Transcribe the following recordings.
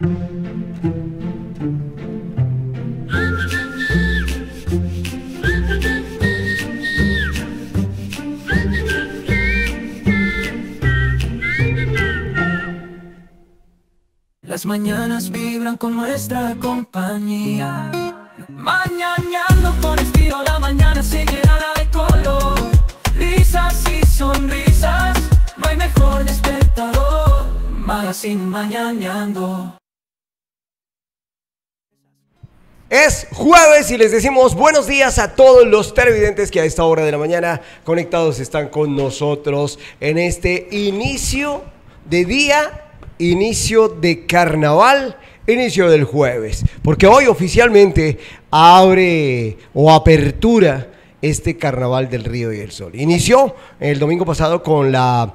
Las mañanas vibran con nuestra compañía. Mañaneando con estilo, la mañana se llenará de color. Risas y sonrisas, no hay mejor despertador. Magazine Mañaneando. Es jueves y les decimos buenos días a todos los televidentes que a esta hora de la mañana conectados están con nosotros en este inicio de día, inicio de carnaval, inicio del jueves, porque hoy oficialmente abre o apertura este carnaval del Río y el Sol. Inició el domingo pasado con la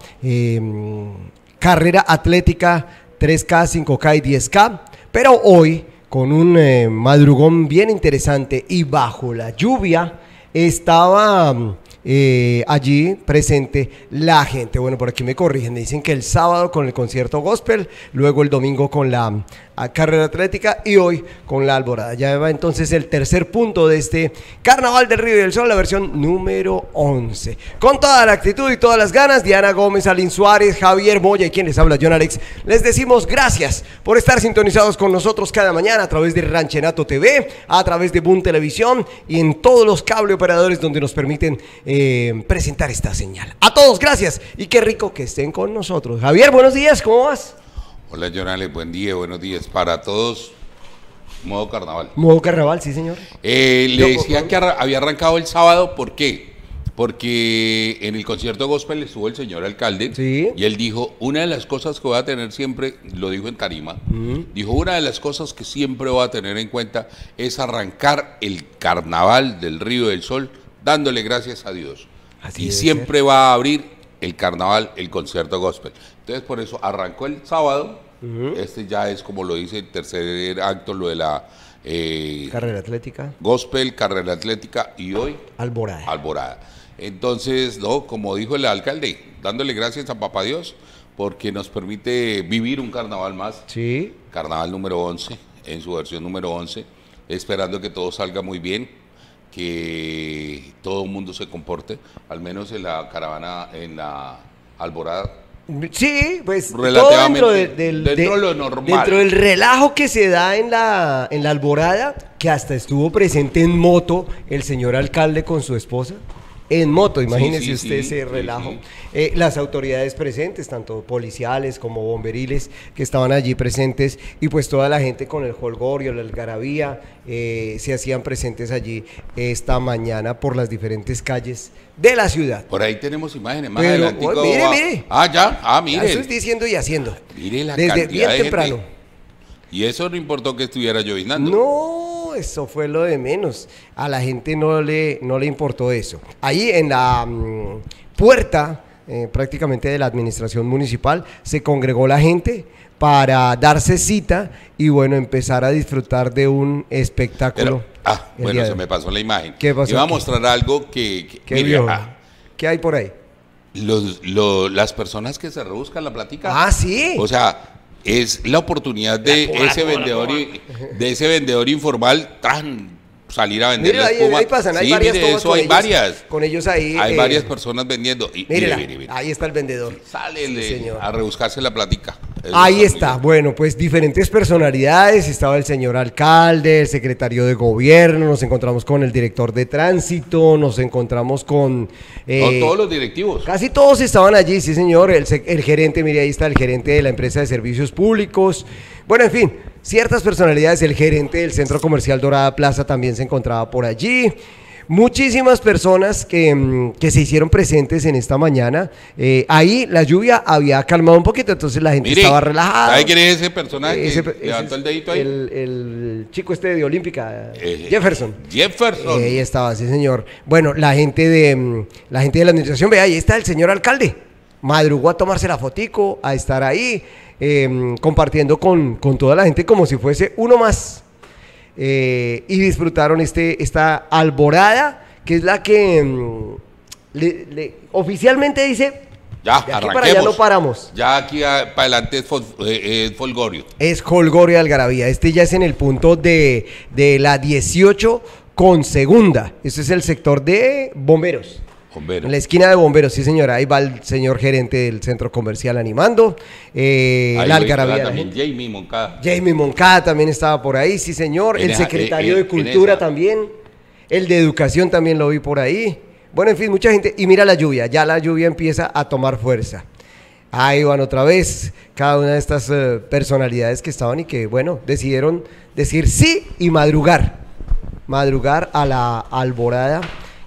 carrera atlética 3K, 5K y 10K, pero hoy con un madrugón bien interesante y bajo la lluvia estaba allí presente la gente. Bueno, por aquí me corrigen, me dicen que el sábado con el concierto gospel, luego el domingo con la carrera atlética y hoy con la alborada. Ya va entonces el tercer punto de este Carnaval del Río y el Sol, la versión número 11. Con toda la actitud y todas las ganas, Diana Gómez, Alin Suárez, Javier Moya y quien les habla, John Alex, les decimos gracias por estar sintonizados con nosotros cada mañana a través de Ranchenato TV, a través de Boom Televisión y en todos los cable operadores donde nos permiten presentar esta señal. A todos, gracias y qué rico que estén con nosotros. Javier, buenos días, ¿cómo vas? Hola, Jonales, buen día, buenos días para todos. Modo carnaval. Modo carnaval, sí, señor. Le decía que había arrancado el sábado, ¿por qué? Porque en el concierto gospel estuvo el señor alcalde, sí, y él dijo, una de las cosas que voy a tener siempre, lo dijo en tarima, dijo, una de las cosas que siempre voy a tener en cuenta es arrancar el carnaval del Río del Sol dándole gracias a Dios. Así y siempre va a abrir el carnaval, el concierto gospel. Entonces por eso arrancó el sábado, este ya es como lo dice el tercer acto, lo de la carrera atlética, gospel, carrera atlética y hoy alborada. Entonces, no, como dijo el alcalde, dándole gracias a Papá Dios porque nos permite vivir un carnaval más. Sí. Carnaval número 11, en su versión número 11, esperando que todo salga muy bien, que todo el mundo se comporte, al menos en la caravana, en la alborada. Sí, pues relativamente todo dentro de lo normal. Dentro del relajo que se da en la alborada, que hasta estuvo presente en moto el señor alcalde con su esposa. En moto, imagínese usted ese relajo. Las autoridades presentes, tanto policiales como bomberiles, que estaban allí presentes, y pues toda la gente con el jolgorio, la algarabía, se hacían presentes allí esta mañana por las diferentes calles de la ciudad. Por ahí tenemos imágenes más pero, adelante. Mire. Mire. Ya estoy diciendo y haciendo. Mire la desde cantidad bien de temprano. Gente. Y eso no importó que estuviera lloviznando. No, eso fue lo de menos. A la gente no le importó eso. Ahí en la puerta prácticamente de la administración municipal se congregó la gente para darse cita y bueno, empezar a disfrutar de un espectáculo. Bueno, se me pasó la imagen. ¿Qué pasó? Iba a mostrar algo que mire, ¿qué hay por ahí? Las personas que se rebuscan la plática. Ah, sí. O sea, es la oportunidad de ese vendedor informal salir a vender la espuma. Ahí pasan, hay varias tomas eso, hay varias. Con ellos ahí. Hay varias personas vendiendo. Mire, ahí está el vendedor. Sale a rebuscarse la plática. Ahí está. Bueno, pues diferentes personalidades. Estaba el señor alcalde, el secretario de gobierno, nos encontramos con el director de tránsito, nos encontramos con todos los directivos. Casi todos estaban allí, sí señor. El gerente, mire, ahí está el gerente de la empresa de servicios públicos. Bueno, en fin, ciertas personalidades, el gerente del Centro Comercial Dorada Plaza también se encontraba por allí. Muchísimas personas que se hicieron presentes en esta mañana. Ahí la lluvia había calmado un poquito, entonces la gente estaba relajada. ¿Sabe quién es ese personaje que levantó el dedito ahí? El chico de Olímpica, Jefferson. Ahí estaba, sí señor. Bueno, la gente de la administración, ve, ahí está el señor alcalde. Madrugó a tomarse la fotico, a estar ahí, compartiendo con toda la gente como si fuese uno más. Y disfrutaron esta alborada, que es la que oficialmente dice Ya, De aquí arranquemos. para allá no paramos. Ya aquí para adelante es folgorio. Es Holgorio de Algarabía. Este ya es en el punto de la 18 con segunda. Este es el sector de bomberos. Bombero. En la esquina de bomberos, sí señora. Ahí va el señor gerente del centro comercial animando. Ahí La voy, Algarabía. de la también gente. Jamie Moncada. Jamie Moncada también estaba por ahí, sí señor. El secretario de Cultura también. El de Educación también lo vi por ahí. Bueno, en fin, mucha gente. Y mira la lluvia, ya la lluvia empieza a tomar fuerza. Ahí van otra vez cada una de estas personalidades que estaban y que, bueno, decidieron decir sí y madrugar. Madrugar a la alborada.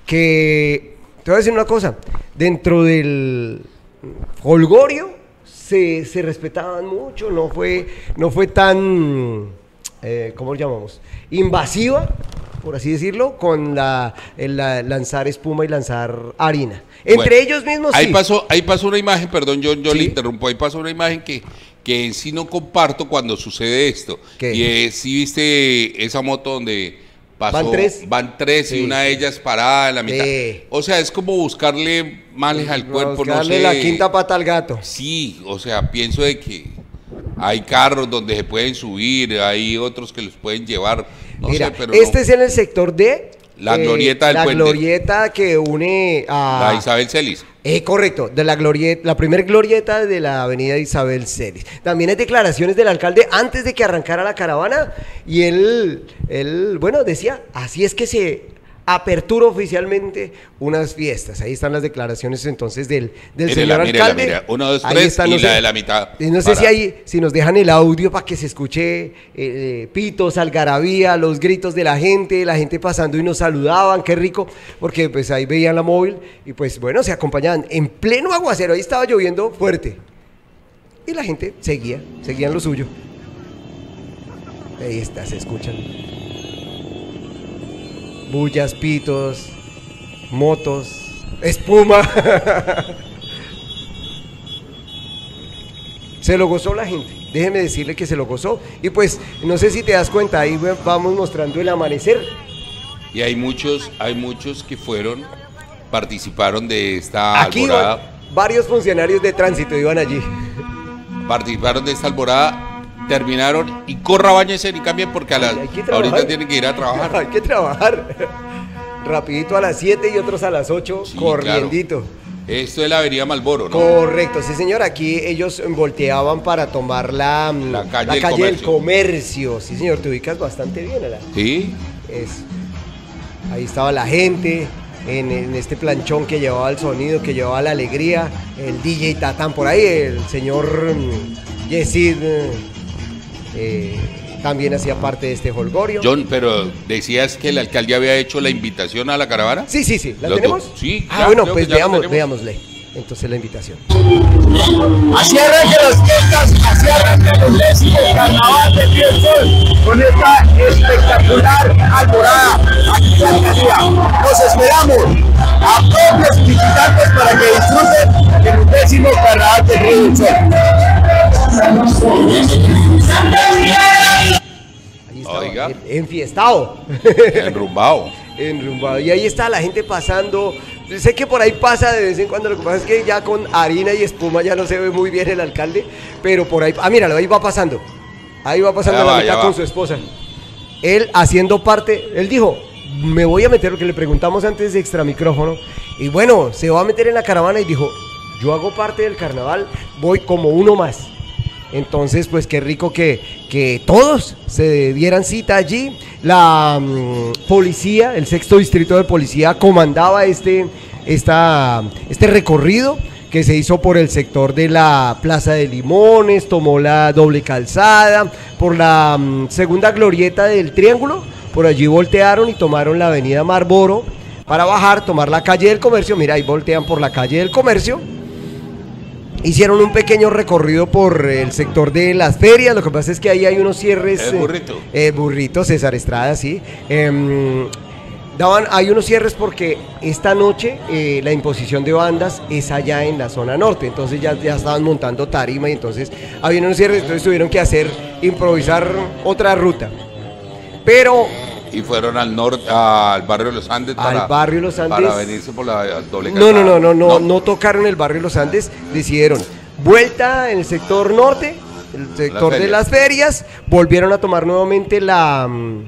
Que, te voy a decir una cosa, dentro del holgorio se respetaban mucho, no fue tan, ¿cómo lo llamamos? Invasiva, por así decirlo, con el lanzar espuma y lanzar harina. Entre ellos mismos ahí sí. Ahí pasó una imagen, perdón, yo Sí. le interrumpo, ahí pasó una imagen que en sí no comparto cuando sucede esto. ¿Qué? Y sí viste esa moto donde pasó, Van tres. y Sí, una de ellas parada en la mitad. Sí. O sea, es como buscarle males al cuerpo, no Buscarle sé. la quinta pata al gato. Sí, o sea, pienso de que hay carros donde se pueden subir, hay otros que los pueden llevar, no Mira, sé, pero este no. es en el sector de La glorieta del puente. La glorieta que une a... La Isabel Celis. Correcto, de la glorieta, la primer glorieta de la avenida Isabel Celis. También hay declaraciones del alcalde antes de que arrancara la caravana y él, bueno, decía, así es que se apertura oficialmente unas fiestas. Ahí están las declaraciones entonces del señor alcalde. Mira, 1, 2, Ahí 3 está, y no la sé, de la mitad. no sé si nos dejan el audio para que se escuche pitos, algarabía, los gritos de la gente pasando y nos saludaban, qué rico, porque pues ahí veían la móvil y pues bueno, se acompañaban en pleno aguacero, ahí estaba lloviendo fuerte. Y la gente seguían lo suyo. Ahí está, se escuchan. Bullas, pitos, motos, espuma. Se lo gozó la gente, déjeme decirle que se lo gozó. Y pues, no sé si te das cuenta, ahí vamos mostrando el amanecer. Y hay muchos que participaron de esta Aquí alborada. varios funcionarios de tránsito iban allí. Participaron de esta alborada, terminaron y corra, bañense y cambien porque Hay que trabajar. ahorita tienen que ir a trabajar. Hay que trabajar. Rapidito a las 7 y otros a las 8, Sí, corriendito. Esto es la avenida Malboro, ¿no? Correcto, sí señor, aquí ellos volteaban para tomar la calle del comercio. Sí señor, te ubicas bastante bien, ¿verdad? Sí. Ahí estaba la gente en este planchón que llevaba el sonido, que llevaba la alegría, el DJ Tatán por ahí, el señor Yesid también hacía parte de este holgorio. John, pero decías que el alcalde había hecho la invitación a la caravana. Sí, ¿la ¿Lo tenemos? Sí, Ah, ya, bueno, creo pues que ya lo tenemos. veámosle. Entonces la invitación. Así arrancan las fiestas, así arrancan los décimos carnaval de Río del Sol, con esta espectacular alborada aquí en la alcaldía. Los esperamos a todos los visitantes para que disfruten de los décimos carnaval de Río del Sol. Ahí estaba, Oiga. enfiestado. Enrumbado. Enrumbado. Y ahí está la gente pasando. Sé que por ahí pasa de vez en cuando, lo que pasa es que ya con harina y espuma ya no se ve muy bien el alcalde, pero por ahí, míralo, ahí va pasando. Ahí va pasando la mitad con su esposa. Él haciendo parte, él dijo, me voy a meter, lo que le preguntamos antes de extra micrófono, y bueno, se va a meter en la caravana y dijo, yo hago parte del carnaval, voy como uno más. Entonces, pues qué rico que todos se dieran cita allí. La policía, el 6º distrito de policía comandaba este recorrido que se hizo por el sector de la Plaza de Limones, tomó la doble calzada, por la segunda glorieta del Triángulo, por allí voltearon y tomaron la avenida Marlboro para bajar, tomar la calle del Comercio. Mira, ahí voltean por la calle del Comercio. Hicieron un pequeño recorrido por el sector de las ferias, lo que pasa es que ahí hay unos cierres... Burrito, César Estrada, sí. Hay unos cierres porque esta noche la imposición de bandas es allá en la zona norte, entonces ya estaban montando tarima y entonces había unos cierres, entonces tuvieron que improvisar otra ruta. Pero Y fueron al norte, al barrio Los Andes. Al barrio Los Andes. Para venirse por la doble No, calzada. no tocaron el barrio Los Andes, decidieron vuelta en el sector norte, el sector de las ferias, volvieron a tomar nuevamente la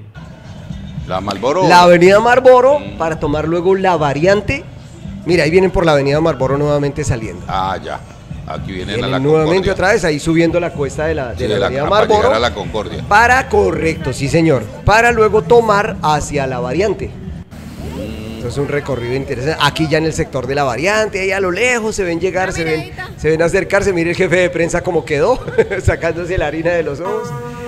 Marlboro. la avenida Marlboro para tomar luego la variante. Mira, ahí vienen por la avenida Marlboro nuevamente saliendo. Ah, ya. Aquí vienen a la Vienen nuevamente Concordia. otra vez, ahí subiendo la cuesta de la Sí, avenida para Marlboro. llegar a la Concordia. Correcto, sí señor, para luego tomar hacia la variante. Entonces un recorrido interesante. Aquí ya en el sector de la variante, ahí a lo lejos se ven llegar, se ven acercarse. Mire el jefe de prensa como quedó, sacándose la harina de los ojos.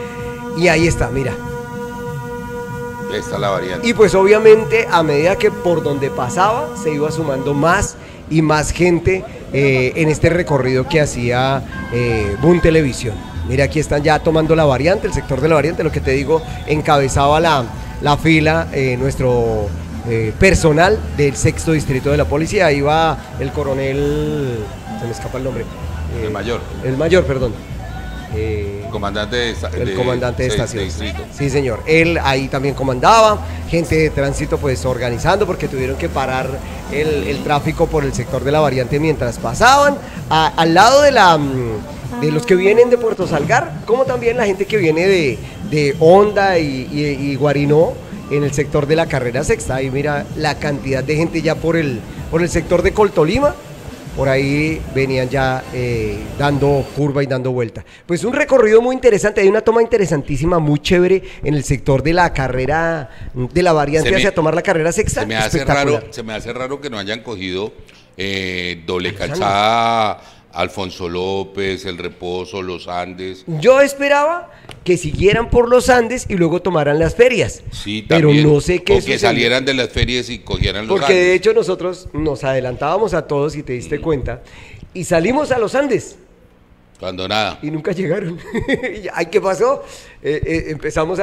Y ahí está, mira. Esta es la variante. Y pues obviamente a medida que por donde pasaba se iba sumando más y más gente en este recorrido que hacía Boom Televisión. Mira, aquí están ya tomando la variante, el sector de la variante, lo que te digo, encabezaba la fila nuestro personal del 6º distrito de la policía. Ahí va el coronel, se me escapa el nombre. El mayor. El mayor, perdón. Comandante de El comandante de estación. distrito. Sí, señor. Él ahí también comandaba. Gente de tránsito pues organizando porque tuvieron que parar el tráfico por el sector de la variante mientras pasaban. Al lado de los que vienen de Puerto Salgar, como también la gente que viene de Honda y Guarinó en el sector de la carrera sexta. Ahí mira la cantidad de gente ya por el sector de Coltolima. Por ahí venían ya dando curva y dando vuelta. Pues un recorrido muy interesante, hay una toma interesantísima, muy chévere en el sector de la carrera, de la variante hacia tomar la carrera sexta. Se me hace raro que no hayan cogido doble calzada, Alfonso López, El Reposo, Los Andes. Yo esperaba que siguieran por los Andes y luego tomaran las ferias. Sí, pero también. no sé qué O que sucedió. salieran de las ferias y cogieran los Porque Andes. de hecho nosotros nos adelantábamos a todos, y te diste cuenta, y salimos a los Andes. Cuando nada. Y nunca llegaron. Ay, ¿qué pasó? Empezamos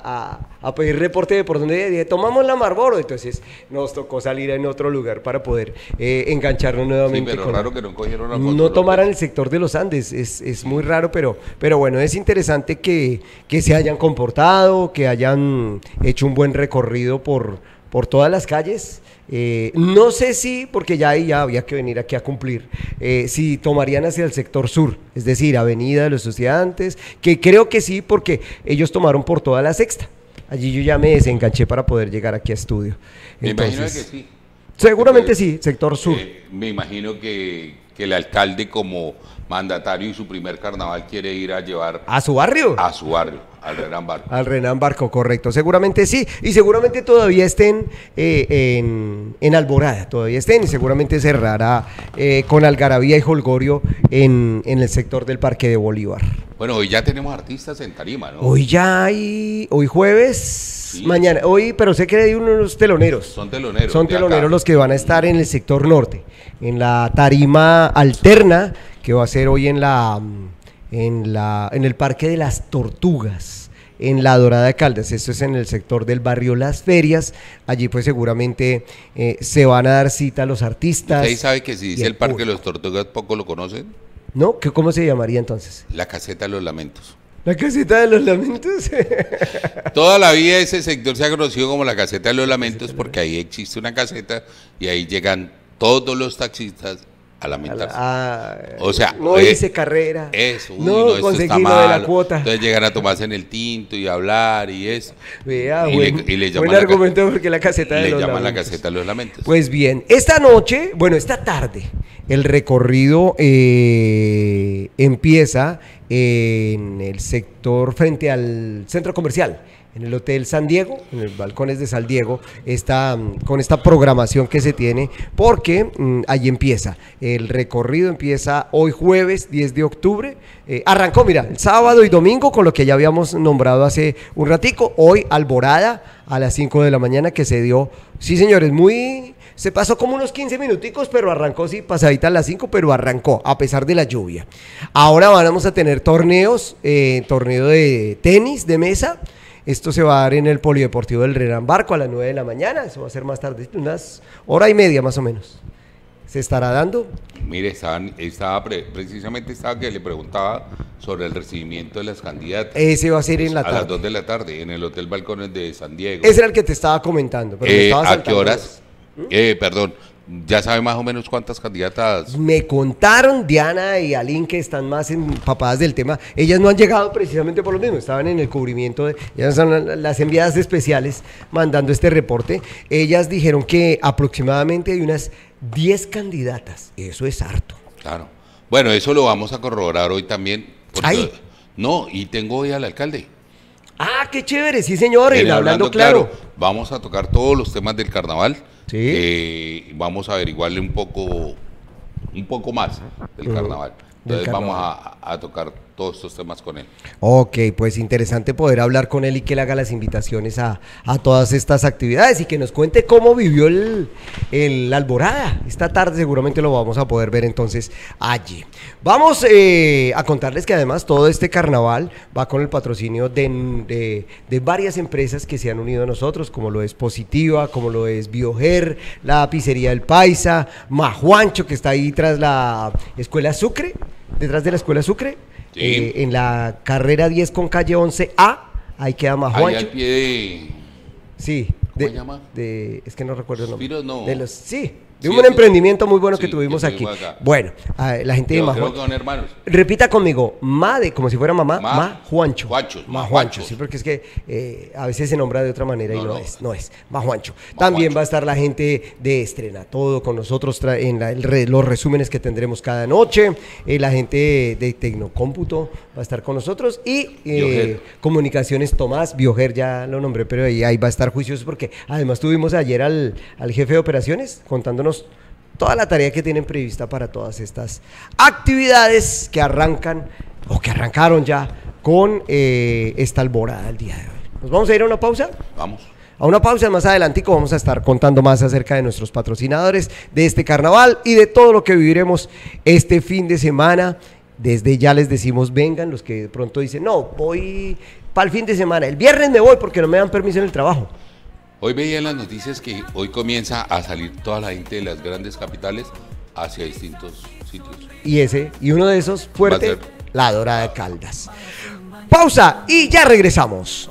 a pedir reporte de por dónde. Dije, tomamos la Marlboro. Entonces nos tocó salir en otro lugar para poder engancharnos nuevamente. Sí, pero raro que no cogieron a No tomaran el sector de los Andes. Es muy raro, pero bueno, es interesante que se hayan comportado, que hayan hecho un buen recorrido por todas las calles. No sé si, porque ya había que venir aquí a cumplir, si tomarían hacia el sector sur, es decir, Avenida de los Estudiantes, que creo que sí, porque ellos tomaron por toda la sexta. Allí yo ya me desenganché para poder llegar aquí a estudio. Me Entonces, imagino que sí. seguramente sí, sector sur. Me imagino que el alcalde como mandatario y su primer carnaval quiere ir a llevar ¿A su barrio? a su barrio, al Renan Barco. Al Renan Barco, correcto. Seguramente sí. Y seguramente todavía estén en Alborada. Todavía estén. Y seguramente cerrará con algarabía y jolgorio en el sector del Parque de Bolívar. Bueno, hoy ya tenemos artistas en tarima, ¿no? Hoy ya hay. Hoy jueves. Sí. Mañana. Hoy, pero sé que hay unos teloneros. Son teloneros. Son de teloneros acá. los que van a estar en el sector norte. En la tarima alterna que va a ser hoy en el Parque de las Tortugas, en La Dorada de Caldas. Esto es en el sector del barrio Las Ferias. Allí pues seguramente se van a dar cita a los artistas. ¿Usted sabe que si y dice el el Parque de público. los Tortugas poco lo conocen? ¿No? ¿Cómo se llamaría entonces? La Caseta de los Lamentos. ¿La casita de los lamentos? Toda la vida ese sector se ha conocido como la Caseta de los Lamentos porque ahí existe una caseta y ahí llegan todos los taxistas a lamentarse. O sea, no hice carrera. Eso, uy, no esto conseguí está lo de la malo. cuota. Entonces llegan a tomarse en el tinto y a hablar y eso. Vea, y buen, le llaman buen la argumento porque la caseta de Le los llaman la lamentos. Caseta de los Lamentos. Pues bien, esta tarde, el recorrido empieza en el sector frente al centro comercial, en el Hotel San Diego, en los balcones de San Diego, con esta programación que se tiene, porque allí empieza. El recorrido empieza hoy jueves 10 de octubre. Arrancó, mira, el sábado y domingo con lo que ya habíamos nombrado hace un ratico. Hoy Alborada a las 5 de la mañana que se dio, sí señores, se pasó como unos 15 minuticos, pero arrancó, sí, pasadita a las 5, pero arrancó, a pesar de la lluvia. Ahora vamos a tener torneos, torneo de tenis, de mesa. Esto se va a dar en el Polideportivo del Renan Barco a las 9 de la mañana. Eso va a ser más tarde, unas hora y media más o menos. Se estará dando. Mire, precisamente estaba que le preguntaba sobre el recibimiento de las candidatas. Ese va a ser en la A tarde. las 2 de la tarde, en el Hotel Balcones de San Diego. Ese era el que te estaba comentando. Pero me estaba ¿A qué saltando. horas? Perdón, ¿ya sabe más o menos cuántas candidatas? Me contaron Diana y Aline, que están más empapadas del tema. Ellas no han llegado precisamente por lo mismo, estaban en el cubrimiento, ellas son las enviadas especiales mandando este reporte. Ellas dijeron que aproximadamente hay unas 10 candidatas. Eso es harto. Claro. Bueno, eso lo vamos a corroborar hoy también. Porque, ¿Ay? no, y tengo hoy al alcalde. Ah, qué chévere, sí señor, Él y hablando claro. Vamos a tocar todos los temas del carnaval. Sí. Vamos a averiguarle un poco más del carnaval. Entonces vamos a tocar todos estos temas con él. Ok, pues interesante poder hablar con él y que él haga las invitaciones a todas estas actividades y que nos cuente cómo vivió el Alborada. Esta tarde seguramente lo vamos a poder ver entonces allí. Vamos a contarles que además todo este carnaval va con el patrocinio de varias empresas que se han unido a nosotros, como lo es Positiva, como lo es Bioher, la Pizzería del Paisa, Majuancho, que está ahí tras la Escuela Sucre, detrás de la Escuela Sucre. Sí. En la carrera 10 con calle 11A, ahí queda Majuancho. Ahí al pie de... Sí. ¿Cómo se llama? Es que no recuerdo el nombre. Suspiros, no. Sí, de Sí, un sí. emprendimiento muy bueno que Sí, tuvimos que aquí. tuvimos acá. Bueno, la gente de Creo Majuancho. que son hermanos. Repita conmigo, como si fuera mamá, Majuancho. Juanchos, Majuancho, sí, porque es que a veces se nombra de otra manera y no es Majuancho. Majuancho. También va a estar la gente de Estrena Todo con nosotros en los resúmenes que tendremos cada noche. La gente de Tecnocómputo va a estar con nosotros y Bioher. Comunicaciones Tomás, Bioher ya lo nombré, pero ahí va a estar juicioso porque además tuvimos ayer al jefe de operaciones contándonos toda la tarea que tienen prevista para todas estas actividades que arrancan o que arrancaron ya con esta Alborada el día de hoy. ¿Nos vamos a ir a una pausa? Vamos. A una pausa, más adelantico vamos a estar contando más acerca de nuestros patrocinadores, de este carnaval y de todo lo que viviremos este fin de semana. Desde ya les decimos, vengan los que de pronto dicen, no, voy para el fin de semana, el viernes me voy porque no me dan permiso en el trabajo. Hoy veía en las noticias que hoy comienza a salir toda la gente de las grandes capitales hacia distintos sitios. Y uno de esos fuerte, Va a ser. la Dorada de Caldas. Pausa y ya regresamos.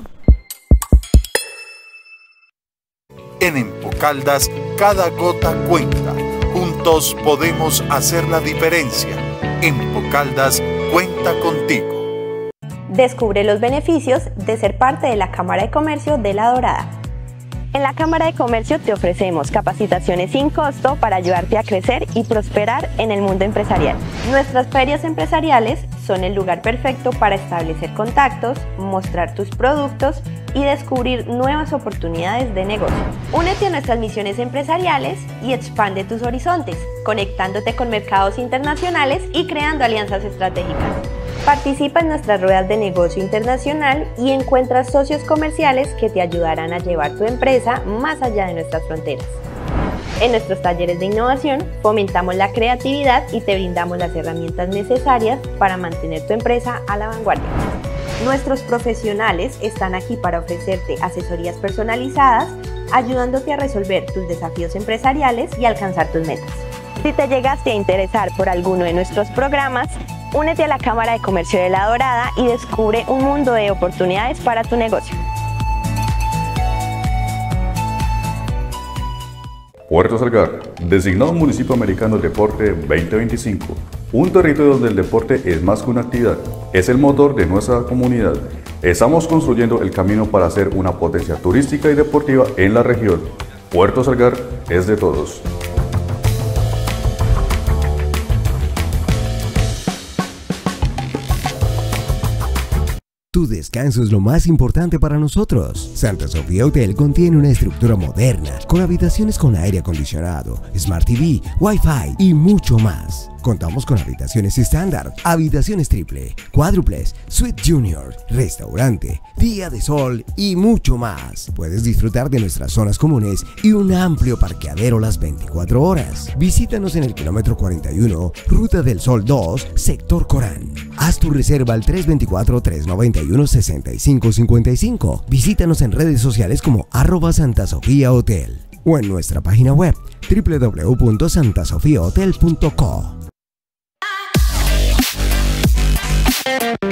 En Empocaldas, cada gota cuenta. Juntos podemos hacer la diferencia. Empocaldas cuenta contigo. Descubre los beneficios de ser parte de la Cámara de Comercio de La Dorada. En la Cámara de Comercio te ofrecemos capacitaciones sin costo para ayudarte a crecer y prosperar en el mundo empresarial. Nuestras ferias empresariales son el lugar perfecto para establecer contactos, mostrar tus productos y descubrir nuevas oportunidades de negocio. Únete a nuestras misiones empresariales y expande tus horizontes, conectándote con mercados internacionales y creando alianzas estratégicas. Participa en nuestras ruedas de negocio internacional y encuentra socios comerciales que te ayudarán a llevar tu empresa más allá de nuestras fronteras. En nuestros talleres de innovación fomentamos la creatividad y te brindamos las herramientas necesarias para mantener tu empresa a la vanguardia. Nuestros profesionales están aquí para ofrecerte asesorías personalizadas, ayudándote a resolver tus desafíos empresariales y alcanzar tus metas. Si te llegaste a interesar por alguno de nuestros programas, únete a la Cámara de Comercio de La Dorada y descubre un mundo de oportunidades para tu negocio. Puerto Salgar, designado Municipio Americano del Deporte 2025, un territorio donde el deporte es más que una actividad, es el motor de nuestra comunidad. Estamos construyendo el camino para ser una potencia turística y deportiva en la región. Puerto Salgar es de todos. Tu descanso es lo más importante para nosotros. Santa Sofía Hotel contiene una estructura moderna, con habitaciones con aire acondicionado, Smart TV, Wi-Fi y mucho más. Contamos con habitaciones estándar, habitaciones triple, cuádruples, suite junior, restaurante, día de sol y mucho más. Puedes disfrutar de nuestras zonas comunes y un amplio parqueadero las 24 horas. Visítanos en el kilómetro 41, Ruta del Sol 2, Sector Corán. Haz tu reserva al 324-391-6555. Visítanos en redes sociales como @SantaSofiaHotel o en nuestra página web www.santasofiahotel.co.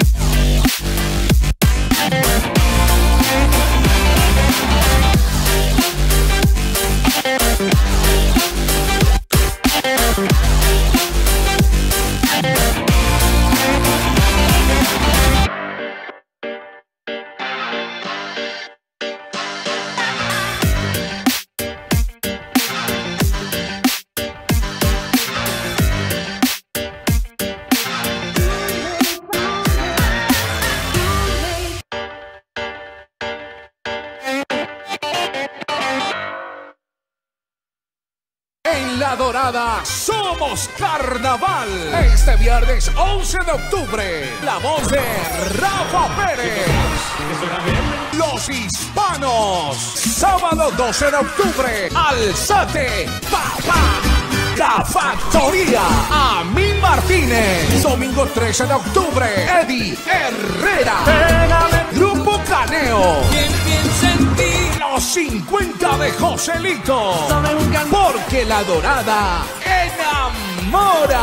Dorada somos carnaval. Este viernes 11 de octubre, la voz de Rafa Pérez. Los Hispanos. Sábado 12 de octubre, Alzate, papá. La Factoría, Amin Martínez. Domingo 13 de octubre, Eddie Herrera. Grupo Caneo. ¿Quién piensa en ti? Los 50 de Joselito. Porque la Dorada enamora.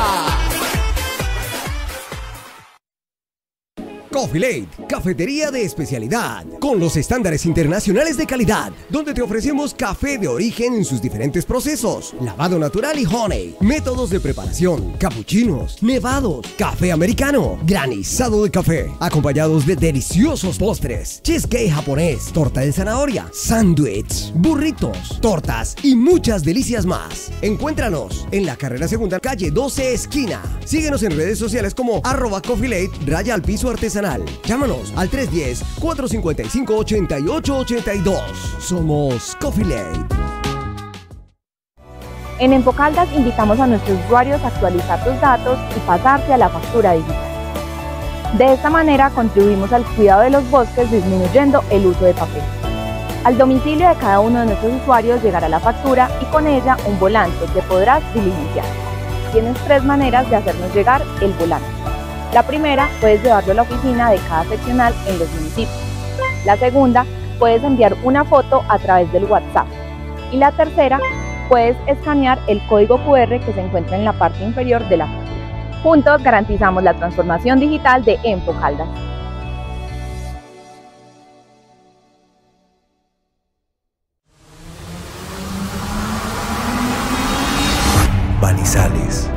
Coffee Late, cafetería de especialidad, con los estándares internacionales de calidad, donde te ofrecemos café de origen en sus diferentes procesos, lavado natural y honey, métodos de preparación, capuchinos, nevados, café americano, granizado de café, acompañados de deliciosos postres, cheesecake japonés, torta de zanahoria, sándwich, burritos, tortas y muchas delicias más. Encuéntranos en la carrera segunda, calle 12 esquina. Síguenos en redes sociales como @CoffeeLate_artesanal. Llámanos al 310-455-8882. Somos Coffee Late. En Empocaldas invitamos a nuestros usuarios a actualizar sus datos y pasarse a la factura digital. De esta manera contribuimos al cuidado de los bosques disminuyendo el uso de papel. Al domicilio de cada uno de nuestros usuarios llegará la factura y con ella un volante que podrás diligenciar. Tienes 3 maneras de hacernos llegar el volante. La primera, puedes llevarlo a la oficina de cada seccional en los municipios. La segunda, puedes enviar una foto a través del WhatsApp. Y la tercera, puedes escanear el código QR que se encuentra en la parte inferior de la factura. Juntos garantizamos la transformación digital de Empocaldas. Manizales.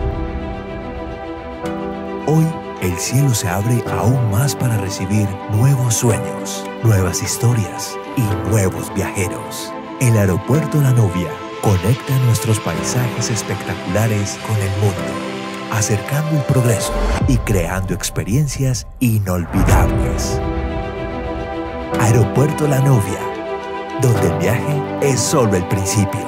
Hoy el cielo se abre aún más para recibir nuevos sueños, nuevas historias y nuevos viajeros. El aeropuerto La Novia conecta nuestros paisajes espectaculares con el mundo, acercando el progreso y creando experiencias inolvidables. Aeropuerto La Novia, donde el viaje es solo el principio.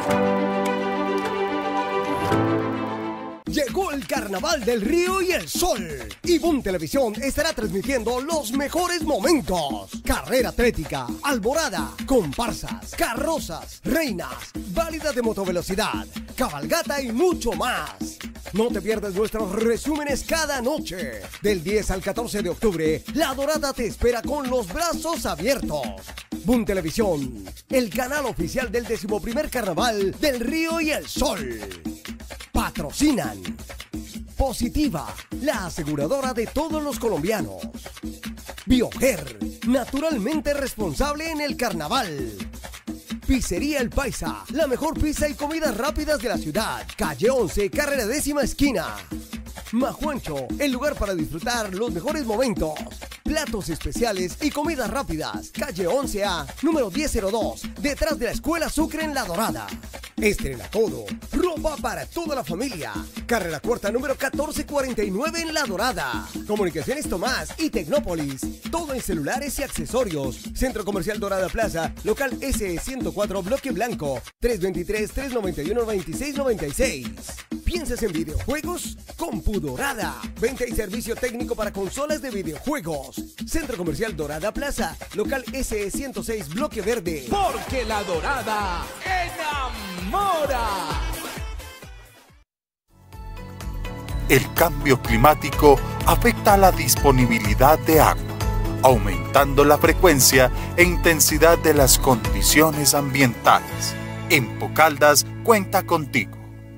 Llegó el Carnaval del Río y el Sol. Y Boom Televisión estará transmitiendo los mejores momentos. Carrera atlética, alborada, comparsas, carrozas, reinas, válidas de motovelocidad, cabalgata y mucho más. No te pierdas nuestros resúmenes cada noche. Del 10 al 14 de octubre, La Dorada te espera con los brazos abiertos. Boom Televisión, el canal oficial del 11º Carnaval del Río y el Sol. Patrocinan Positiva, la aseguradora de todos los colombianos. Bioger, naturalmente responsable en el carnaval. Pizzería El Paisa, la mejor pizza y comidas rápidas de la ciudad. Calle 11, carrera 10ª esquina. Majuancho, el lugar para disfrutar los mejores momentos. Platos especiales y comidas rápidas. Calle 11A, número 1002, detrás de la Escuela Sucre en La Dorada. Estrena todo, ropa para toda la familia. Carrera cuarta, número 1449 en La Dorada. Comunicaciones Tomás y Tecnópolis. Todo en celulares y accesorios. Centro Comercial Dorada Plaza, local S104, Bloque Blanco. 323-391-2696. ¿Piensas en videojuegos? Compu Dorada. Venta y servicio técnico para consolas de videojuegos. Centro Comercial Dorada Plaza, local SE106, Bloque Verde. Porque la Dorada enamora. El cambio climático afecta a la disponibilidad de agua, aumentando la frecuencia e intensidad de las condiciones ambientales. Empocaldas cuenta contigo.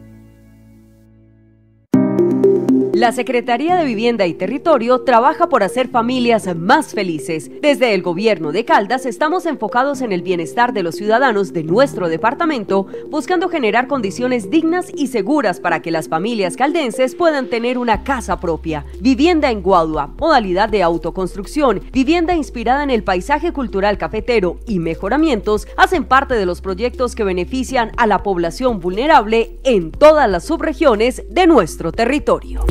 La Secretaría de Vivienda y Territorio trabaja por hacer familias más felices. Desde el gobierno de Caldas estamos enfocados en el bienestar de los ciudadanos de nuestro departamento, buscando generar condiciones dignas y seguras para que las familias caldenses puedan tener una casa propia. Vivienda en Guadua, modalidad de autoconstrucción, vivienda inspirada en el paisaje cultural cafetero y mejoramientos hacen parte de los proyectos que benefician a la población vulnerable en todas las subregiones de nuestro territorio.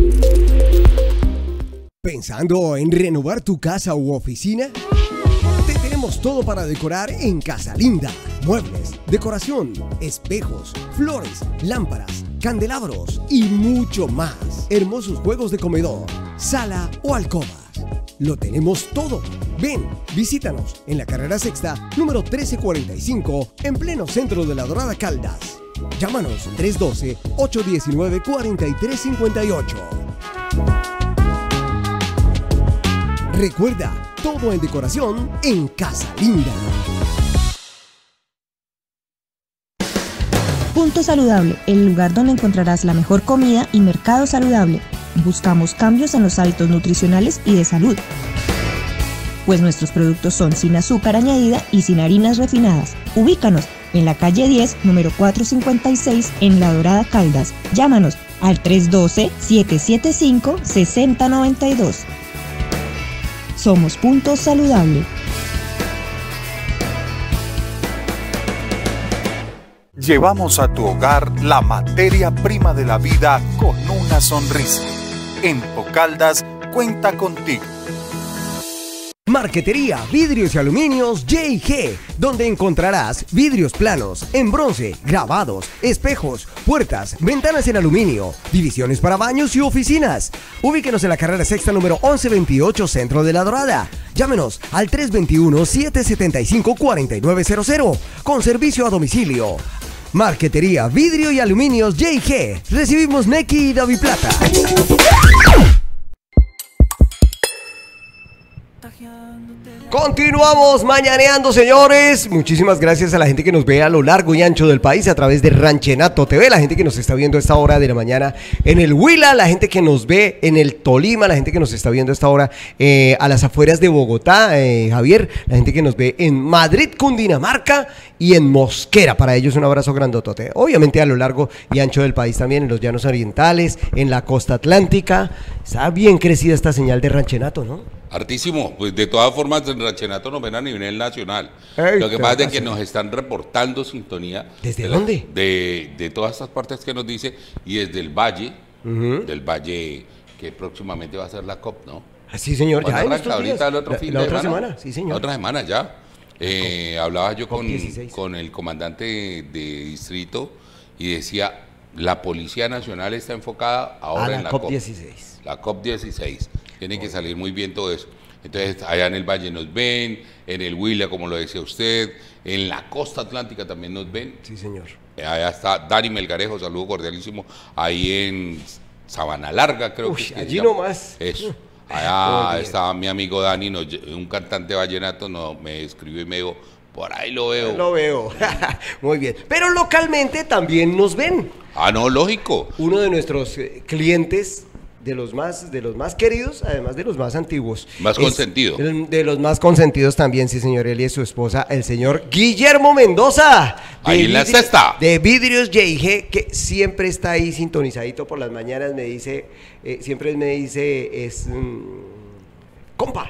¿Pensando en renovar tu casa u oficina? Te tenemos todo para decorar en Casa Linda. muebles, decoración, espejos, flores, lámparas, candelabros y mucho más. Hermosos juegos de comedor, sala o alcobas. Lo tenemos todo. Ven, visítanos en la carrera sexta, número 1345, en pleno centro de La Dorada, Caldas. Llámanos 312-819-4358. Recuerda, todo en decoración en Casa Linda. Punto Saludable, el lugar donde encontrarás la mejor comida y mercado saludable. Buscamos cambios en los hábitos nutricionales y de salud, pues nuestros productos son sin azúcar añadida y sin harinas refinadas. Ubícanos en la calle 10, número 456, en La Dorada, Caldas. Llámanos al 312-775-6092. Somos Punto Saludable. Llevamos a tu hogar la materia prima de la vida con una sonrisa. Empo Caldas cuenta contigo. Marquetería Vidrios y Aluminios J&G, donde encontrarás vidrios planos, en bronce, grabados, espejos, puertas, ventanas en aluminio, divisiones para baños y oficinas. Ubíquenos en la carrera sexta número 1128, centro de La Dorada. Llámenos al 321-775-4900, con servicio a domicilio. Marquetería Vidrio y Aluminios J&G. Recibimos Nequi y Daviplata. Continuamos mañaneando, señores. Muchísimas gracias a la gente que nos ve a lo largo y ancho del país a través de Ranchenato TV, la gente que nos está viendo a esta hora de la mañana en el Huila, la gente que nos ve en el Tolima, la gente que nos está viendo a esta hora a las afueras de Bogotá, Javier, la gente que nos ve en Madrid, Cundinamarca y en Mosquera. Para ellos un abrazo grandotote. Obviamente a lo largo y ancho del país también, en los llanos orientales, en la costa atlántica. Está bien crecida esta señal de Ranchenato, ¿no? Hartísimo, pues de todas formas en Ranchenato nos ven a nivel nacional. Ey, Lo que pasa es que nos están reportando sintonía. ¿Desde dónde? De todas estas partes que nos dice, y desde el Valle, del Valle que próximamente va a ser la COP, ¿no? Sí, señor, ya en estos ahorita días. el otro fin La de otra semana. semana, sí, señor. La otra semana ya. Hablaba yo COP16. con el comandante de distrito y decía, la Policía Nacional está enfocada ahora en la COP16. La COP16. Tiene que salir muy bien todo eso. Entonces, allá en el Valle nos ven, en el Huila, como lo decía usted, en la costa atlántica también nos ven. Sí, señor. Allá está Dani Melgarejo, saludo cordialísimo, ahí en Sabana Larga, creo que allí nomás. Eso. Allá está mi amigo Dani, un cantante vallenato, me escribió y me dijo, por ahí lo veo. Lo veo. Muy bien. Pero localmente también nos ven. Ah, no, lógico. Uno de nuestros clientes, de los más queridos, además de los más antiguos. Más consentido. De los más consentidos también, sí, señor. Él y su esposa, el señor Guillermo Mendoza. Ahí en la sexta. De Vidrios J&G, que siempre está ahí sintonizadito por las mañanas, me dice, siempre me dice, compa.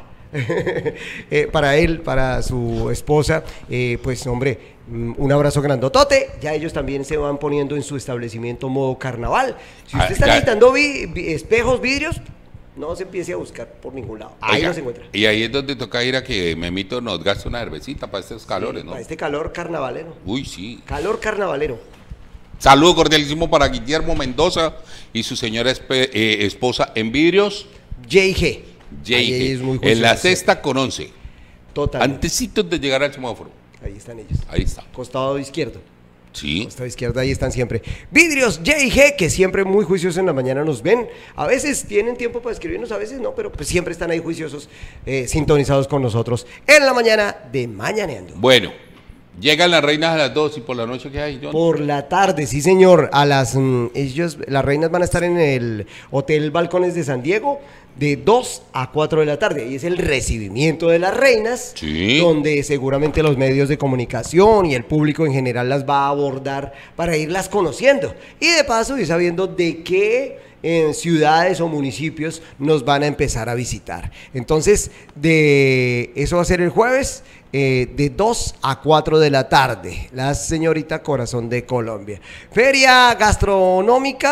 Para él, para su esposa, pues hombre, un abrazo grandotote. Ya ellos también se van poniendo en su establecimiento modo carnaval. Si usted está necesitando espejos, vidrios, no se empiece a buscar por ningún lado. Ahí Oiga, no se encuentra. Y ahí es donde toca ir a que Memito nos gaste una cervecita para estos calores, ¿no? Para este calor carnavalero. Uy, sí. Calor carnavalero. Saludo cordialísimo para Guillermo Mendoza y su señora esposa en Vidrios J&G. J&G. En la sexta con 11. Total. Antecitos de llegar al semáforo. Ahí están ellos. Ahí está. Costado izquierdo. Sí. Costado izquierdo, ahí están siempre. Vidrios J&G, que siempre muy juiciosos en la mañana nos ven. A veces tienen tiempo para escribirnos, a veces no, pero pues siempre están ahí juiciosos, sintonizados con nosotros en la mañana de Mañaneando. Bueno, llegan las reinas a las 2 y por la noche, ¿qué hay, John? Por la tarde, sí, señor. Las reinas van a estar en el Hotel Balcones de San Diego de 2 a 4 de la tarde. Y es el recibimiento de las reinas, sí, donde seguramente los medios de comunicación y el público en general las va a abordar para irlas conociendo. Y de paso ir sabiendo de qué ciudades o municipios nos van a empezar a visitar. Entonces, eso va a ser el jueves, de 2 a 4 de la tarde. La señorita Corazón de Colombia. Feria gastronómica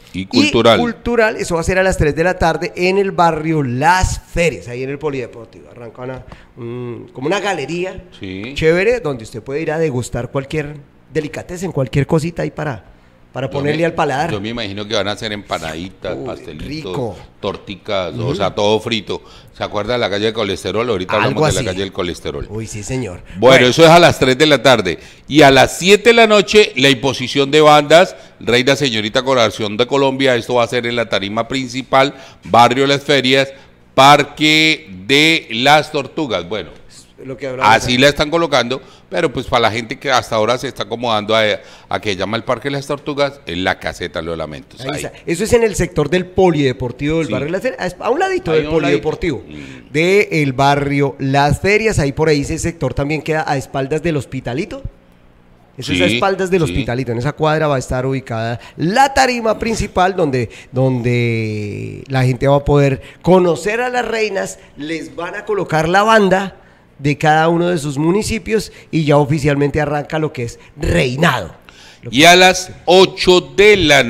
Y cultural. Y cultural, eso va a ser a las 3 de la tarde en el barrio Las Ferias, ahí en el Polideportivo. Arranca como una galería chévere, donde usted puede ir a degustar cualquier delicatessen, cualquier cosita ahí para ponerle al paladar. Yo me imagino que van a hacer empanaditas, pastelitos, torticas, o sea, todo frito. ¿Se acuerda de la calle del colesterol? Ahorita hablamos de la calle del colesterol. Uy, sí, señor. Bueno, eso es a las 3 de la tarde. Y a las 7 de la noche, la imposición de bandas, Reina Señorita Corazón de Colombia. Esto va a ser en la tarima principal, Barrio Las Ferias, Parque de las Tortugas. Bueno, así la están colocando, pero pues para la gente que hasta ahora se está acomodando a que llama el Parque de las Tortugas, en la caseta Los Lamentos. Ahí está. Eso es en el sector del Polideportivo del barrio Las Ferias, a un ladito del Polideportivo del barrio Las Ferias. Ahí por ahí ese sector también queda a espaldas del Hospitalito. Eso es a espaldas del Hospitalito. En esa cuadra va a estar ubicada la tarima principal donde la gente va a poder conocer a las reinas, les van a colocar la banda de cada uno de sus municipios y ya oficialmente arranca lo que es reinado. Y a las 8 de la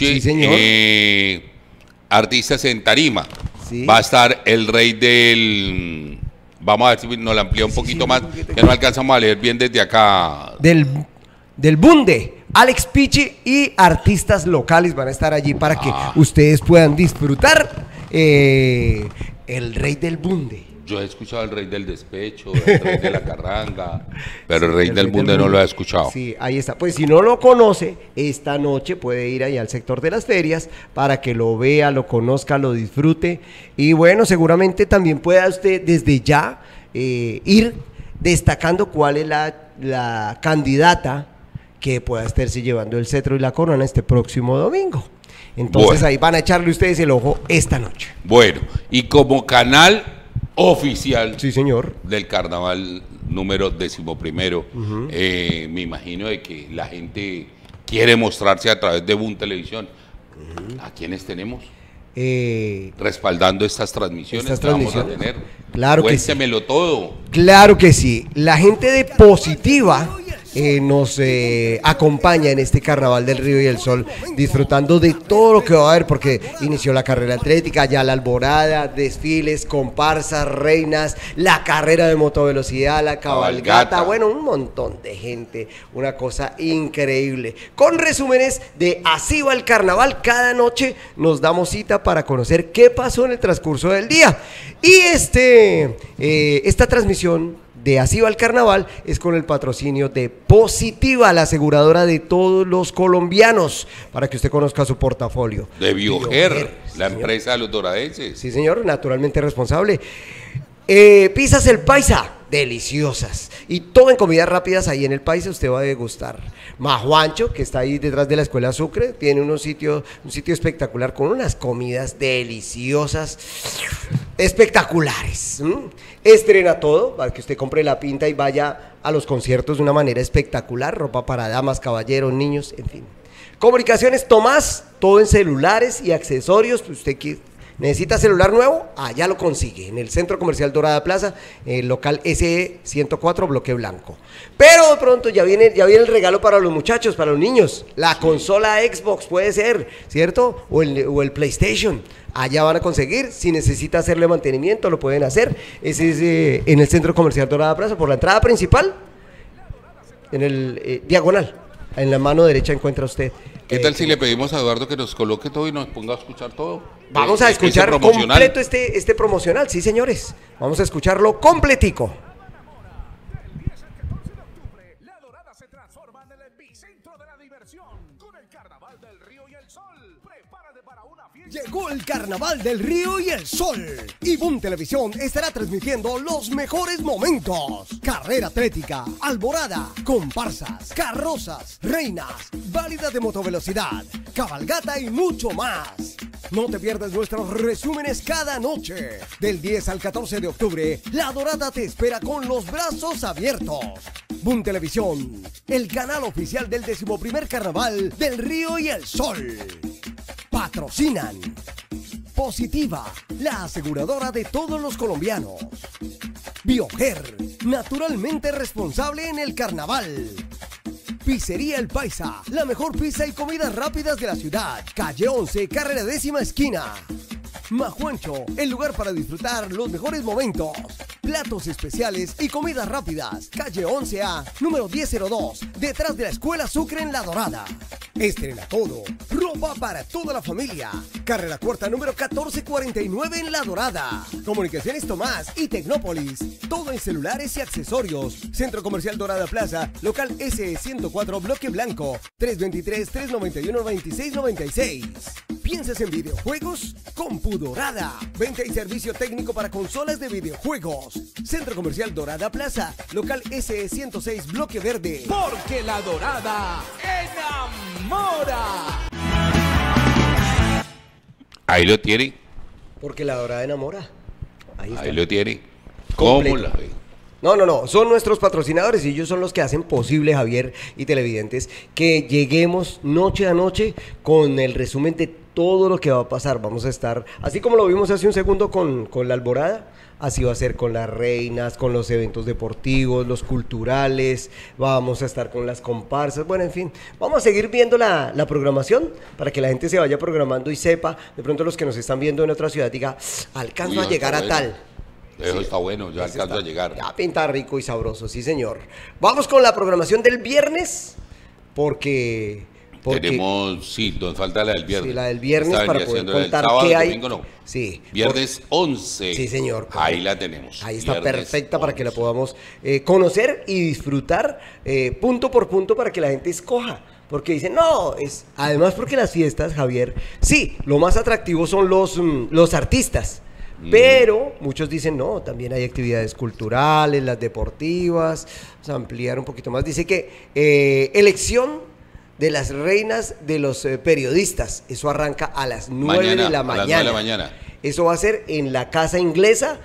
noche, artistas en tarima. Va a estar el rey del... Vamos a ver si nos la amplía un poquito más, que no alcanzamos a leer bien desde acá. Del Bunde, Alex Pichi y artistas locales van a estar allí para que ustedes puedan disfrutar el rey del Bunde. Yo he escuchado el rey del despecho, el rey de la carranga, pero el rey del Bunde no lo he escuchado. Sí, ahí está. Pues si no lo conoce, esta noche puede ir ahí al sector de las ferias para que lo vea, lo conozca, lo disfrute. Y bueno, seguramente también pueda usted desde ya ir destacando cuál es la candidata que pueda estarse llevando el cetro y la corona este próximo domingo. Entonces ahí van a echarle ustedes el ojo esta noche. Bueno, y como canal oficial señor, del carnaval número 11º, me imagino de que la gente quiere mostrarse a través de Boom Televisión. ¿A quiénes tenemos? Respaldando estas transmisiones que vamos a tener. Claro que sí. Cuéntemelo todo. Claro que sí. La gente de Positiva nos acompaña en este Carnaval del Río y el Sol, disfrutando de todo lo que va a haber, porque inició la carrera atlética, ya la alborada, desfiles, comparsas, reinas, la carrera de motovelocidad, la cabalgata, bueno, un montón de gente, una cosa increíble. Con resúmenes de Así va el Carnaval, cada noche nos damos cita para conocer qué pasó en el transcurso del día. Y esta transmisión de Así va el Carnaval es con el patrocinio de Positiva, la aseguradora de todos los colombianos, para que usted conozca su portafolio. De Bioger, la empresa de los doradenses. Sí, señor, naturalmente responsable. Pizzas El Paisa, deliciosas. Y todo en comidas rápidas ahí en El Paisa usted va a degustar. Majuancho, que está ahí detrás de la Escuela Sucre, tiene un sitio espectacular con unas comidas deliciosas, espectaculares. Estrena todo, para que usted compre la pinta y vaya a los conciertos de una manera espectacular. Ropa para damas, caballeros, niños, en fin. Comunicaciones Tomás, todo en celulares y accesorios. Pues usted necesita celular nuevo, allá lo consigue, en el Centro Comercial Dorada Plaza, el local SE 104, Bloque Blanco. Pero de pronto ya viene el regalo para los muchachos, para los niños. La consola Xbox puede ser, ¿cierto? O el PlayStation. Allá van a conseguir. Si necesita hacerle mantenimiento, lo pueden hacer. Ese es en el Centro Comercial Dorada Plaza, por la entrada principal, en el diagonal. En la mano derecha encuentra usted. ¿Qué tal si le pedimos a Eduardo que nos coloque todo y nos ponga a escuchar todo? Vamos a escuchar completo este promocional, sí, señores. Vamos a escucharlo completico. La Dorada se transforma en el epicentro de la diversión con el Carnaval del Río y el Sol. Prepárate para una fiesta. Llegó el Carnaval del Río y el Sol. Y Boom Televisión estará transmitiendo los mejores momentos. Carrera atlética, alborada, comparsas, carrozas, reinas, válida de motovelocidad, cabalgata y mucho más. No te pierdas nuestros resúmenes cada noche. Del 10 al 14 de octubre, La Dorada te espera con los brazos abiertos. Boom Televisión, el canal oficial del 11º Carnaval del Río y el Sol. Patrocinan Positiva, la aseguradora de todos los colombianos. Bioger, naturalmente responsable en el carnaval. Pizzería El Paisa, la mejor pizza y comidas rápidas de la ciudad. Calle 11, carrera 10ª esquina. Majuancho, el lugar para disfrutar los mejores momentos. Platos especiales y comidas rápidas. Calle 11A, número 1002, detrás de la Escuela Sucre en La Dorada. Estrena todo, ropa para toda la familia. Carrera cuarta, número 1449 en La Dorada. Comunicaciones Tomás y Tecnópolis. Todo en celulares y accesorios. Centro Comercial Dorada Plaza, local S104, bloque blanco. 323-391-2696. ¿Piensas en videojuegos? Compu Dorada. Venta y servicio técnico para consolas de videojuegos. Centro Comercial Dorada Plaza, local S106, bloque verde. Porque La Dorada enamora. Ahí lo tiene. Porque La Dorada enamora. Ahí está. Ahí lo tiene. ¿Cómo Completo. la ve? No, son nuestros patrocinadores y ellos son los que hacen posible, Javier y televidentes, que lleguemos noche a noche con el resumen de todo lo que va a pasar. Vamos a estar, así como lo vimos hace un segundo con la Alborada, así va a ser con las reinas, con los eventos deportivos, los culturales, vamos a estar con las comparsas, bueno, en fin, vamos a seguir viendo la programación para que la gente se vaya programando y sepa, de pronto los que nos están viendo en otra ciudad diga, alcanzo a llegar a tal. Eso está bueno, ya alcanzo a llegar. Ya pinta rico y sabroso, sí señor. Vamos con la programación del viernes, porque tenemos, sí, nos falta la del viernes. Sí, la del viernes Estaban para ya poder haciendo contar sábado, qué hay. domingo no. Sí. Viernes 11. Sí, señor. Ahí la tenemos. Ahí está Viernes perfecta 11. para que la podamos conocer y disfrutar punto por punto para que la gente escoja. Porque dicen, no, además porque las fiestas, Javier, sí, lo más atractivo son los artistas. Pero muchos dicen, no, también hay actividades culturales, las deportivas, vamos a ampliar un poquito más. Dice que elección de las reinas de los periodistas, eso arranca a las 9 de la mañana. A las 9 de la mañana. Eso va a ser en la Casa Inglesa,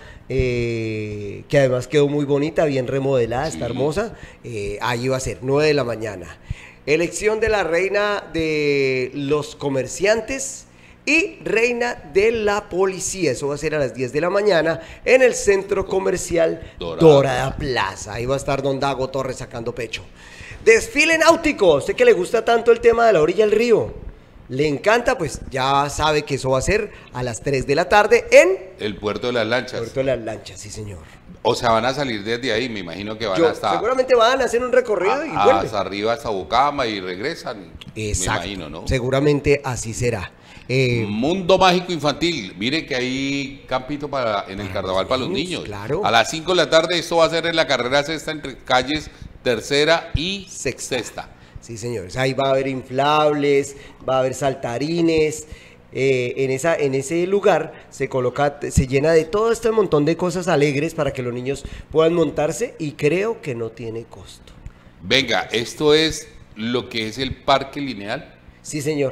que además quedó muy bonita, bien remodelada, está hermosa. Ahí va a ser 9 de la mañana. Elección de la reina de los comerciantes y reina de la policía. Eso va a ser a las 10 de la mañana en el Centro Comercial Dorada Plaza. Ahí va a estar don Dago Torres sacando pecho. Desfile náutico. Usted que le gusta tanto el tema de la orilla del río, le encanta, pues ya sabe que eso va a ser a las 3 de la tarde en el Puerto de las Lanchas. Puerto de las Lanchas, sí señor. O sea, van a salir desde ahí, me imagino que van hasta... Seguramente van a hacer un recorrido y vuelven. Hasta arriba, hasta Bucama y regresan. Exacto. Me imagino, ¿no? Seguramente así será. Mundo Mágico Infantil. Mire que hay campito en el carnaval para los niños. Claro. A las 5 de la tarde esto va a ser en la carrera sexta entre calles tercera y sexta. Sí, señores. Ahí va a haber inflables, va a haber saltarines. En ese lugar se llena de todo este montón de cosas alegres para que los niños puedan montarse y creo que no tiene costo. Venga, ¿esto es lo que es el Parque Lineal? Sí, señor.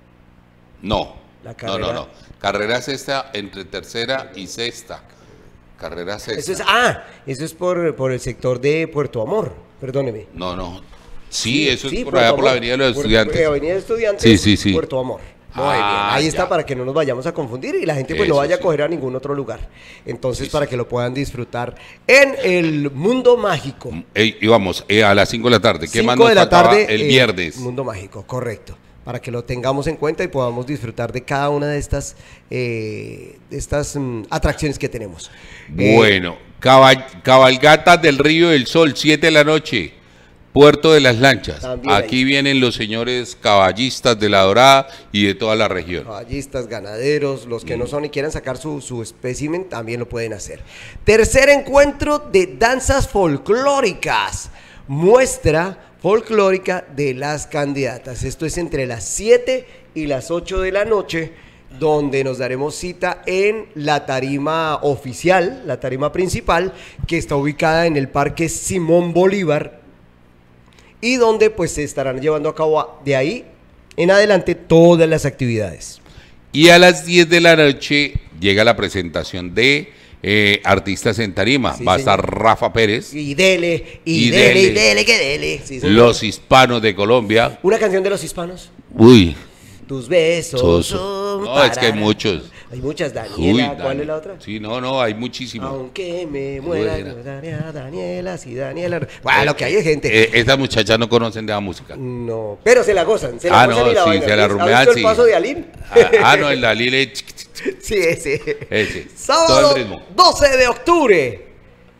No, la carrera. No. Carrera sexta entre tercera y sexta. Carrera sexta. Eso es por el sector de Puerto Amor, perdóneme. No. Sí, eso es por Puerto allá Amor, por la Avenida de los Estudiantes. Avenida de Estudiantes, sí. Puerto Amor. Muy bien, ahí está para que no nos vayamos a confundir y la gente pues no vaya a coger a ningún otro lugar. Entonces para que lo puedan disfrutar en el Mundo Mágico. Y vamos, a las 5 de la tarde. ¿Qué más 5 nos de la faltaba tarde, el viernes? Mundo Mágico, correcto. Para que lo tengamos en cuenta y podamos disfrutar de cada una de estas atracciones que tenemos. Bueno, cabalgatas del Río del Sol, 7 de la noche. Puerto de las Lanchas. Aquí vienen los señores caballistas de La Dorada y de toda la región. Caballistas, ganaderos, los que no son y quieran sacar su espécimen, también lo pueden hacer. Tercer encuentro de danzas folclóricas. Muestra folclórica de las candidatas. Esto es entre las 7 y las 8 de la noche, donde nos daremos cita en la tarima oficial, la tarima principal, que está ubicada en el Parque Simón Bolívar, y donde pues se estarán llevando a cabo de ahí en adelante todas las actividades. Y a las 10 de la noche llega la presentación de artistas en tarima. Va a estar Rafa Pérez. Y dele, que dele. Sí, los hispanos de Colombia. Una canción de los hispanos. Uy. Tus besos son No, es que hay muchos. Hay muchas, Daniela, Uy, ¿cuál es la otra? Sí, no, hay muchísimas. Aunque me muera, Buena. Daniela, sí, Daniela. Bueno, lo que hay es gente. Estas muchachas no conocen de la música. No, pero se la gozan, se la gozan no, y la sí, bailan. se la ¿Ha rumbean, visto el sí. paso de Alín? No, el Dalí le... Sí, ese. Todo Sábado el ritmo. 12 de octubre.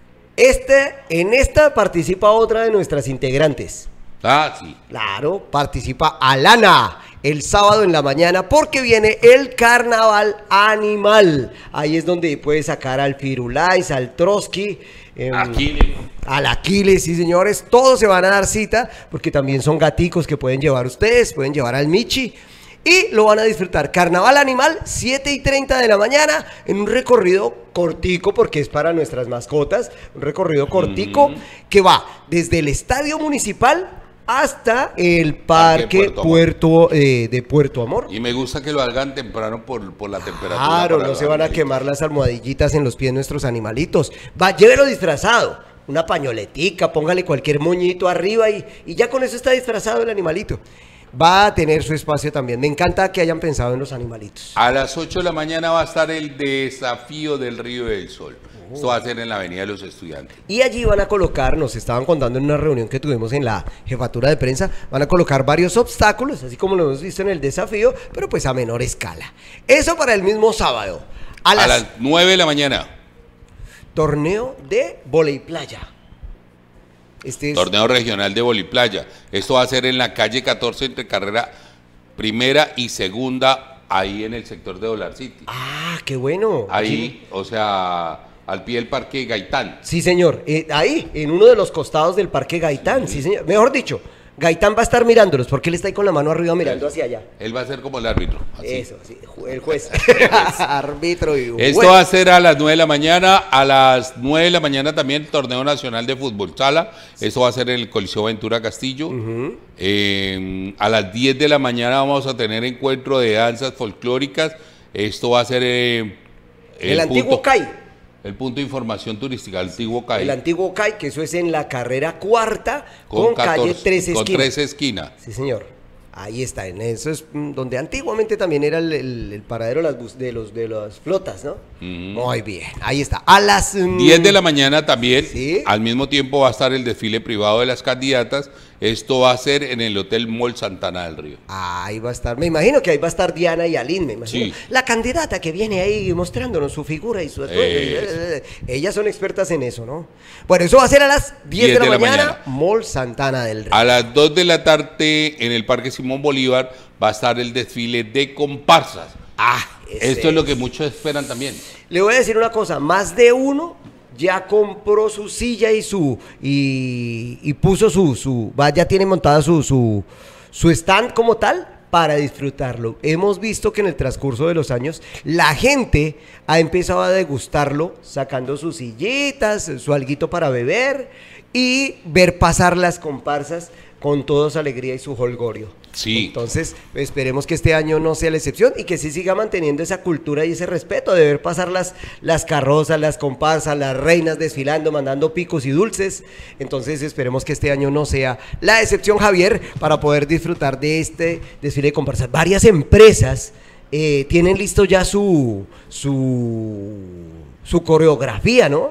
En esta participa otra de nuestras integrantes. Sí. Claro, participa Alana el sábado en la mañana porque viene el carnaval animal. Ahí es donde puede sacar al Firulais, al Trotsky, al Aquiles, sí señores. Todos se van a dar cita porque también son gaticos que pueden llevar ustedes, pueden llevar al Michi. Y lo van a disfrutar. Carnaval Animal, 7:30 de la mañana, en un recorrido cortico, porque es para nuestras mascotas. Un recorrido cortico que va desde el Estadio Municipal hasta el Parque de Puerto Amor. Y me gusta que lo hagan temprano por la temperatura. Claro, no se van a quemar las almohadillitas en los pies de nuestros animalitos. Llévelo disfrazado. Una pañoletica, póngale cualquier moñito arriba y ya con eso está disfrazado el animalito. Va a tener su espacio también. Me encanta que hayan pensado en los animalitos. A las 8 de la mañana va a estar el desafío del Río del Sol. Esto va a ser en la Avenida de los Estudiantes. Y allí van a colocar, nos estaban contando en una reunión que tuvimos en la jefatura de prensa, van a colocar varios obstáculos, así como lo hemos visto en el desafío, pero pues a menor escala. Eso para el mismo sábado. A las 9 de la mañana. Torneo de vóley playa. Torneo regional de voliplaya. Esto va a ser en la calle 14 entre carrera primera y segunda, ahí en el sector de Dollar City. Ah, qué bueno. Ahí, o sea, al pie del Parque Gaitán. Sí, señor. Ahí, en uno de los costados del Parque Gaitán. Sí, señor. Mejor dicho, Gaitán va a estar mirándolos porque él está ahí con la mano arriba mirando hacia allá. Él va a ser como el árbitro. Así. Eso, sí, el juez. Árbitro y juez. Esto va a ser a las 9 de la mañana. A las 9 de la mañana también Torneo Nacional de Fútbol Sala. Esto va a ser en el Coliseo Ventura Castillo. A las 10 de la mañana vamos a tener encuentro de danzas folclóricas. Esto va a ser el antiguo CAI. El punto de información turística, el antiguo CAI. El antiguo CAI, que eso es en la carrera cuarta con 14, calle 13 esquinas. Con 13 esquinas. Sí, señor. Ahí está, en eso es donde antiguamente también era el paradero de las flotas, ¿no? Muy bien, ahí está. A las 10 de la mañana también, ¿sí? Al mismo tiempo va a estar el desfile privado de las candidatas. Esto va a ser en el Hotel Mall Santana del Río. Ahí va a estar, me imagino que ahí va a estar Diana y Aline, me imagino. Sí. La candidata que viene ahí mostrándonos su figura y su... Ellas son expertas en eso, ¿no? Bueno, eso va a ser a las 10 de la mañana, Mall Santana del Río. A las 2 de la tarde en el Parque Simón Bolívar va a estar el desfile de comparsas. Esto es lo que muchos esperan también. Le voy a decir una cosa, más de uno ya compró su silla y puso ya tiene montada su stand como tal para disfrutarlo. Hemos visto que en el transcurso de los años la gente ha empezado a degustarlo sacando sus sillitas, su alguito para beber y ver pasar las comparsas con toda su alegría y su jolgorio. Sí. Entonces, esperemos que este año no sea la excepción y que sí siga manteniendo esa cultura y ese respeto de ver pasar las carrozas, las comparsas, las reinas desfilando, mandando picos y dulces. Entonces, esperemos que este año no sea la excepción, Javier, para poder disfrutar de este desfile de comparsas. Varias empresas tienen listo ya su coreografía, ¿no?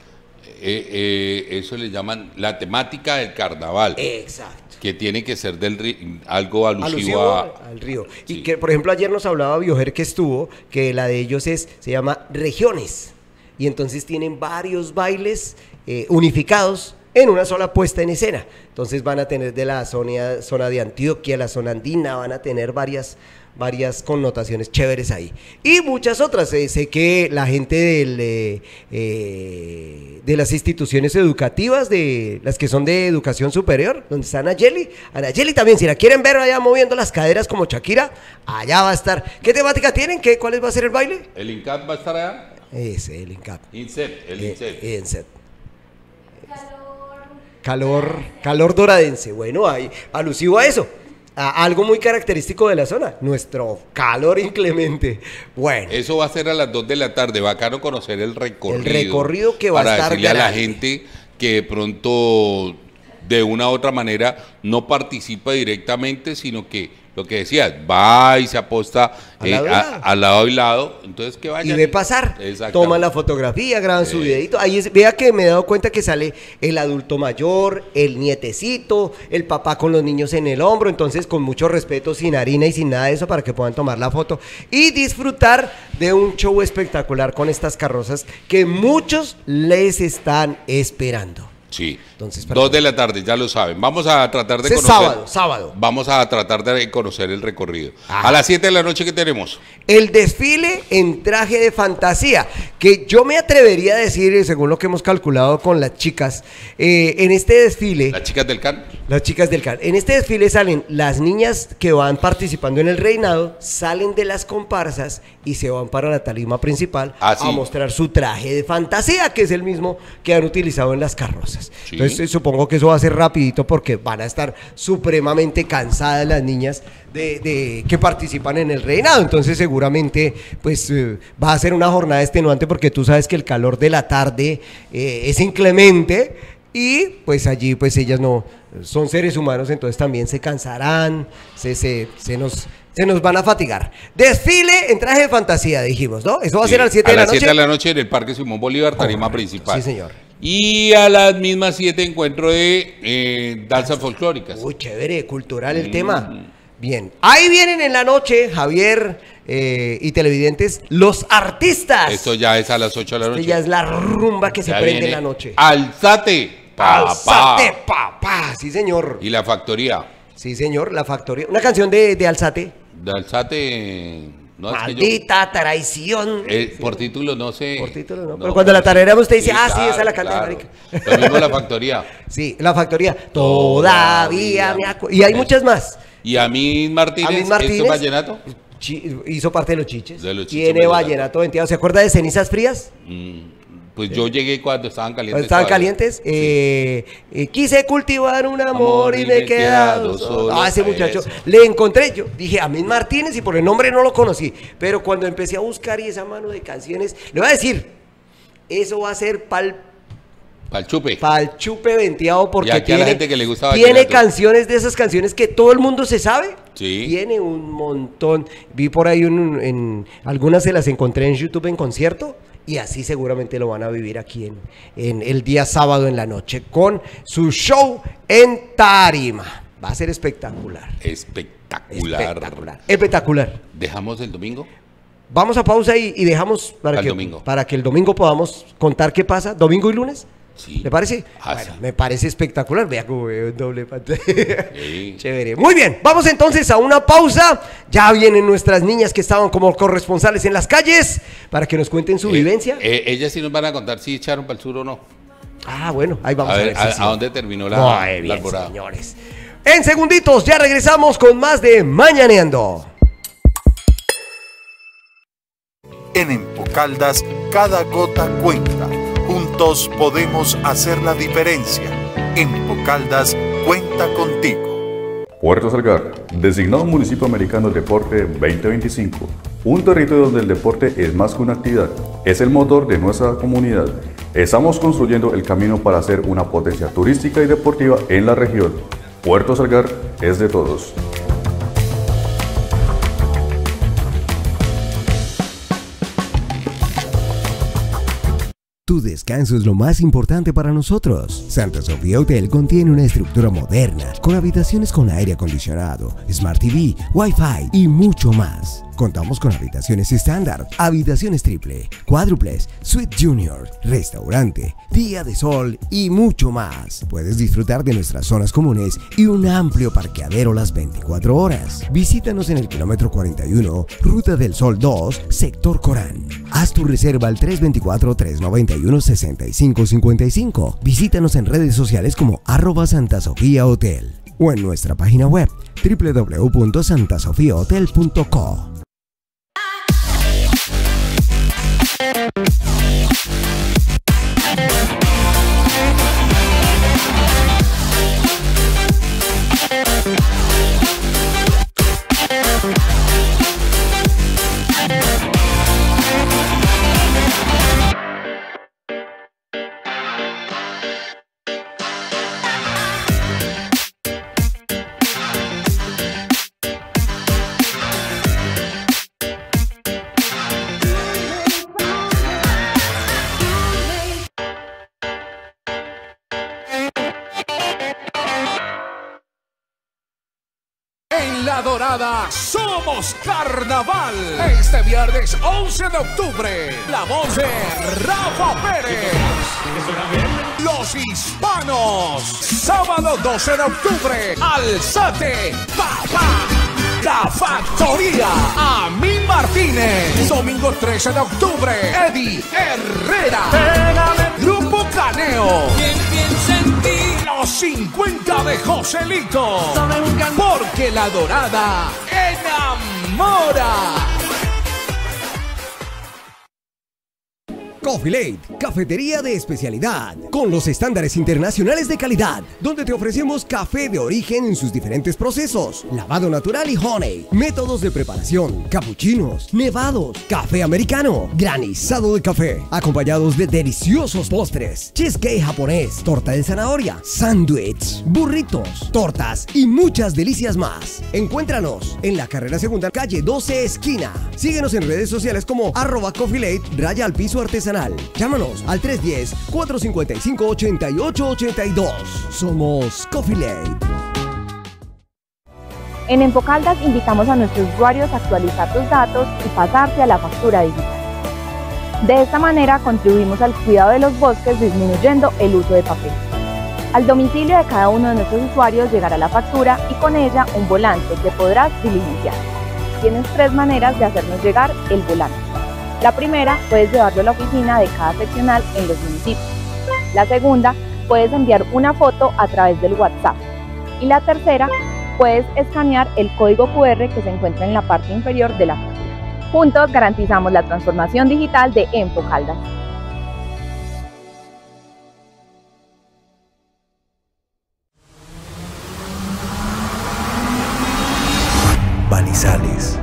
Eso le llaman la temática del carnaval. Exacto. Que tiene que ser algo alusivo al río. Sí. Y que, por ejemplo, ayer nos hablaba Bioger que estuvo, que la de ellos se llama Regiones. Y entonces tienen varios bailes unificados en una sola puesta en escena. Entonces van a tener de la zona de Antioquia, la zona andina, van a tener varias connotaciones chéveres ahí. Y muchas otras. Sé que la gente de las instituciones educativas, de las que son de educación superior, donde está Anayeli también, si la quieren ver allá moviendo las caderas como Shakira, allá va a estar. ¿Qué temática tienen? ¿Cuál va a ser el baile? ¿El INCAP va a estar allá? Ese, el INCAP. INCEP. Calor doradense. Bueno, ahí, alusivo a eso. Algo muy característico de la zona, nuestro calor inclemente. Bueno. Eso va a ser a las 2 de la tarde, bacano conocer el recorrido. El recorrido que va a estar para decirle a la gente que de pronto de una u otra manera no participa directamente, sino que lo que decías, va y se aposta al lado y lado, entonces que vaya. Y ve pasar, toman la fotografía, graban su videito. Ahí vea que me he dado cuenta que sale el adulto mayor, el nietecito, el papá con los niños en el hombro, entonces con mucho respeto, sin harina y sin nada de eso, para que puedan tomar la foto y disfrutar de un show espectacular con estas carrozas que muchos les están esperando. Sí, entonces, 2 de la tarde, ya lo saben. Vamos a tratar de conocer. Sábado. Vamos a tratar de conocer el recorrido. A las 7 de la noche, ¿qué tenemos? El desfile en traje de fantasía, que yo me atrevería a decir, según lo que hemos calculado con las chicas, en este desfile... ¿Las chicas del CAN? Las chicas del CAN. En este desfile salen las niñas que van participando en el reinado, salen de las comparsas y se van para la tarima principal a mostrar su traje de fantasía, que es el mismo que han utilizado en las carrozas. Sí. Entonces supongo que eso va a ser rapidito porque van a estar supremamente cansadas las niñas de que participan en el reinado. Entonces seguramente pues va a ser una jornada extenuante porque tú sabes que el calor de la tarde es inclemente y pues allí pues ellas no son seres humanos, entonces también se cansarán, se nos van a fatigar. Desfile en traje de fantasía, dijimos, ¿no? Eso va a ser a las 7 de la noche. A las 7 de la noche en el Parque Simón Bolívar, tarima principal. Sí, señor. Y a las mismas 7 encuentro de danzas folclóricas. Uy, chévere, cultural el tema. Bien, ahí vienen en la noche, Javier y televidentes, los artistas. Esto ya es a las 8 de la noche. Esto ya es la rumba que se prende en la noche. Alzate, papá. Alzate, papá, sí señor. Y la factoría. Sí señor, la factoría. Una canción de Alzate. De Alzate... No, maldita traición. Por título no sé. Por título no. Pero cuando la tarareamos usted dice, sí, esa la canta marica. Lo mismo la factoría. Sí, la factoría. Todavía me acuerdo. Y hay muchas más. ¿Y a mí Martínez? ¿Esto vallenato? Hizo parte de los chiches. Tiene vallenato venteado. ¿Se acuerda de Cenizas Frías? Pues yo llegué cuando estaban calientes. Estaban calientes. Quise cultivar un amor y me he quedado solo. Ese muchacho. Le encontré, yo dije a Amín Martínez y por el nombre no lo conocí. Pero cuando empecé a buscar y esa mano de canciones, le voy a decir, eso va a ser pa'l chupe venteado porque tiene, a la gente que le gusta tiene canciones de esas canciones que todo el mundo se sabe. Sí. Tiene un montón. Vi por ahí algunas se las encontré en YouTube en concierto. Y así seguramente lo van a vivir aquí en el día sábado en la noche con su show en tarima. Va a ser espectacular. Espectacular. ¿Dejamos el domingo? Vamos a pausa y dejamos para que el domingo podamos contar qué pasa. ¿Domingo y lunes? Sí. ¿Le parece? Bueno, sí. Me parece espectacular. Vea cómo veo un doble pantalla. Sí. Chévere. Muy bien, vamos entonces a una pausa. Ya vienen nuestras niñas que estaban como corresponsales en las calles para que nos cuenten su vivencia. Ellas sí nos van a contar si echaron para el sur o no. Ah, bueno, ahí vamos a ver. ¿A dónde terminó la alborada? Señores. En segunditos ya regresamos con más de Mañaneando. En Empocaldas, cada gota cuenta. Juntos podemos hacer la diferencia. Empocaldas cuenta contigo. Puerto Salgar, designado Municipio Americano del Deporte 2025. Un territorio donde el deporte es más que una actividad, es el motor de nuestra comunidad. Estamos construyendo el camino para hacer una potencia turística y deportiva en la región. Puerto Salgar es de todos. Tu descanso es lo más importante para nosotros. Santa Sofía Hotel contiene una estructura moderna, con habitaciones con aire acondicionado, Smart TV, Wi-Fi y mucho más. Contamos con habitaciones estándar, habitaciones triple, cuádruples, suite junior, restaurante, día de sol y mucho más. Puedes disfrutar de nuestras zonas comunes y un amplio parqueadero las 24 horas. Visítanos en el kilómetro 41, Ruta del Sol 2, Sector Corán. Haz tu reserva al 324-391-6555. Visítanos en redes sociales como @SantaSofiaHotel o en nuestra página web www.santasofiahotel.co. Dorada somos carnaval. Este viernes 11 de octubre, la voz de Rafa Pérez. Los Hispanos. Sábado 12 de octubre, Alzate, Papá. La Factoría, Amín Martínez. Domingo 13 de octubre, Eddie Herrera. Grupo Caneo. ¿Quién piensa en ti? Los 50 de Joselito. Porque la Dorada enamora. Coffee Late, cafetería de especialidad, con los estándares internacionales de calidad, donde te ofrecemos café de origen en sus diferentes procesos, lavado natural y honey, métodos de preparación, capuchinos, nevados, café americano, granizado de café, acompañados de deliciosos postres, cheesecake japonés, torta de zanahoria, sándwich, burritos, tortas y muchas delicias más. Encuéntranos en la carrera segunda, calle 12 esquina. Síguenos en redes sociales como @CoffeeLate_artesanal. Llámanos al 310-455-8882. Somos Coffee Late. En Empocaldas invitamos a nuestros usuarios a actualizar sus datos y pasarse a la factura digital. De esta manera contribuimos al cuidado de los bosques disminuyendo el uso de papel. Al domicilio de cada uno de nuestros usuarios llegará la factura y con ella un volante que podrás diligenciar. Tienes 3 maneras de hacernos llegar el volante. La primera, puedes llevarlo a la oficina de cada seccional en los municipios. La segunda, puedes enviar una foto a través del WhatsApp. Y la tercera, puedes escanear el código QR que se encuentra en la parte inferior de la factura. Juntos garantizamos la transformación digital de Empocaldas. Manizales.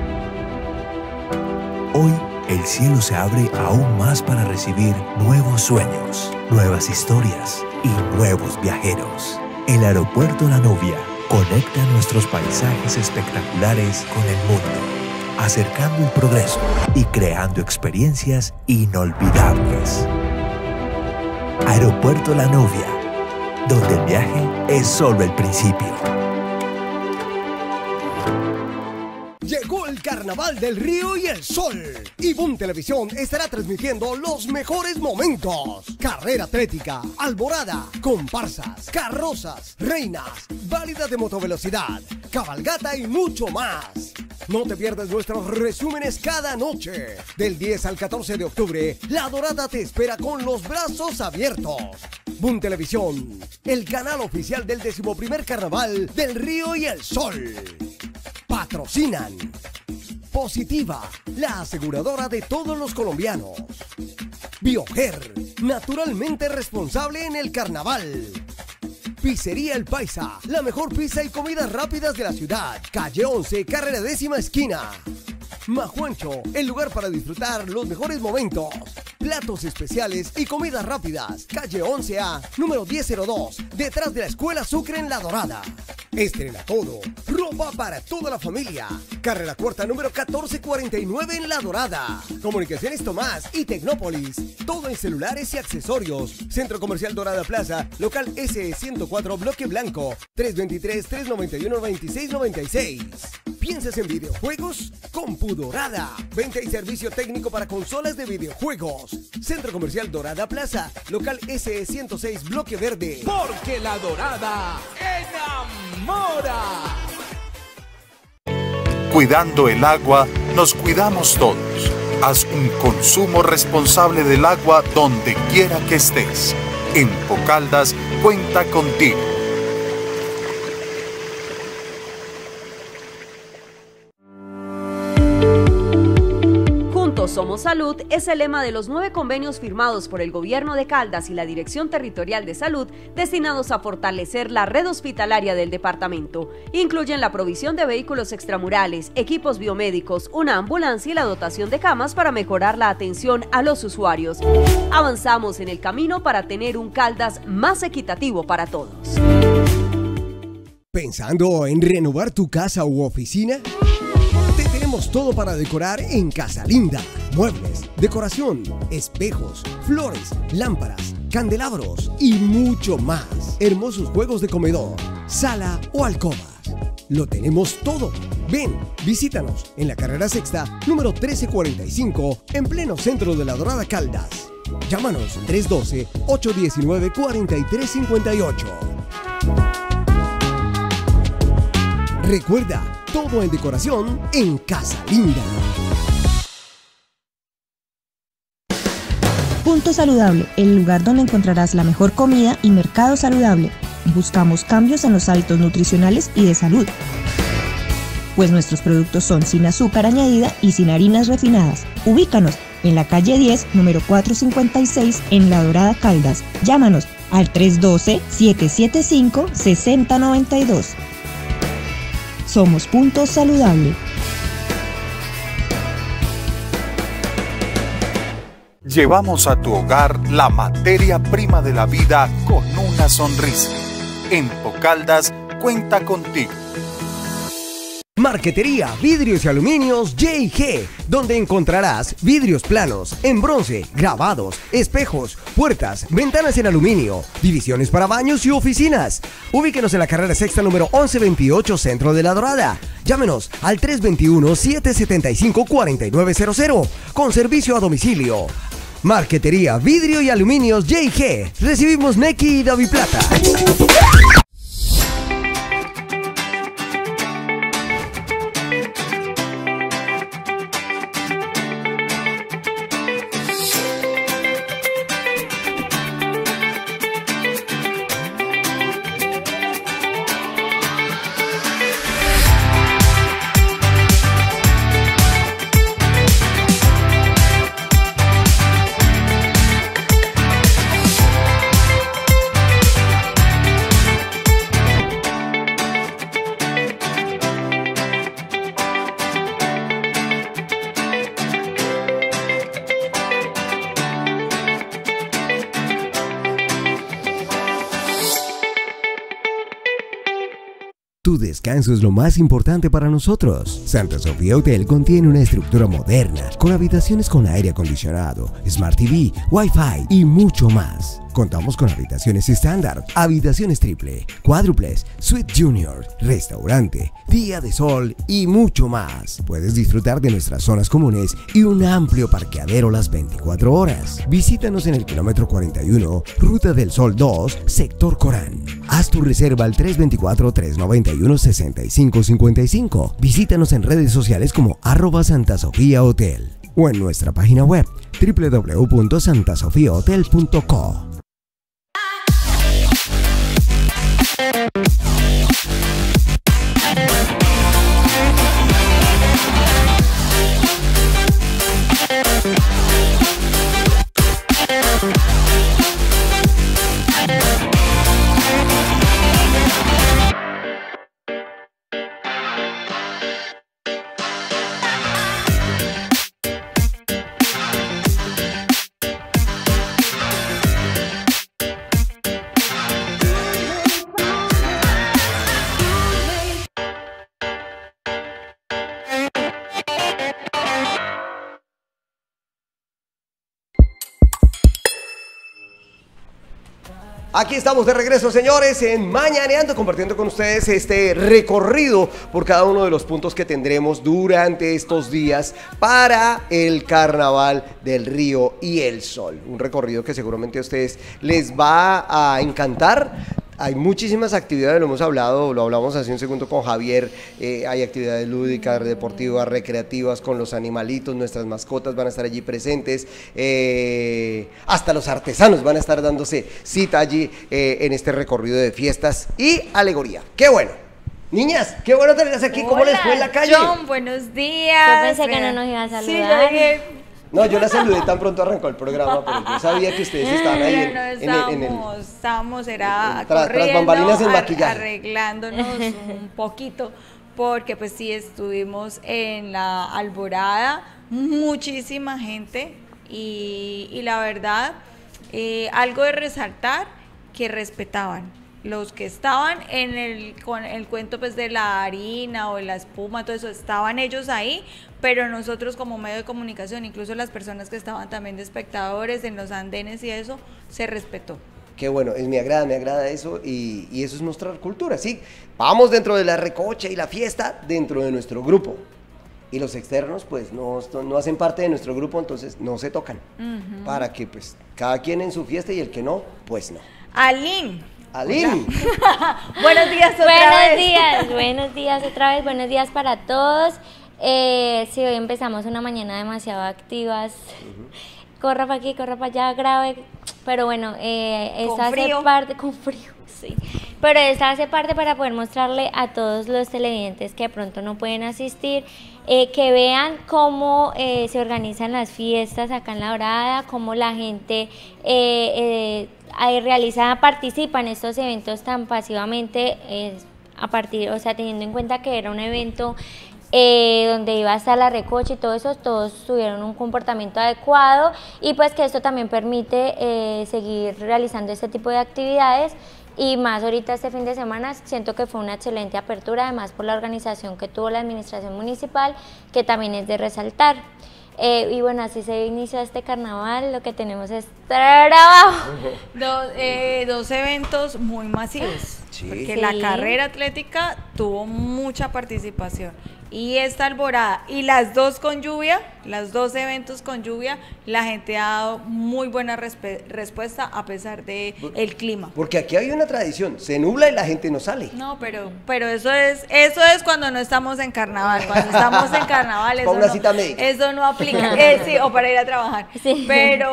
Hoy el cielo se abre aún más para recibir nuevos sueños, nuevas historias y nuevos viajeros. El aeropuerto La Novia conecta nuestros paisajes espectaculares con el mundo, acercando el progreso y creando experiencias inolvidables. Aeropuerto La Novia, donde el viaje es solo el principio. Llegó el Carnaval del Río y el Sol. Y Boom Televisión estará transmitiendo los mejores momentos. Carrera atlética, alborada, comparsas, carrozas, reinas, válidas de motovelocidad, cabalgata y mucho más. No te pierdas nuestros resúmenes cada noche. Del 10 al 14 de octubre, La Dorada te espera con los brazos abiertos. Boom Televisión, el canal oficial del 11º Carnaval del Río y el Sol. Patrocinan Positiva, la aseguradora de todos los colombianos. Bioger, naturalmente responsable en el carnaval. Pizzería El Paisa, la mejor pizza y comidas rápidas de la ciudad. Calle 11, carrera 10ª esquina. Majuancho, el lugar para disfrutar los mejores momentos. Platos especiales y comidas rápidas. Calle 11A, número 1002, detrás de la Escuela Sucre en La Dorada. Estrena todo, ropa para toda la familia. Carrera cuarta, número 1449 en La Dorada. Comunicaciones Tomás y Tecnópolis. Todo en celulares y accesorios. Centro Comercial Dorada Plaza, local S104, Bloque Blanco. 323-391-2696. ¿Piensas en videojuegos? Compu Dorada. Venta y servicio técnico para consolas de videojuegos. Centro Comercial Dorada Plaza, local SE106, Bloque Verde. Porque la Dorada enamora. Cuidando el agua, nos cuidamos todos. Haz un consumo responsable del agua donde quiera que estés. Empocaldas cuenta contigo. Somos Salud es el lema de los 9 convenios firmados por el Gobierno de Caldas y la Dirección Territorial de Salud destinados a fortalecer la red hospitalaria del departamento. Incluyen la provisión de vehículos extramurales, equipos biomédicos, una ambulancia y la dotación de camas para mejorar la atención a los usuarios. Avanzamos en el camino para tener un Caldas más equitativo para todos. ¿Pensando en renovar tu casa u oficina? Tenemos todo para decorar en Casa Linda. Muebles, decoración, espejos, flores, lámparas, candelabros y mucho más. Hermosos juegos de comedor, sala o alcobas. Lo tenemos todo. Ven, visítanos en la carrera sexta, número 1345, en pleno centro de La Dorada, Caldas. Llámanos 312-819-4358. Recuerda, todo en decoración en Casa Linda. Punto Saludable, el lugar donde encontrarás la mejor comida y mercado saludable. Buscamos cambios en los hábitos nutricionales y de salud, pues nuestros productos son sin azúcar añadida y sin harinas refinadas. Ubícanos en la calle 10, número 456, en La Dorada, Caldas. Llámanos al 312-775-6092. Somos Punto Saludable. Llevamos a tu hogar la materia prima de la vida con una sonrisa. En Caldas cuenta contigo. Marquetería Vidrios y Aluminios J&G, donde encontrarás vidrios planos, en bronce, grabados, espejos, puertas, ventanas en aluminio, divisiones para baños y oficinas. Ubíquenos en la carrera sexta número 1128, centro de La Dorada. Llámenos al 321-775-4900, con servicio a domicilio. Marquetería Vidrio y Aluminios J&G. Recibimos Nequi y Daviplata. Tu descanso es lo más importante para nosotros. Santa Sofía Hotel contiene una estructura moderna, con habitaciones con aire acondicionado, Smart TV, Wi-Fi y mucho más. Contamos con habitaciones estándar, habitaciones triple, cuádruples, suite junior, restaurante, día de sol y mucho más. Puedes disfrutar de nuestras zonas comunes y un amplio parqueadero las 24 horas. Visítanos en el kilómetro 41, Ruta del Sol 2, sector Corán. Haz tu reserva al 324-391-6555. Visítanos en redes sociales como @SantaSofiaHotel o en nuestra página web www.santasofiahotel.co. Aquí estamos de regreso, señores, en Mañaneando, compartiendo con ustedes este recorrido por cada uno de los puntos que tendremos durante estos días para el Carnaval del Río y el Sol. Un recorrido que seguramente a ustedes les va a encantar. Hay muchísimas actividades, lo hemos hablado, lo hablamos hace un segundo con Javier. Hay actividades lúdicas, deportivas, recreativas con los animalitos, nuestras mascotas van a estar allí presentes. Hasta los artesanos van a estar dándose cita allí en este recorrido de fiestas y alegoría. ¡Qué bueno! Niñas, qué bueno tenerlas aquí. ¿Cómo les fue en la calle? John, buenos días. Yo pensé que no nos iban a saludar. Sí, yo dije... No, yo la saludé tan pronto arrancó el programa, pero yo sabía que ustedes estaban ahí estábamos era tras bambalinas en maquillaje, arreglándonos un poquito, porque pues sí estuvimos en la Alborada, muchísima gente y la verdad, algo de resaltar, que respetaban. Los que estaban con el cuento pues de la harina o de la espuma, todo eso, estaban ellos ahí, pero nosotros como medio de comunicación, incluso las personas que estaban también de espectadores en los andenes y eso, se respetó. Qué bueno, me agrada eso y eso es mostrar cultura, ¿sí? Vamos dentro de la recocha y la fiesta dentro de nuestro grupo. Y los externos pues no hacen parte de nuestro grupo, entonces no se tocan. Para que pues cada quien en su fiesta y el que no, pues no. Aline. Buenos días otra vez. Buenos días otra vez, buenos días para todos. Sí, hoy empezamos una mañana demasiado activas. Corra para aquí, corra para allá, grave. Pero bueno, esta hace parte, con frío, sí. Pero esta hace parte para poder mostrarle a todos los televidentes que de pronto no pueden asistir, que vean cómo se organizan las fiestas acá en La Dorada, cómo la gente participa en estos eventos tan pasivamente, teniendo en cuenta que era un evento donde iba a estar la recocha y todo eso, todos tuvieron un comportamiento adecuado y pues que esto también permite seguir realizando este tipo de actividades y más ahorita este fin de semana. Siento que fue una excelente apertura, además por la organización que tuvo la administración municipal, que también es de resaltar. Y bueno, así se inicia este carnaval, lo que tenemos es trabajo. Dos eventos muy masivos, porque la carrera atlética tuvo mucha participación y esta alborada y las dos con lluvia, los dos eventos con lluvia, la gente ha dado muy buena respuesta a pesar de el clima. Porque aquí hay una tradición, se nubla y la gente no sale. No, pero eso es cuando no estamos en carnaval. Cuando estamos en carnaval eso no aplica. Sí, o para ir a trabajar. Sí.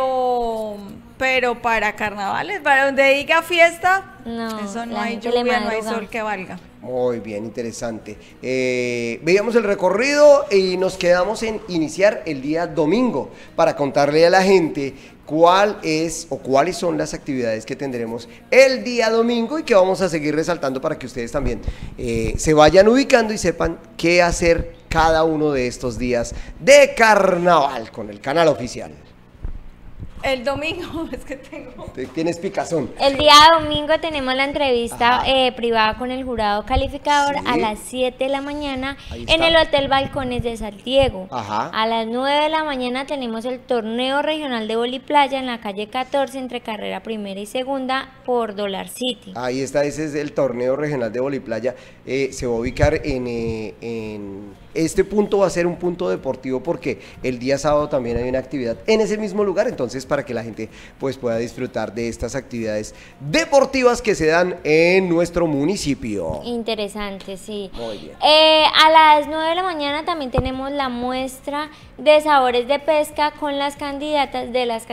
Pero para carnavales, para donde diga fiesta, eso no hay lluvia, no hay sol que valga. Muy bien, interesante. Veíamos el recorrido y nos quedamos en iniciar el día domingo para contarle a la gente cuáles son las actividades que tendremos el día domingo y que vamos a seguir resaltando para que ustedes también se vayan ubicando y sepan qué hacer cada uno de estos días de carnaval con el canal oficial. El domingo, es que tienes picazón. El día domingo tenemos la entrevista privada con el jurado calificador a las 7 de la mañana en el Hotel Balcones de San Diego. A las 9 de la mañana tenemos el torneo regional de voliplaya en la calle 14 entre carrera primera y segunda por Dollar City. Ahí está, ese es el torneo regional de voliplaya. Se va a ubicar en este punto, va a ser un punto deportivo porque el día sábado también hay una actividad en ese mismo lugar, entonces para que la gente pues pueda disfrutar de estas actividades deportivas que se dan en nuestro municipio. Interesante, sí. Muy bien. A las 9 de la mañana también tenemos la muestra de sabores de pesca con las candidatas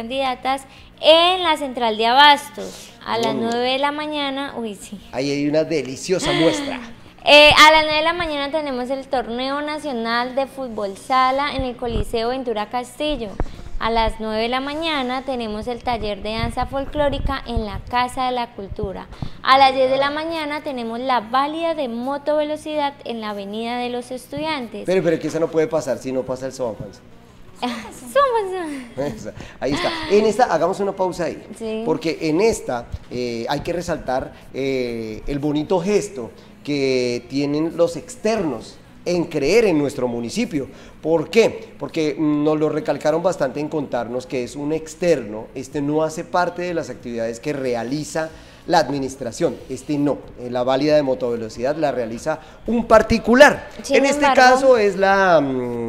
en la central de abastos. A las 9 de la mañana, ahí hay una deliciosa muestra. A las 9 de la mañana tenemos el torneo nacional de fútbol sala en el Coliseo Ventura Castillo. A las 9 de la mañana tenemos el taller de danza folclórica en la Casa de la Cultura. A las 10 de la mañana tenemos la válida de motovelocidad en la Avenida de los Estudiantes. Pero que eso no puede pasar si no pasa el Sobapanza. Ahí está. En esta, hagamos una pausa ahí, porque en esta hay que resaltar el bonito gesto que tienen los externos en creer en nuestro municipio. ¿Por qué? Porque nos lo recalcaron bastante en contarnos que es un externo, no hace parte de las actividades que realiza la administración, la válida de motovelocidad la realiza un particular. En este caso es la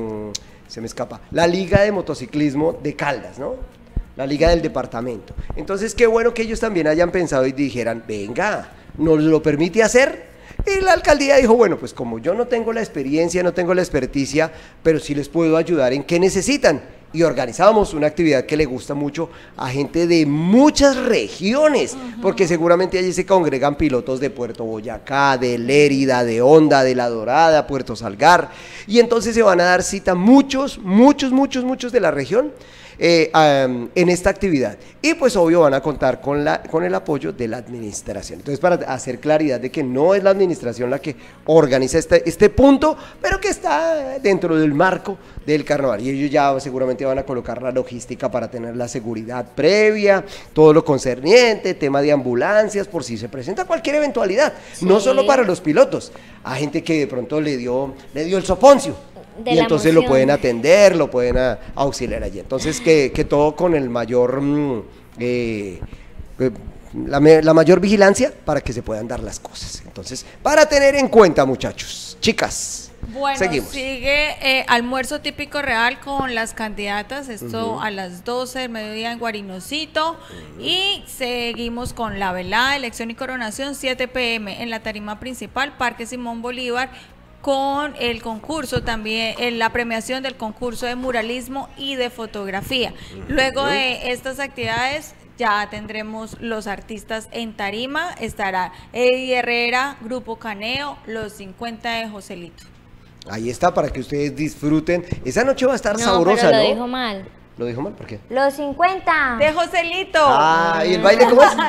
Liga de Motociclismo de Caldas, ¿no? La Liga del Departamento. Entonces, qué bueno que ellos también hayan pensado y dijeran, venga, ¿nos lo permite hacer? Y la alcaldía dijo, bueno, pues como yo no tengo la experiencia, no tengo la experticia, pero sí les puedo ayudar en qué necesitan. Y organizábamos una actividad que le gusta mucho a gente de muchas regiones, porque seguramente allí se congregan pilotos de Puerto Boyacá, de Lérida, de Honda, de La Dorada, Puerto Salgar, y entonces se van a dar cita muchos de la región en esta actividad, y pues obvio van a contar con el apoyo de la administración. Entonces, para hacer claridad de que no es la administración la que organiza este punto, pero que está dentro del marco del carnaval, y ellos ya seguramente van a colocar la logística para tener la seguridad previa, todo lo concerniente, tema de ambulancias, por si se presenta cualquier eventualidad, no solo para los pilotos, a gente que de pronto le dio el soponcio, y entonces lo pueden atender, lo pueden auxiliar allí. Entonces que todo con el mayor la mayor vigilancia para que se puedan dar las cosas. Entonces, para tener en cuenta, muchachos, chicas. Bueno, seguimos. Sigue almuerzo típico real con las candidatas, esto a las 12 del mediodía en Guarinosito, y seguimos con la velada, elección y coronación, 7 p.m. en la tarima principal, Parque Simón Bolívar, con el concurso también, en la premiación del concurso de muralismo y de fotografía. Luego de estas actividades ya tendremos los artistas en tarima, estará Eddie Herrera, Grupo Caneo, los 50 de Joselito. Ahí está, para que ustedes disfruten. Esa noche va a estar No, sabrosa, pero ¿no? lo dijo mal. ¿Lo dijo mal? ¿Por qué? Los 50. De Joselito. Ah, ¿y el baile cómo es?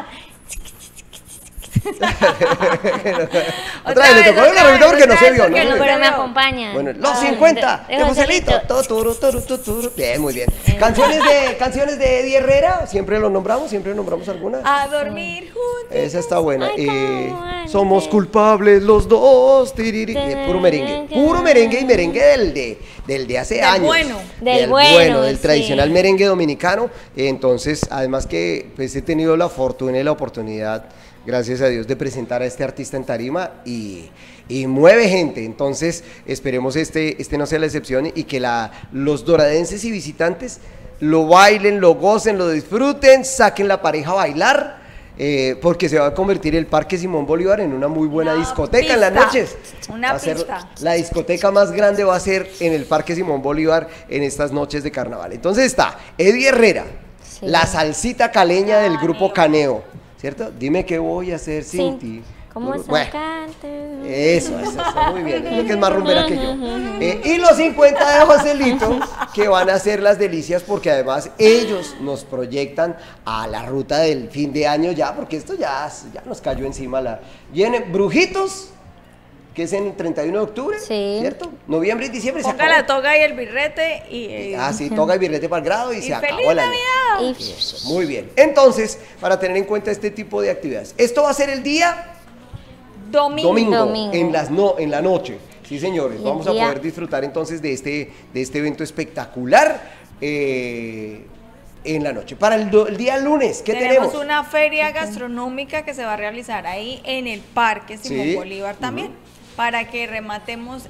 Otra vez, le tocó la repita porque no se vio, ¿no? Pero me acompaña. Bueno, los 50 de Joselito. Bien, muy bien. Canciones de Eddie Herrera, siempre nombramos alguna. A dormir juntos. Esa está buena. Ay, Somos culpables los dos. Puro merengue y merengue del de hace años. Del bueno, del tradicional merengue dominicano. Entonces, además que pues he tenido la fortuna y la oportunidad, gracias a Dios, de presentar a este artista en tarima y mueve gente. Entonces esperemos este no sea la excepción y que los doradenses y visitantes lo bailen, lo gocen, lo disfruten, saquen la pareja a bailar, porque se va a convertir el Parque Simón Bolívar en una muy buena discoteca en las noches. Una pista. La discoteca más grande va a ser en el Parque Simón Bolívar en estas noches de carnaval. Entonces está Eddie Herrera, la salsita caleña del Grupo Caneo, ¿cierto? Dime qué voy a hacer sin ti. ¿Cómo sacarte? Eso, muy bien. Es lo que es más rumbera que yo. Y los 50 de Joselito, que van a hacer las delicias, porque además ellos nos proyectan a la ruta del fin de año ya, porque esto ya nos cayó encima. Vienen Brujitos, que es en el 31 de octubre, ¿cierto? Noviembre y diciembre. Ponga la toga y el birrete y... sí, toga y birrete para el grado y se acabó el año. ¡Feliz Navidad! Eso, muy bien. Entonces, para tener en cuenta este tipo de actividades, esto va a ser el día domingo. En la noche. Sí, señores, vamos a poder disfrutar entonces de este evento espectacular en la noche. Para el día lunes, ¿qué tenemos? Tenemos una feria gastronómica que se va a realizar ahí en el Parque Simón Bolívar también, para que rematemos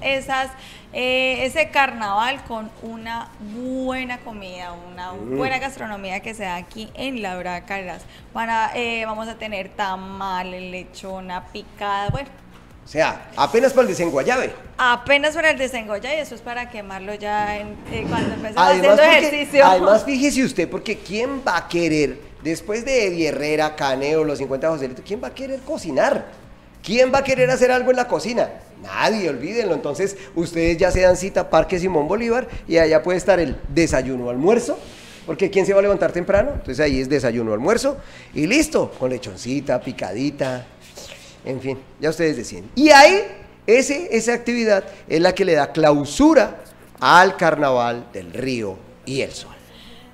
ese carnaval con una buena comida, una buena gastronomía que se da aquí en La Dorada Caldas. Vamos a tener tamales, lechona, picada, bueno. O sea, apenas para el desenguayabe. Apenas para el desengolla, y eso es para quemarlo ya cuando empecemos haciendo ejercicio. Además, fíjese usted, porque ¿quién va a querer, después de Eddie Herrera, Caneo, los 50 de Joselito, quién va a querer cocinar? ¿Quién va a querer hacer algo en la cocina? Nadie, olvídenlo. Entonces, ustedes ya se dan cita Parque Simón Bolívar y allá puede estar el desayuno, almuerzo, porque ¿quién se va a levantar temprano? Entonces ahí es desayuno, almuerzo y listo, con lechoncita, picadita, en fin, ya ustedes deciden. Y ahí, esa actividad es la que le da clausura al Carnaval del Río y el Sol.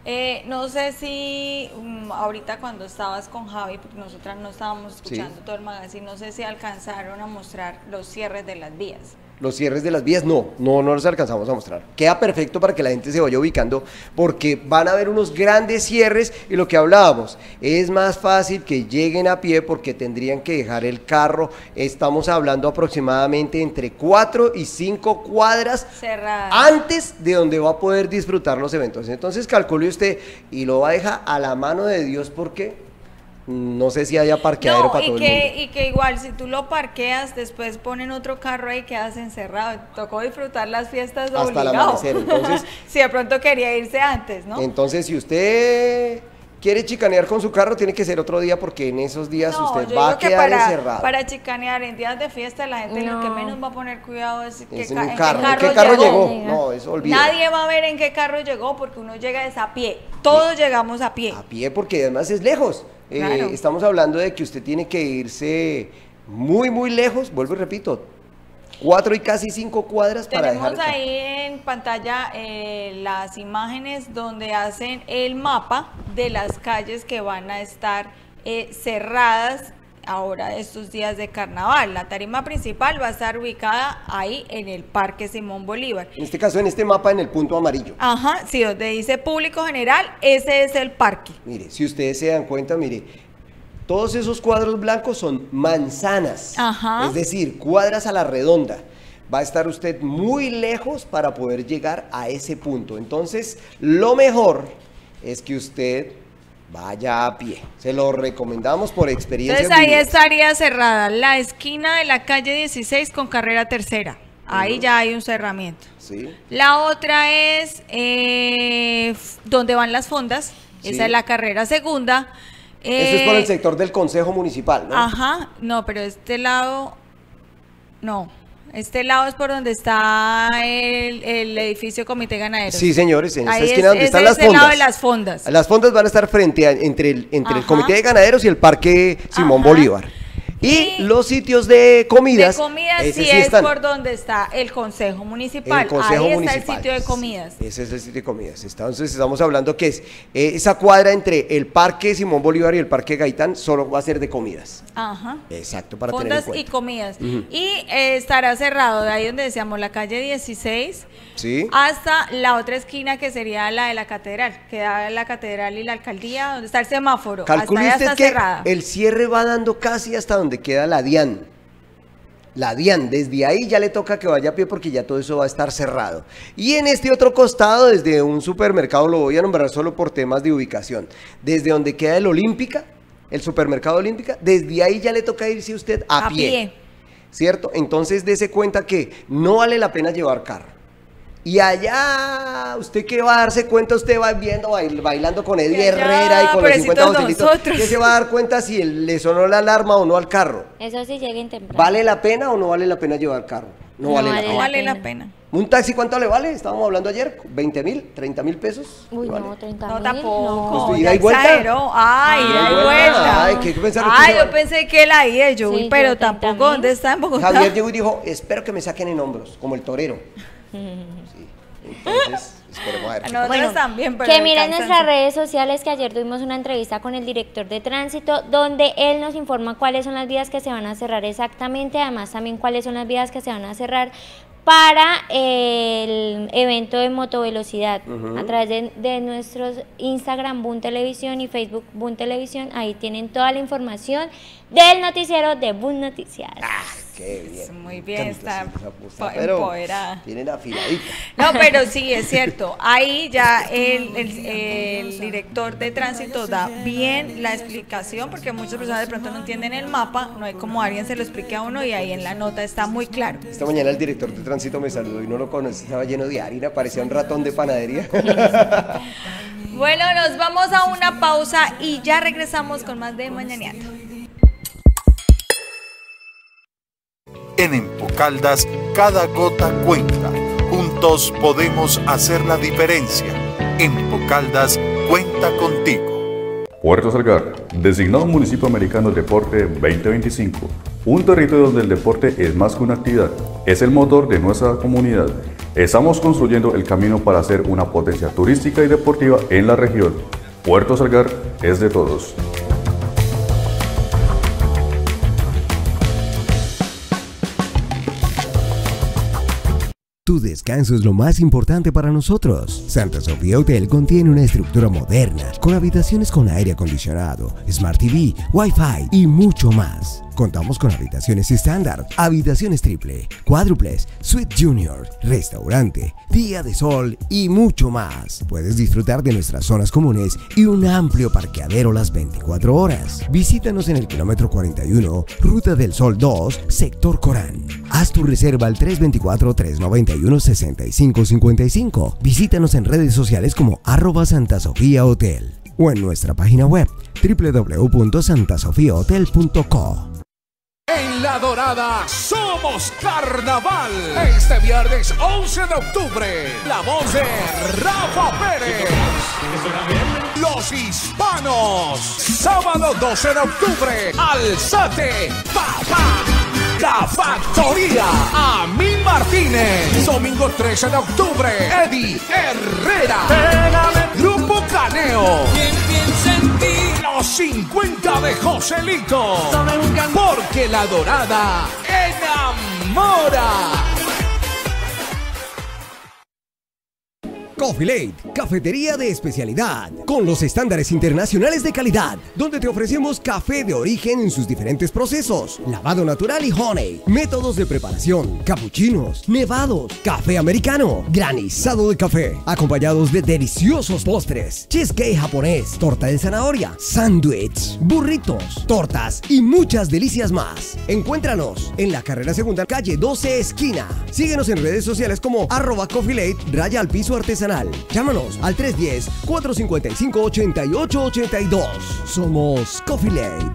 No sé si ahorita cuando estabas con Javi, porque nosotras no estábamos escuchando todo el magazine, no sé si alcanzaron a mostrar los cierres de las vías. Los cierres de las vías no los alcanzamos a mostrar. Queda perfecto para que la gente se vaya ubicando, porque van a haber unos grandes cierres y lo que hablábamos, es más fácil que lleguen a pie porque tendrían que dejar el carro. Estamos hablando aproximadamente entre 4 y 5 cuadras cerradas antes de donde va a poder disfrutar los eventos. Entonces calcule usted y lo va a dejar a la mano de Dios, porque no sé si haya parqueadero para todo el mundo. Y que igual, si tú lo parqueas, después ponen otro carro ahí y quedas encerrado. Tocó disfrutar las fiestas de hasta obligado. el amanecer. Entonces, si de pronto quería irse antes, ¿no? Entonces, si usted quiere chicanear con su carro, tiene que ser otro día, porque en esos días usted va a quedar encerrado. Para chicanear en días de fiesta, la gente lo que menos va a poner cuidado es en qué carro llegó. No, eso olvida. Nadie va a ver en qué carro llegó, porque uno llega a pie. Todos llegamos a pie. A pie, porque además es lejos. Claro. Estamos hablando de que usted tiene que irse muy, muy lejos, vuelvo y repito, 4 y casi 5 cuadras para dejar. Tenemos ahí en pantalla las imágenes donde hacen el mapa de las calles que van a estar cerradas ahora estos días de carnaval. La tarima principal va a estar ubicada ahí en el Parque Simón Bolívar. En este caso, en este mapa, en el punto amarillo. Ajá, sí, donde dice público general, ese es el parque. Mire, si ustedes se dan cuenta, mire, Todos esos cuadros blancos son manzanas, Ajá. es decir, cuadras a la redonda. Va a estar usted muy lejos para poder llegar a ese punto. Entonces, lo mejor es que usted vaya a pie. Se lo recomendamos por experiencia. Entonces ahí estaría cerrada la esquina de la calle 16 con carrera tercera. Ahí ya hay un cerramiento. Sí. La otra es donde van las fondas. Sí. Esa es la carrera segunda. Eso es por el sector del Consejo Municipal, ¿no? Ajá, no, pero este lado, no. Este lado es por donde está el edificio Comité Ganadero. Sí, señores, en esta Ahí esquina donde están ese las es el lado fondas. de las fondas. Las fondas van a estar frente a, entre el Ajá. Comité de Ganaderos y el Parque Simón Ajá. Bolívar. Y los sitios de comidas. De comidas ese sí sí es están. por donde está el Consejo Municipal. El Consejo Ahí Municipal. está el sitio de comidas. Ese es el sitio de comidas. Entonces estamos hablando que es esa cuadra entre el Parque Simón Bolívar y el Parque Gaitán solo va a ser de comidas. Ajá. Exacto, para tener en Fondas cuenta. y comidas. Ujú. Y estará cerrado de ahí donde decíamos la calle 16 Sí. hasta la otra esquina que sería la de la catedral, que da la catedral y la alcaldía, donde está el semáforo. Calcule hasta allá usted está que cerrada. el cierre va dando casi hasta donde queda la DIAN. La DIAN, desde ahí ya le toca que vaya a pie porque ya todo eso va a estar cerrado. Y en este otro costado, desde un supermercado, lo voy a nombrar solo por temas de ubicación, desde donde queda el Olímpica, el supermercado Olímpica, desde ahí ya le toca irse usted a pie. ¿Cierto? Entonces dése cuenta que no vale la pena llevar carro. Y allá, usted que va a darse cuenta, usted va viendo, bailando con Eddie Y allá, Herrera y con los 50 pobrecitos bocelitos, nosotros. ¿qué se va a dar cuenta si le sonó la alarma o no al carro? Eso sí, lleguen temprano. ¿Vale la pena o no vale la pena llevar carro? No, vale la pena. No vale la pena. ¿Un taxi cuánto le vale? Estábamos hablando ayer, 20.000, 30.000 pesos. Uy, ¿Le vale? no, 30 No, tampoco. Pues, ya ¿ida y vuelta? exageró. Ay, Ah, ida y ida y vuelta. vuelta. Ay, ¿qué pensaron que Ay, iba? yo pensé que la ida yo, Sí, pero yo tampoco. 30.000. ¿Dónde está en Bogotá? Javier llegó y dijo, espero que me saquen en hombros, como el torero. Sí. Entonces, esperemos a ver. Nosotros Bueno, también, pero que el miren cansancio. nuestras redes sociales, que ayer tuvimos una entrevista con el director de tránsito donde él nos informa cuáles son las vías que se van a cerrar exactamente, además también cuáles son las vías que se van a cerrar para el evento de motovelocidad. Ujú. A través de nuestros Instagram Boom Televisión y Facebook Boom Televisión, ahí tienen toda la información del noticiero de Boom Noticias. Qué bien. Muy bien, está pero empoderada. tienen afiladita. No, pero sí, es cierto. Ahí ya el director de tránsito da bien la explicación, porque muchas personas de pronto no entienden el mapa, no hay como alguien se lo explique a uno y ahí en la nota está muy claro. Esta mañana el director de tránsito me saludó y no lo conocí, estaba lleno de harina, parecía un ratón de panadería. Bueno, nos vamos a una pausa y ya regresamos con más de Mañaneando. En Empocaldas, cada gota cuenta. Juntos podemos hacer la diferencia. Empocaldas cuenta contigo. Puerto Salgar, designado Municipio Americano del Deporte 2025. Un territorio donde el deporte es más que una actividad, es el motor de nuestra comunidad. Estamos construyendo el camino para hacer una potencia turística y deportiva en la región. Puerto Salgar es de todos. Tu descanso es lo más importante para nosotros. Santa Sofía Hotel contiene una estructura moderna, con habitaciones con aire acondicionado, Smart TV, Wi-Fi y mucho más. Contamos con habitaciones estándar, habitaciones triple, cuádruples, suite junior, restaurante, día de sol y mucho más. Puedes disfrutar de nuestras zonas comunes y un amplio parqueadero las 24 horas. Visítanos en el kilómetro 41, Ruta del Sol 2, Sector Corán. Haz tu reserva al 324-391-6555. Visítanos en redes sociales como @SantaSofiaHotel o en nuestra página web www.santasofiahotel.co. En La Dorada somos carnaval. Este viernes 11 de octubre, la voz de Rafa Pérez. Los Hispanos. Sábado 12 de octubre, Alzate, Papá. La Factoría, Amil Martínez. Domingo 13 de octubre, Eddie Herrera. Grupo Caneo. ¿Quién piensa en ti? Los 50 de Joselito. Porque La Dorada enamora. Coffee Late, cafetería de especialidad, con los estándares internacionales de calidad, donde te ofrecemos café de origen en sus diferentes procesos, lavado natural y honey, métodos de preparación, capuchinos, nevados, café americano, granizado de café, acompañados de deliciosos postres, cheesecake japonés, torta de zanahoria, sándwich, burritos, tortas y muchas delicias más. Encuéntranos en la carrera segunda, calle 12, esquina. Síguenos en redes sociales como @CoffeeLate_artesanal. Llámanos al 310-455-8882. Somos Coffee Late.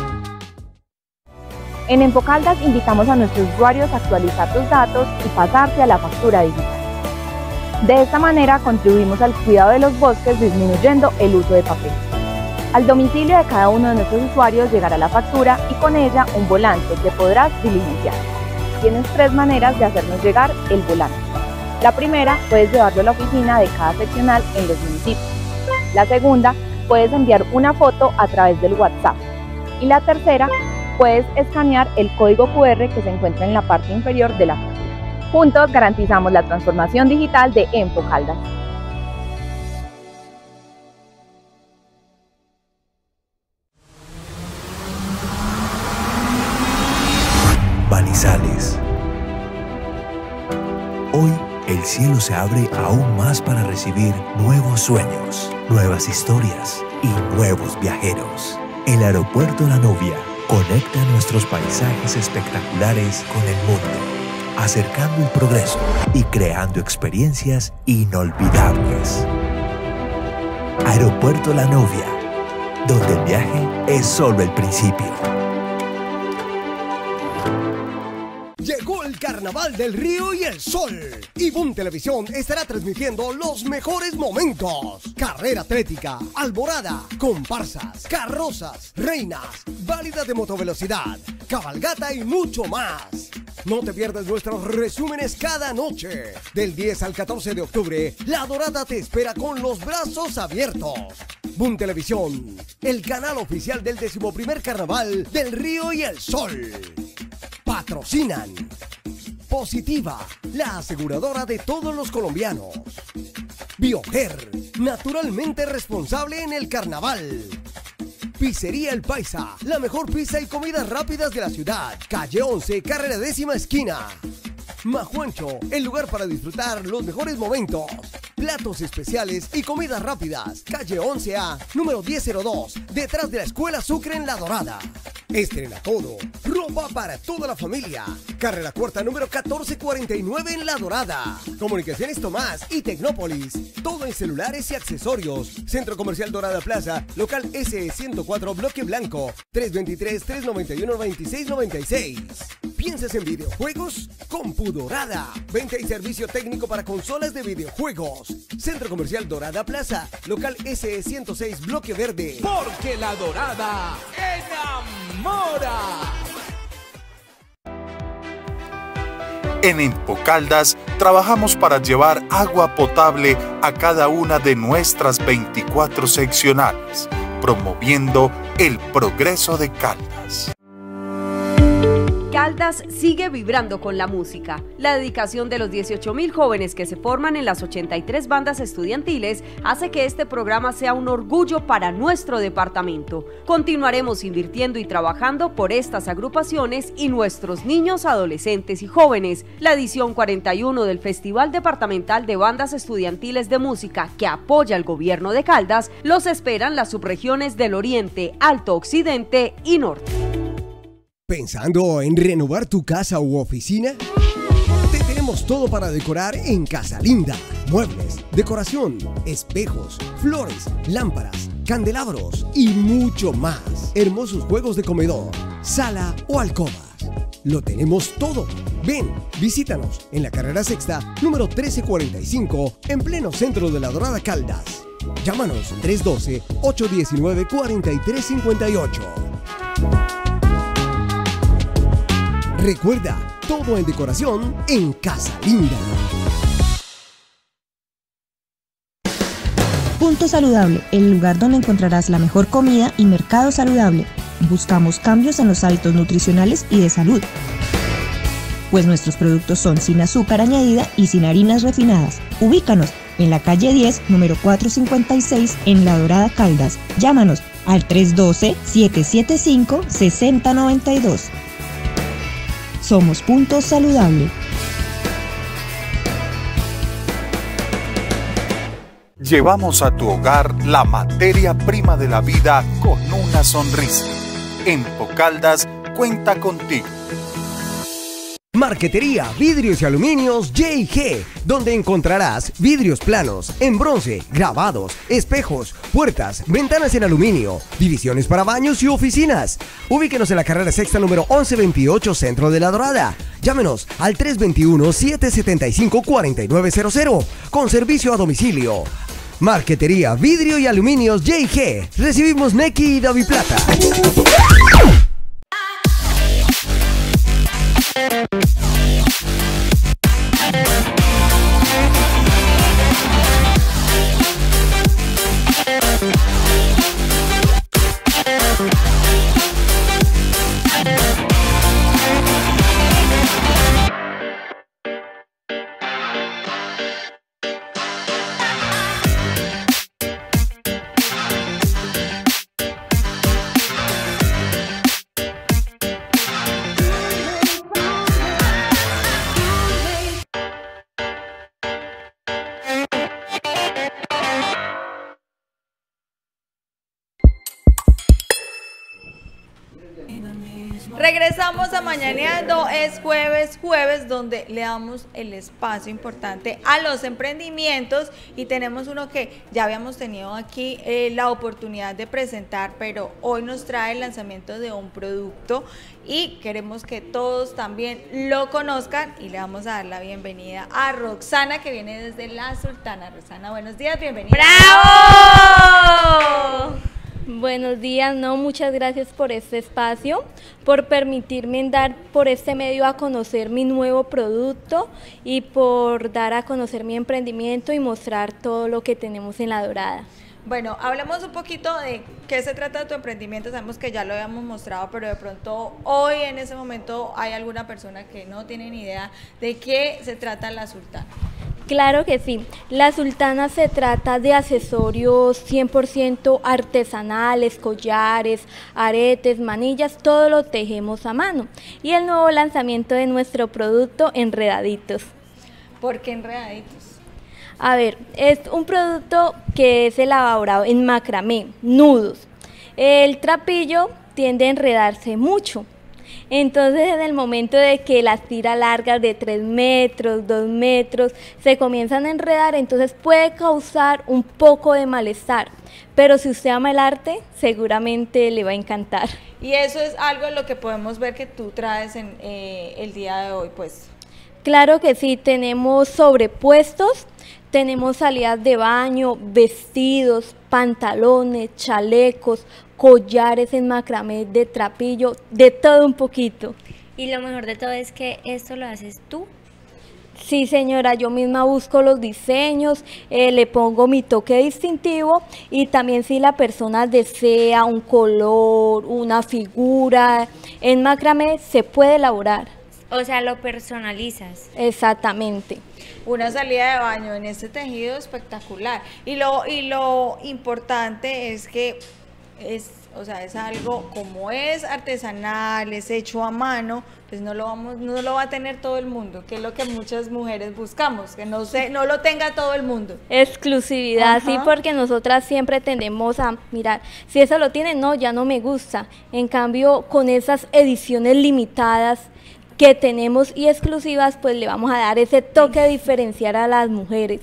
En Enfocaldas invitamos a nuestros usuarios a actualizar sus datos y pasarse a la factura digital. De esta manera contribuimos al cuidado de los bosques disminuyendo el uso de papel. Al domicilio de cada uno de nuestros usuarios llegará la factura y con ella un volante que podrás diligenciar. Tienes 3 maneras de hacernos llegar el volante. La primera, puedes llevarlo a la oficina de cada seccional en los municipios. La segunda, puedes enviar una foto a través del WhatsApp. Y la tercera, puedes escanear el código QR que se encuentra en la parte inferior de la factura. Juntos garantizamos la transformación digital de Enfocaldas. Manizales. Hoy el cielo se abre aún más para recibir nuevos sueños, nuevas historias y nuevos viajeros. El aeropuerto La Novia conecta nuestros paisajes espectaculares con el mundo, acercando el progreso y creando experiencias inolvidables. Aeropuerto La Novia, donde el viaje es solo el principio. Llegó el Carnaval del Río y el Sol y Boom Televisión estará transmitiendo los mejores momentos. Carrera atlética, alborada, comparsas, carrozas, reinas, válida de motovelocidad, cabalgata y mucho más. No te pierdas nuestros resúmenes cada noche. Del 10 al 14 de octubre, La Dorada te espera con los brazos abiertos. Boom Televisión, el canal oficial del 11º Carnaval del Río y el Sol. Patrocinan Positiva, la aseguradora de todos los colombianos. Bioger, naturalmente responsable en el carnaval. Pizzería El Paisa, la mejor pizza y comidas rápidas de la ciudad. Calle 11, carrera 10ª esquina. Majuancho, el lugar para disfrutar los mejores momentos. Platos especiales y comidas rápidas. Calle 11A, número 1002, detrás de la Escuela Sucre en La Dorada. Estrena todo, ropa para toda la familia. Carrera cuarta, número 1449 en La Dorada. Comunicaciones Tomás y Tecnópolis. Todo en celulares y accesorios. Centro Comercial Dorada Plaza, local S104, bloque blanco. 323-391-2696. ¿Piensas en videojuegos? Compu Dorada. Venta y servicio técnico para consolas de videojuegos. Centro Comercial Dorada Plaza, local S106, bloque verde. Porque La Dorada enamora. En Enfocaldas trabajamos para llevar agua potable a cada una de nuestras 24 seccionales, promoviendo el progreso de Caldas. Caldas sigue vibrando con la música. La dedicación de los 18.000 jóvenes que se forman en las 83 bandas estudiantiles hace que este programa sea un orgullo para nuestro departamento. Continuaremos invirtiendo y trabajando por estas agrupaciones y nuestros niños, adolescentes y jóvenes. La edición 41 del Festival Departamental de Bandas Estudiantiles de Música, que apoya al gobierno de Caldas, los esperan las subregiones del Oriente, Alto Occidente y Norte. ¿Pensando en renovar tu casa u oficina? Te tenemos todo para decorar en Casa Linda. Muebles, decoración, espejos, flores, lámparas, candelabros y mucho más. Hermosos juegos de comedor, sala o alcobas. Lo tenemos todo. Ven, visítanos en la carrera sexta, número 1345, en pleno centro de La Dorada, Caldas. Llámanos 312-819-4358. Recuerda, todo en decoración en Casa Linda. Punto Saludable, el lugar donde encontrarás la mejor comida y mercado saludable. Buscamos cambios en los hábitos nutricionales y de salud, pues nuestros productos son sin azúcar añadida y sin harinas refinadas. Ubícanos en la calle 10, número 456, en La Dorada, Caldas. Llámanos al 312-775-6092. Somos Punto Saludable. Llevamos a tu hogar la materia prima de la vida con una sonrisa. Empo Caldas cuenta contigo. Marquetería Vidrios y Aluminios J&G, donde encontrarás vidrios planos, en bronce, grabados, espejos, puertas, ventanas en aluminio, divisiones para baños y oficinas. Ubíquenos en la carrera sexta número 1128, centro de La Dorada. Llámenos al 321-775-4900, con servicio a domicilio. Marquetería Vidrio y Aluminios J&G. Recibimos Nequi y Daviplata. Regresamos a Mañaneando, es jueves donde le damos el espacio importante a los emprendimientos y tenemos uno que ya habíamos tenido aquí la oportunidad de presentar, pero hoy nos trae el lanzamiento de un producto y queremos que todos también lo conozcan y le vamos a dar la bienvenida a Roxana, que viene desde La Sultana. Roxana, buenos días, bienvenida. ¡Bravo! Buenos días, muchas gracias por este espacio, por permitirme dar por este medio a conocer mi nuevo producto y por dar a conocer mi emprendimiento y mostrar todo lo que tenemos en La Dorada. Bueno, hablemos un poquito de qué se trata de tu emprendimiento. Sabemos que ya lo habíamos mostrado, pero de pronto hoy en ese momento hay alguna persona que no tiene ni idea de qué se trata La Sultana. Claro que sí, La Sultana se trata de accesorios 100% artesanales, collares, aretes, manillas, todo lo tejemos a mano. Y el nuevo lanzamiento de nuestro producto, Enredaditos. ¿Por qué Enredaditos? A ver, es un producto que es elaborado en macramé, nudos. El trapillo tiende a enredarse mucho. Entonces, en el momento de que las tiras largas de 3 metros, 2 metros, se comienzan a enredar, entonces puede causar un poco de malestar. Pero si usted ama el arte, seguramente le va a encantar. Y eso es algo de lo que podemos ver que tú traes en el día de hoy, pues. Claro que sí, tenemos sobrepuestos, tenemos salidas de baño, vestidos, pantalones, chalecos, collares en macramé, de trapillo, de todo un poquito. Y lo mejor de todo es que esto lo haces tú. Sí, señora, yo misma busco los diseños, le pongo mi toque distintivo y también si la persona desea un color, una figura en macramé, se puede elaborar. O sea, lo personalizas. Exactamente. Una salida de baño en este tejido espectacular. Y lo importante es que es algo como es artesanal, es hecho a mano, pues no lo va a tener todo el mundo, que es lo que muchas mujeres buscamos, que no lo tenga todo el mundo. Exclusividad. Ajá. Sí, porque nosotras siempre tendemos a mirar, si eso lo tiene, no, ya no me gusta. En cambio, con esas ediciones limitadas que tenemos y exclusivas, pues le vamos a dar ese toque de diferenciar a las mujeres.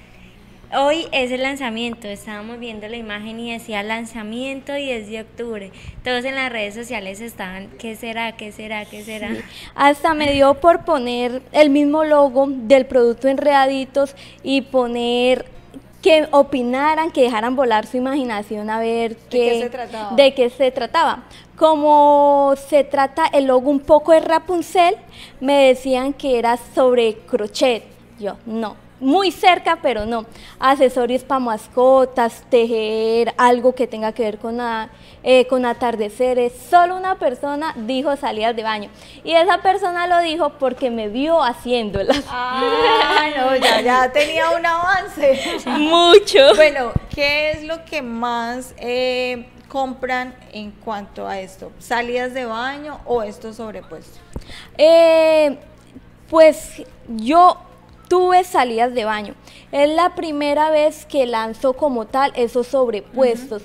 Hoy es el lanzamiento, estábamos viendo la imagen y decía lanzamiento 10 de octubre. Todos en las redes sociales estaban, ¿qué será? ¿Qué será? ¿Qué será? Sí. Hasta me dio por poner el mismo logo del producto Enredaditos y poner que opinaran, que dejaran volar su imaginación a ver de qué se trataba. Como se trata el logo un poco de Rapunzel, me decían que era sobre crochet. Yo, no, muy cerca, pero no. Accesorios para mascotas, tejer, algo que tenga que ver con atardeceres. Solo una persona dijo salidas de baño. Y esa persona lo dijo porque me vio haciéndolas. Ah, no, ya tenía un avance. Mucho. Bueno, ¿qué es lo que más compran en cuanto a esto? ¿Salidas de baño o estos sobrepuestos? Pues yo tuve salidas de baño. Es la primera vez que lanzo como tal esos sobrepuestos.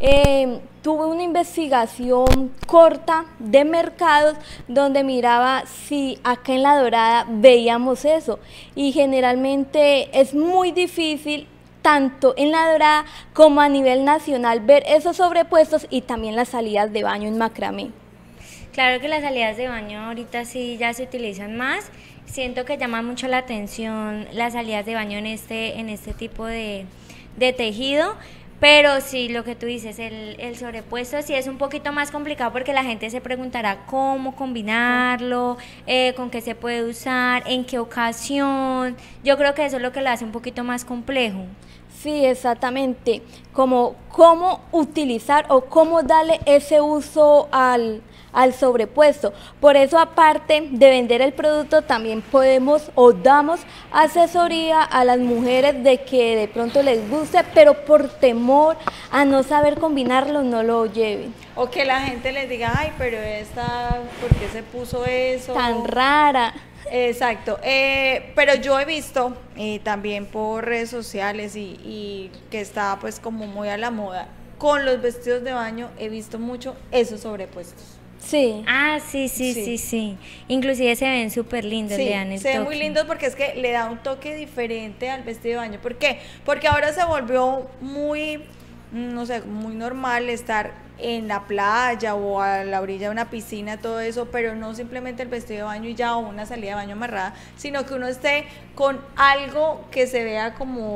Tuve una investigación corta de mercados donde miraba si acá en La Dorada veíamos eso. Y generalmente es muy difícil, tanto en La Dorada como a nivel nacional, ver esos sobrepuestos y también las salidas de baño en macramé. Claro que las salidas de baño ahorita sí ya se utilizan más. Siento que llama mucho la atención las salidas de baño en este tipo de tejido, pero sí, lo que tú dices, el sobrepuesto sí es un poquito más complicado porque la gente se preguntará cómo combinarlo, con qué se puede usar, en qué ocasión. Yo creo que eso es lo que lo hace un poquito más complejo. Sí, exactamente, como cómo utilizar o cómo darle ese uso al sobrepuesto. Por eso, aparte de vender el producto, también podemos o damos asesoría a las mujeres de que de pronto les guste, pero por temor a no saber combinarlo, no lo lleven. O que la gente les diga, ay, pero esta, ¿por qué se puso eso? Tan rara. Exacto, pero yo he visto también por redes sociales y que está pues como muy a la moda, con los vestidos de baño he visto mucho esos sobrepuestos. Sí. Ah, sí. Inclusive se ven súper lindos, sí, le dan el se ven toque. muy lindos porque es que le da un toque diferente al vestido de baño. ¿Por qué? Porque ahora se volvió muy, no sé, muy normal estar en la playa o a la orilla de una piscina, todo eso, pero no simplemente el vestido de baño y ya, o una salida de baño amarrada, sino que uno esté con algo que se vea como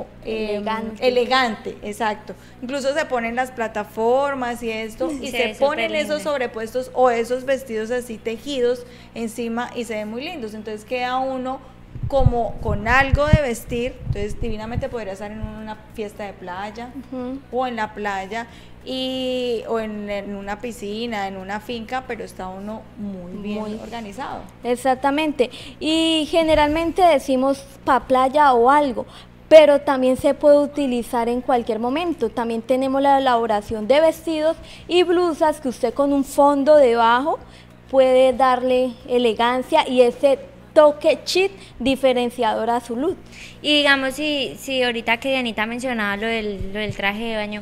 elegante, exacto. Incluso se ponen las plataformas y esto, y se ponen esos sobrepuestos o esos vestidos así tejidos encima y se ven muy lindos, entonces queda uno como con algo de vestir. Entonces divinamente podría estar en una fiesta de playa o en la playa o en una piscina, en una finca, pero está uno muy bien organizado. Exactamente, y generalmente decimos pa' playa o algo, pero también se puede utilizar en cualquier momento. También tenemos la elaboración de vestidos y blusas que usted con un fondo debajo puede darle elegancia y ese toque chic diferenciador a su look. Y digamos, si ahorita que Dianita mencionaba lo del traje de baño,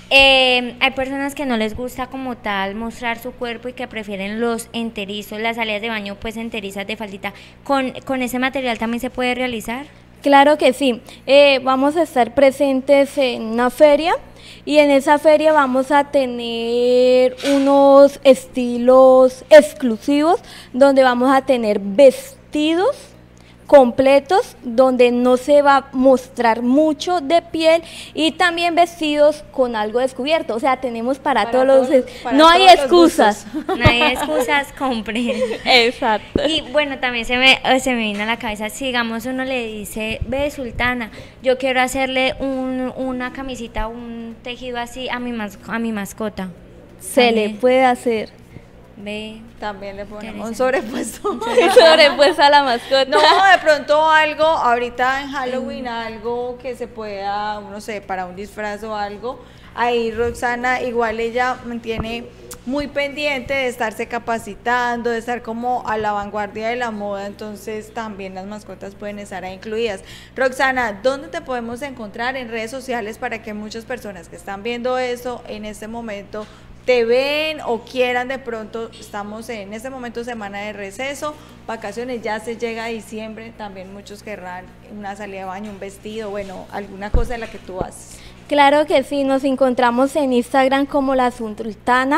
hay personas que no les gusta como tal mostrar su cuerpo y que prefieren los enterizos, las salidas de baño pues enterizas de faldita. ¿Con ese material también se puede realizar? Claro que sí, vamos a estar presentes en una feria y en esa feria vamos a tener unos estilos exclusivos donde vamos a tener vestidos completos donde no se va a mostrar mucho de piel y también vestidos con algo descubierto, o sea, tenemos para todos los no hay excusas. No hay excusas, compren. Exacto. Y bueno, también se me vino a la cabeza, si digamos uno le dice, ve Sultana, yo quiero hacerle una camisita, un tejido así a mi mascota. Se le puede hacer. Ve. También le ponemos un sobrepuesto. Un sobrepuesto a la mascota. No, de pronto algo, ahorita en Halloween, algo que se pueda, no sé, para un disfraz o algo. Ahí Roxana, igual ella mantiene muy pendiente de estarse capacitando, de estar como a la vanguardia de la moda, entonces también las mascotas pueden estar ahí incluidas. Roxana, ¿dónde te podemos encontrar en redes sociales para que muchas personas que están viendo eso en este momento te ven o quieran de pronto? Estamos en este momento semana de receso, vacaciones, ya se llega a diciembre, también muchos querrán una salida de baño, un vestido, bueno, alguna cosa de la que tú haces. Claro que sí, nos encontramos en Instagram como La Sultana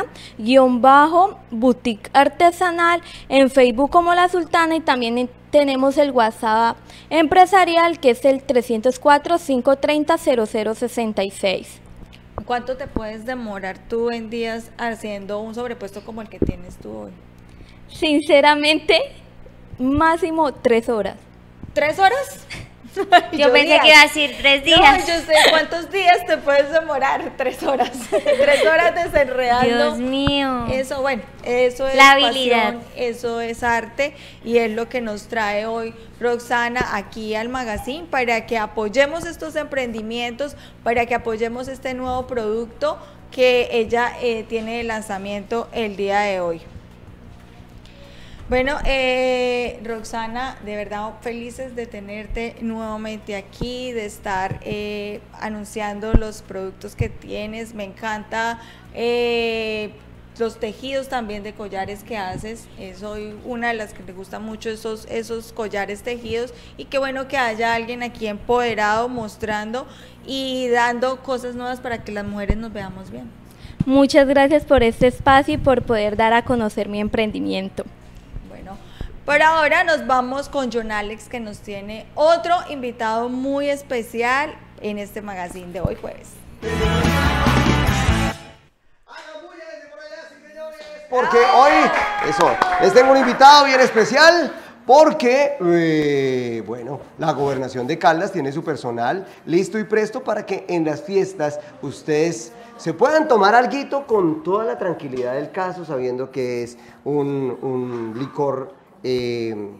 _boutique artesanal, en Facebook como La Sultana y también tenemos el WhatsApp empresarial que es el 304-530-0066. ¿Cuánto te puedes demorar tú en días haciendo un sobrepuesto como el que tienes tú hoy? Sinceramente, máximo 3 horas. ¿3 horas? Yo pensé que iba a decir 3 días. No, yo sé cuántos días te puedes demorar. 3 horas. 3 horas desenredando. Dios mío. Eso, bueno, eso es la habilidad. pasión, eso es arte y es lo que nos trae hoy Roxana aquí al magazine para que apoyemos estos emprendimientos, para que apoyemos este nuevo producto que ella tiene de lanzamiento el día de hoy. Bueno, Roxana, de verdad felices de tenerte nuevamente aquí, de estar anunciando los productos que tienes. Me encanta los tejidos también de collares que haces. Soy una de las que le gusta mucho esos collares tejidos, y qué bueno que haya alguien aquí empoderado, mostrando y dando cosas nuevas para que las mujeres nos veamos bien. Muchas gracias por este espacio y por poder dar a conocer mi emprendimiento. Por ahora nos vamos con John Alex, que nos tiene otro invitado muy especial en este magazine de hoy jueves. Porque hoy, les tengo un invitado bien especial, porque, bueno, la Gobernación de Caldas tiene su personal listo y presto para que en las fiestas ustedes se puedan tomar alguito con toda la tranquilidad del caso, sabiendo que es un licor en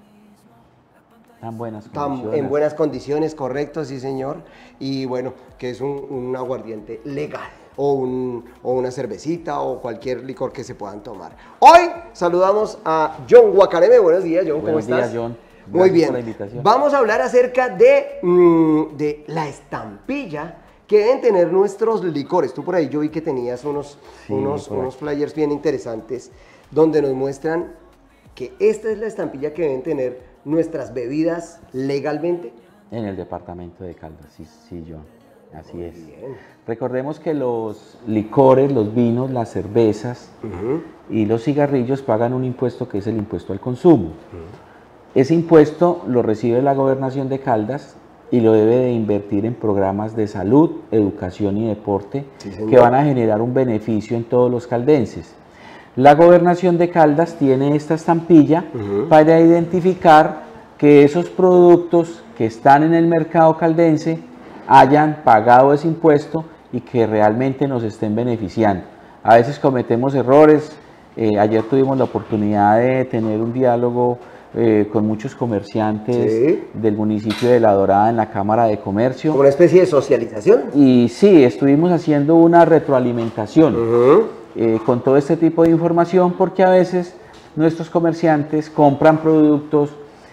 buenas condiciones, correcto, sí señor, y bueno, que es un aguardiente legal, o una cervecita, o cualquier licor que se puedan tomar. Hoy saludamos a John Guacareme. Buenos días, John, ¿cómo estás? Buenos días, John. Muy bien, por la invitación. Vamos a hablar acerca de la estampilla que deben tener nuestros licores. Tú por ahí yo vi que tenías unos flyers bien interesantes, donde nos muestran que esta es la estampilla que deben tener nuestras bebidas legalmente. En el departamento de Caldas, sí, John, así es. Recordemos que los licores, los vinos, las cervezas y los cigarrillos pagan un impuesto que es el impuesto al consumo. Ese impuesto lo recibe la Gobernación de Caldas y lo debe de invertir en programas de salud, educación y deporte, que van a generar un beneficio en todos los caldenses. La Gobernación de Caldas tiene esta estampilla para identificar que esos productos que están en el mercado caldense hayan pagado ese impuesto y que realmente nos estén beneficiando. A veces cometemos errores. Ayer tuvimos la oportunidad de tener un diálogo con muchos comerciantes del municipio de La Dorada en la Cámara de Comercio. ¿Como una especie de socialización? Y sí, estuvimos haciendo una retroalimentación. Con todo este tipo de información, porque a veces nuestros comerciantes compran productos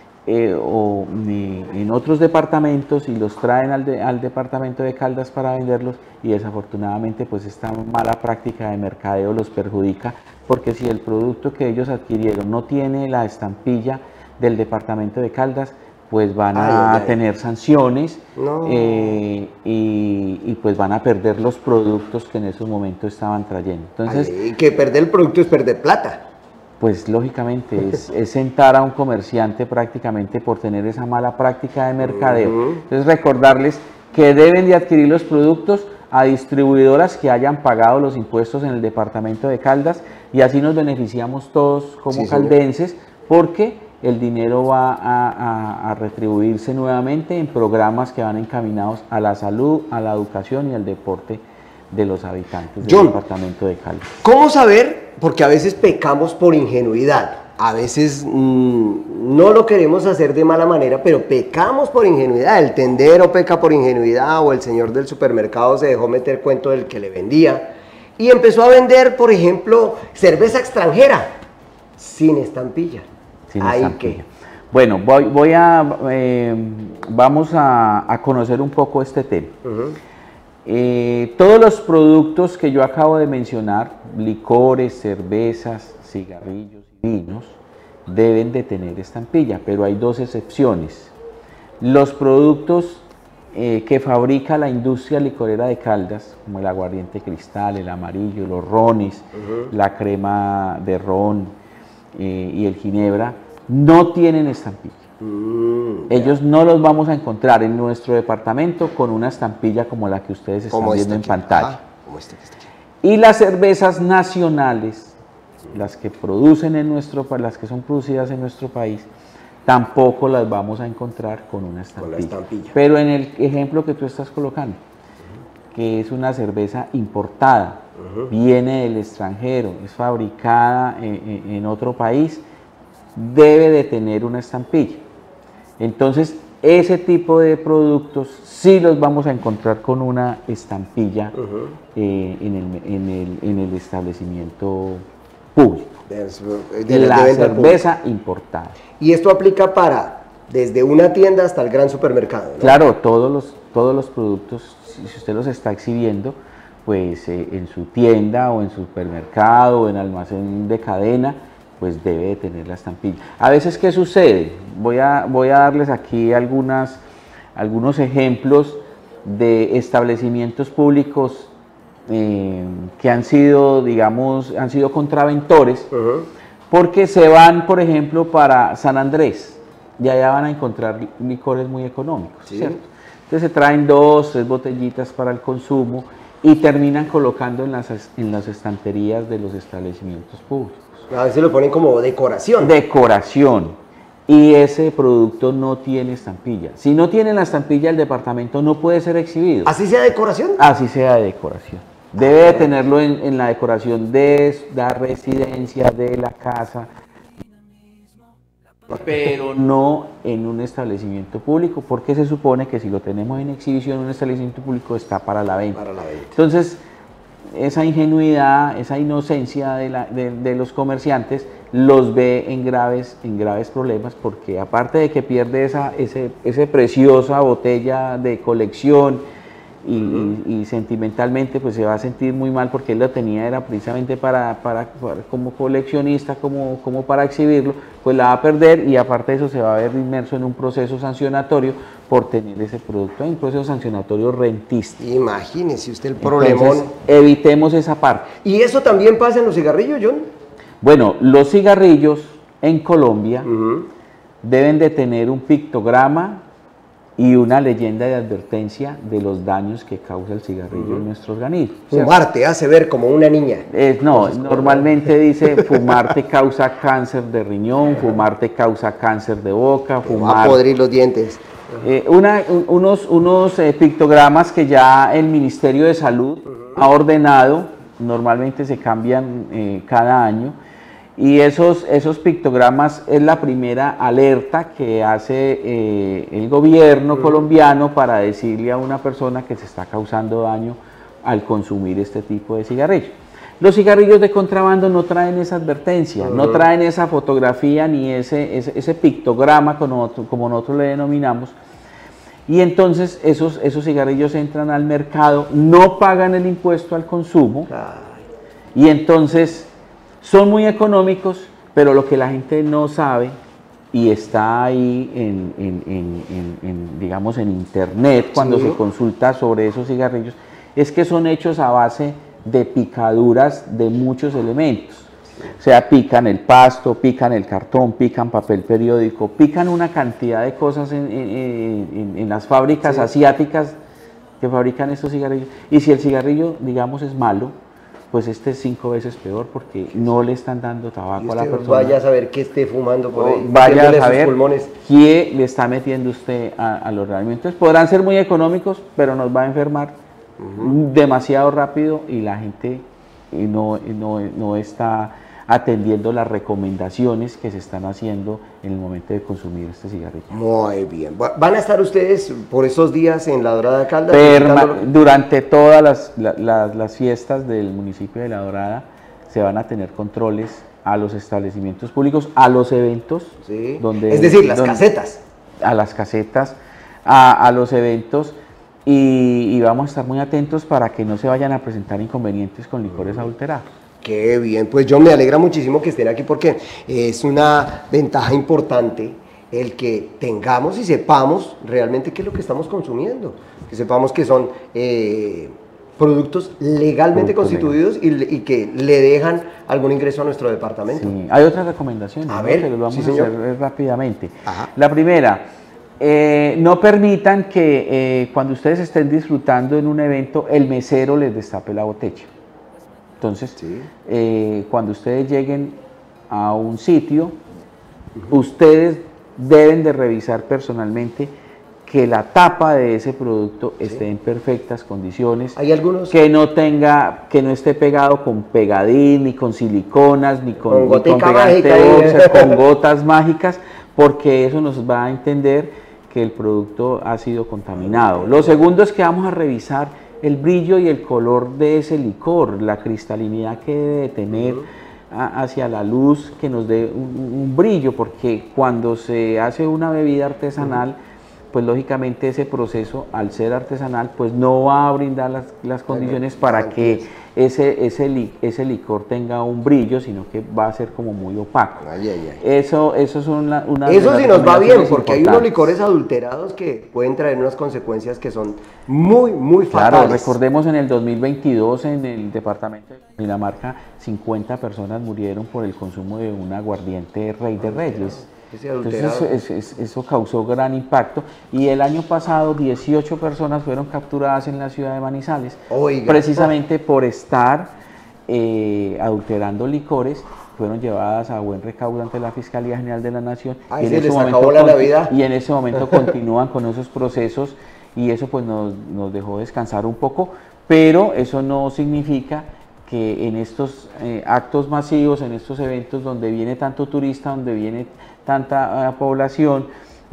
en otros departamentos y los traen al departamento de Caldas para venderlos, y desafortunadamente pues esta mala práctica de mercadeo los perjudica, porque si el producto que ellos adquirieron no tiene la estampilla del departamento de Caldas, pues van a tener sanciones y pues van a perder los productos que en esos momentos estaban trayendo. Entonces, y que perder el producto es perder plata. Pues lógicamente es sentar a un comerciante prácticamente por tener esa mala práctica de mercadeo. Entonces recordarles que deben de adquirir los productos a distribuidoras que hayan pagado los impuestos en el departamento de Caldas, y así nos beneficiamos todos como caldenses, porque el dinero va a retribuirse nuevamente en programas que van encaminados a la salud, a la educación y al deporte de los habitantes del departamento de Caldas. ¿Cómo saber? Porque a veces pecamos por ingenuidad, a veces no lo queremos hacer de mala manera, pero pecamos por ingenuidad. El tendero peca por ingenuidad, o el señor del supermercado se dejó meter cuento del que le vendía y empezó a vender, por ejemplo, cerveza extranjera sin estampilla. Bueno, vamos a conocer un poco este tema. Todos los productos que yo acabo de mencionar, licores, cervezas, cigarrillos y vinos, deben de tener estampilla, pero hay dos excepciones. Los productos que fabrica la industria licorera de Caldas, como el aguardiente cristal, el amarillo, los rones, la crema de ron y el ginebra, no tienen estampilla. Ellos no los vamos a encontrar en nuestro departamento con una estampilla como la que ustedes están viendo en pantalla. Y las cervezas nacionales, las que producen las que son producidas en nuestro país, tampoco las vamos a encontrar con una estampilla. Pero en el ejemplo que tú estás colocando, que es una cerveza importada, viene del extranjero, es fabricada en otro país, debe de tener una estampilla. Entonces, ese tipo de productos sí los vamos a encontrar con una estampilla en el establecimiento público. La cerveza importada. Y esto aplica para desde una tienda hasta el gran supermercado, ¿no? Claro, todos los productos, si usted los está exhibiendo, pues en su tienda o en su supermercado o en almacén de cadena, pues debe de tener la estampilla. A veces, ¿qué sucede? Voy a darles aquí algunos ejemplos de establecimientos públicos que han sido, digamos, contraventores, porque se van, por ejemplo, para San Andrés, y allá van a encontrar licores muy económicos, ¿cierto? Entonces se traen 2, 3 botellitas para el consumo y terminan colocando en las estanterías de los establecimientos públicos. A veces lo ponen como decoración. Decoración. Y ese producto no tiene estampilla. Si no tiene la estampilla, el departamento no puede ser exhibido. ¿Así sea decoración? Así sea de decoración. Debe de tenerlo en la decoración de la residencia, de la casa, pero no en un establecimiento público, porque se supone que si lo tenemos en exhibición en un establecimiento público está para la venta. Entonces, esa ingenuidad, esa inocencia de los comerciantes los ve en graves problemas, porque aparte de que pierde esa preciosa botella de colección y sentimentalmente pues se va a sentir muy mal, porque él lo tenía era precisamente para como coleccionista, como para exhibirlo, pues la va a perder, y aparte de eso se va a ver inmerso en un proceso sancionatorio por tener ese producto, un proceso sancionatorio rentista. Imagínese usted el problemón. Entonces, evitemos esa parte. ¿Y eso también pasa en los cigarrillos, John? Bueno, los cigarrillos en Colombia deben de tener un pictograma y una leyenda de advertencia de los daños que causa el cigarrillo en nuestro organismo. Fumar te hace ver como una niña. No, normalmente dice fumar te causa cáncer de riñón, fumar te causa cáncer de boca, fumar... Va a podrir los dientes. Unos pictogramas que ya el Ministerio de Salud ha ordenado, normalmente se cambian cada año, y esos pictogramas es la primera alerta que hace el gobierno colombiano para decirle a una persona que se está causando daño al consumir este tipo de cigarrillos. Los cigarrillos de contrabando no traen esa advertencia, no traen esa fotografía ni ese pictograma como nosotros le denominamos, y entonces esos cigarrillos entran al mercado, no pagan el impuesto al consumo, y entonces son muy económicos, pero lo que la gente no sabe, y está ahí digamos en internet cuando se consulta sobre esos cigarrillos, es que son hechos a base de picaduras de muchos elementos. O sea, pican el pasto, pican el cartón, pican papel periódico, pican una cantidad de cosas en las fábricas asiáticas que fabrican estos cigarrillos. Y si el cigarrillo, digamos, es malo, pues este es 5 veces peor, porque no le están dando tabaco a la persona. Vaya a saber qué esté fumando por ahí, vaya a saber qué le está metiendo usted a los alimentos. Podrán ser muy económicos, pero nos va a enfermar demasiado rápido, y la gente no está atendiendo las recomendaciones que se están haciendo en el momento de consumir este cigarrillo. Muy bien. ¿Van a estar ustedes por esos días en La Dorada Caldas? Durante todas las fiestas del municipio de La Dorada se van a tener controles a los establecimientos públicos, a los eventos. Es decir, las casetas. A las casetas, a los eventos, y vamos a estar muy atentos para que no se vayan a presentar inconvenientes con licores adulterados. Qué bien, pues yo me alegra muchísimo que estén aquí, porque es una ventaja importante el que tengamos y sepamos realmente qué es lo que estamos consumiendo, que sepamos que son productos legalmente constituidos y que le dejan algún ingreso a nuestro departamento. Sí, hay otras recomendaciones, a ver, que lo vamos a hacer rápidamente. La primera, no permitan que cuando ustedes estén disfrutando en un evento, el mesero les destape la botella. Entonces, cuando ustedes lleguen a un sitio, ustedes deben de revisar personalmente que la tapa de ese producto esté en perfectas condiciones. Hay algunos que no esté pegado con pegadín, ni con siliconas, ni con pegante boxer, con gotas mágicas, porque eso nos va a entender que el producto ha sido contaminado. Lo segundo es que vamos a revisar el brillo y el color de ese licor, la cristalinidad que debe tener hacia la luz, que nos dé un brillo, porque cuando se hace una bebida artesanal, pues lógicamente ese proceso, al ser artesanal, pues no va a brindar las condiciones para que ese licor tenga un brillo, sino que va a ser como muy opaco. Eso son eso sí nos va bien, porque hay unos licores adulterados que pueden traer unas consecuencias que son muy fatales. Claro, recordemos en el 2022 en el departamento de Cundinamarca, 50 personas murieron por el consumo de un aguardiente Rey de Reyes. Entonces eso causó gran impacto, y el año pasado 18 personas fueron capturadas en la ciudad de Manizales, precisamente por estar adulterando licores. Fueron llevadas a buen recaudo ante la Fiscalía General de la Nación, y en ese momento continúan con esos procesos, y eso pues nos dejó descansar un poco, pero eso no significa que en estos actos masivos, en estos eventos donde viene tanto turista, donde viene tanta población,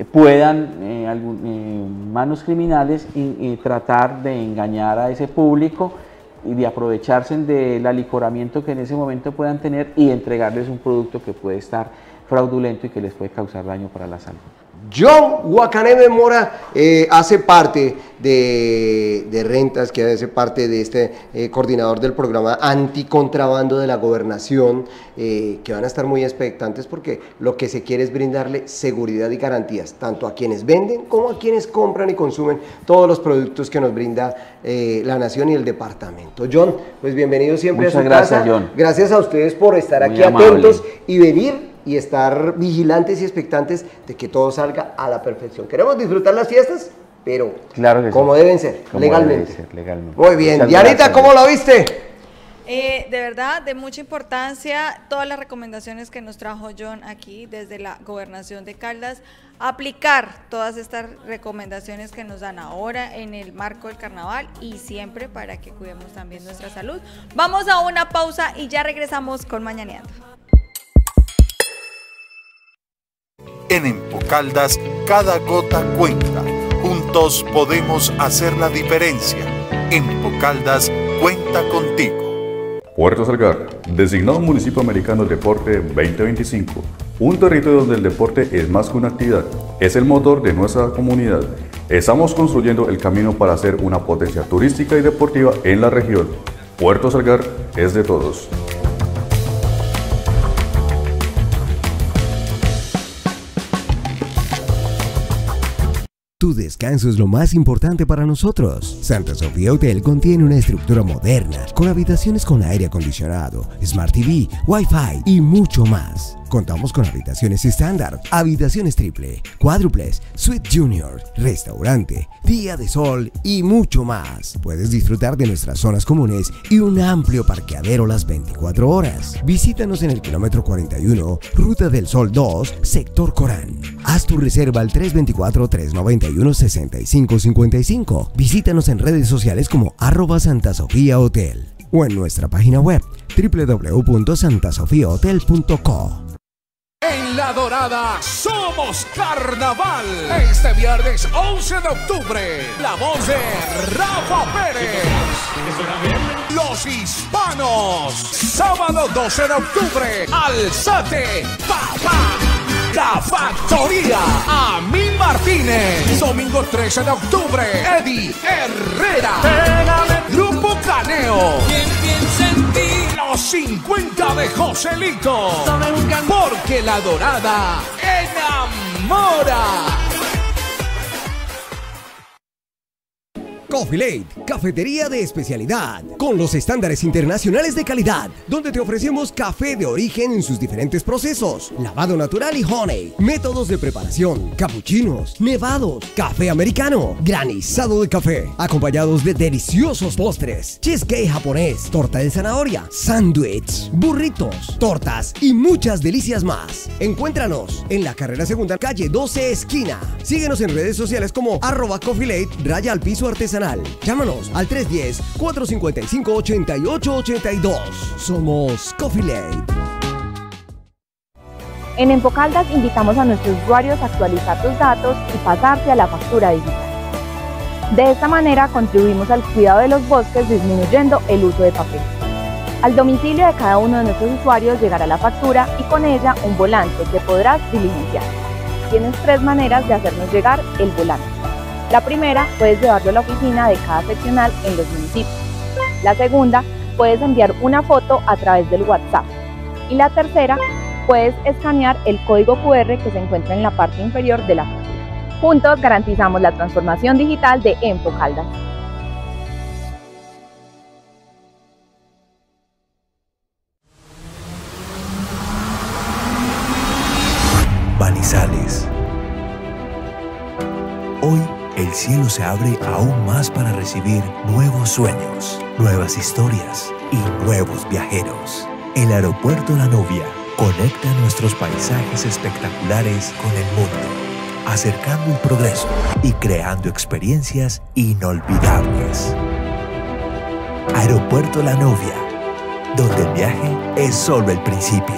puedan manos criminales tratar de engañar a ese público y de aprovecharse del alicoramiento que en ese momento puedan tener y entregarles un producto que puede estar fraudulento y que les puede causar daño para la salud. John Guacaneme Mora hace parte de Rentas, que hace parte de este coordinador del programa anticontrabando de la gobernación, que van a estar muy expectantes porque lo que se quiere es brindarle seguridad y garantías, tanto a quienes venden como a quienes compran y consumen todos los productos que nos brinda la nación y el departamento. John, pues bienvenido siempre a su casa. John. Gracias a ustedes por estar muy aquí atentos y venir y estar vigilantes y expectantes de que todo salga a la perfección. Queremos disfrutar las fiestas, pero claro que como deben ser, legalmente. Muy bien. Muchas Dianita, gracias. ¿cómo lo viste? De verdad, de mucha importancia todas las recomendaciones que nos trajo John aquí desde la Gobernación de Caldas, aplicar todas estas recomendaciones que nos dan ahora en el marco del carnaval y siempre para que cuidemos también nuestra salud. Vamos a una pausa y ya regresamos con Mañaneando. En Empocaldas, cada gota cuenta. Juntos podemos hacer la diferencia. Empocaldas cuenta contigo. Puerto Salgar, designado Municipio Americano del Deporte 2025. Un territorio donde el deporte es más que una actividad, es el motor de nuestra comunidad. Estamos construyendo el camino para hacer una potencia turística y deportiva en la región. Puerto Salgar es de todos. Tu descanso es lo más importante para nosotros. Santa Sofía Hotel contiene una estructura moderna, con habitaciones con aire acondicionado, Smart TV, Wi-Fi y mucho más. Contamos con habitaciones estándar, habitaciones triple, cuádruples, suite junior, restaurante, día de sol y mucho más. Puedes disfrutar de nuestras zonas comunes y un amplio parqueadero las 24 horas. Visítanos en el kilómetro 41, Ruta del Sol 2, Sector Corán. Haz tu reserva al 324-391-6555. Visítanos en redes sociales como @SantaSofiaHotel o en nuestra página web www.santasofiahotel.co. En La Dorada somos carnaval. Este viernes 11 de octubre, la voz de Rafa Pérez. Los Hispanos. Sábado 12 de octubre, Alzate, Papá. La Factoría, Amin Martínez. Domingo 13 de octubre, Eddie Herrera. Grupo Caneo. ¿Quién piensa en ti? Los 50 de Joselito. Porque La Dorada enamora. Coffee Late, cafetería de especialidad, con los estándares internacionales de calidad, donde te ofrecemos café de origen en sus diferentes procesos, lavado natural y honey, métodos de preparación, capuchinos, nevados, café americano, granizado de café, acompañados de deliciosos postres, cheesecake japonés, torta de zanahoria, sándwich, burritos, tortas y muchas delicias más. Encuéntranos en la carrera segunda, calle 12, esquina. Síguenos en redes sociales como @CoffeeLate_artesanal. Llámanos al 310-455-8882. Somos Coffee Late. En Empocaldas invitamos a nuestros usuarios a actualizar sus datos y pasarse a la factura digital. De esta manera contribuimos al cuidado de los bosques disminuyendo el uso de papel. Al domicilio de cada uno de nuestros usuarios llegará la factura y con ella un volante que podrás diligenciar. Tienes 3 maneras de hacernos llegar el volante. La primera, puedes llevarlo a la oficina de cada seccional en los municipios. La segunda, puedes enviar una foto a través del WhatsApp. Y la tercera, puedes escanear el código QR que se encuentra en la parte inferior de la factura. Juntos garantizamos la transformación digital de Empocaldas. Manizales. Hoy el cielo se abre aún más para recibir nuevos sueños, nuevas historias y nuevos viajeros. El aeropuerto La Novia conecta nuestros paisajes espectaculares con el mundo, acercando el progreso y creando experiencias inolvidables. Aeropuerto La Novia, donde el viaje es solo el principio.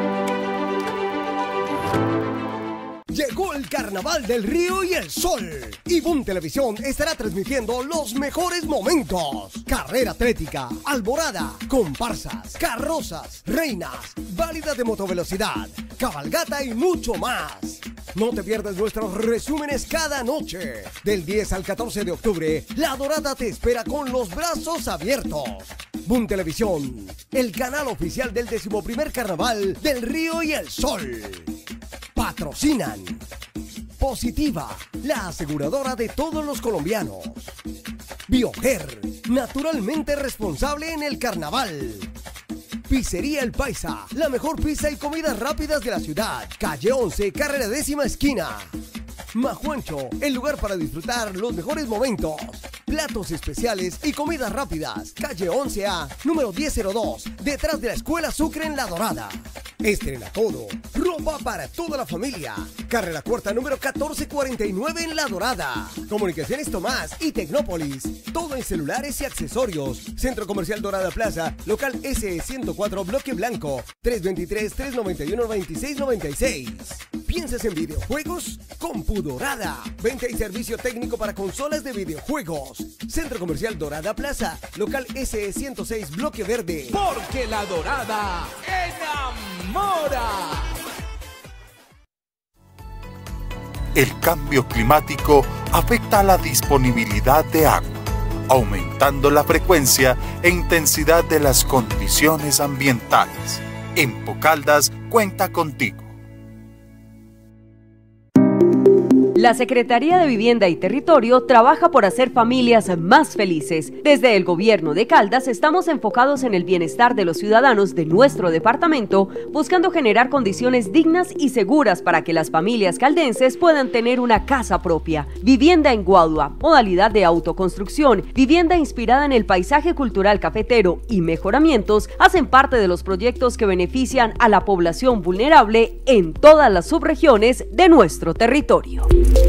Llegó el Carnaval del Río y el Sol y Boom Televisión estará transmitiendo los mejores momentos. Carrera atlética, alborada, comparsas, carrozas, reinas, válida de motovelocidad, cabalgata y mucho más. No te pierdas nuestros resúmenes cada noche. Del 10 al 14 de octubre, La Dorada te espera con los brazos abiertos. Boom Televisión, el canal oficial del 11º Carnaval del Río y el Sol. Patrocinan Positiva, la aseguradora de todos los colombianos. Bioger, naturalmente responsable en el carnaval. Pizzería El Paisa, la mejor pizza y comidas rápidas de la ciudad. Calle 11, carrera 10ª esquina. Majuancho, el lugar para disfrutar los mejores momentos. Platos especiales y comidas rápidas. Calle 11A, número 1002, detrás de la Escuela Sucre en La Dorada. Estrena todo, ropa para toda la familia. Carrera cuarta, número 1449 en La Dorada. Comunicaciones Tomás y Tecnópolis. Todo en celulares y accesorios. Centro Comercial Dorada Plaza, local SE104, bloque blanco. 323-391-2696. ¿Piensas en videojuegos? Compu Dorada. Venta y servicio técnico para consolas de videojuegos. Centro Comercial Dorada Plaza, local SE106, bloque verde. Porque La Dorada enamora. El cambio climático afecta a la disponibilidad de agua, aumentando la frecuencia e intensidad de las condiciones ambientales. Empocaldas cuenta contigo. La Secretaría de Vivienda y Territorio trabaja por hacer familias más felices. Desde el gobierno de Caldas estamos enfocados en el bienestar de los ciudadanos de nuestro departamento, buscando generar condiciones dignas y seguras para que las familias caldenses puedan tener una casa propia. Vivienda en Guadua, modalidad de autoconstrucción, vivienda inspirada en el paisaje cultural cafetero y mejoramientos hacen parte de los proyectos que benefician a la población vulnerable en todas las subregiones de nuestro territorio.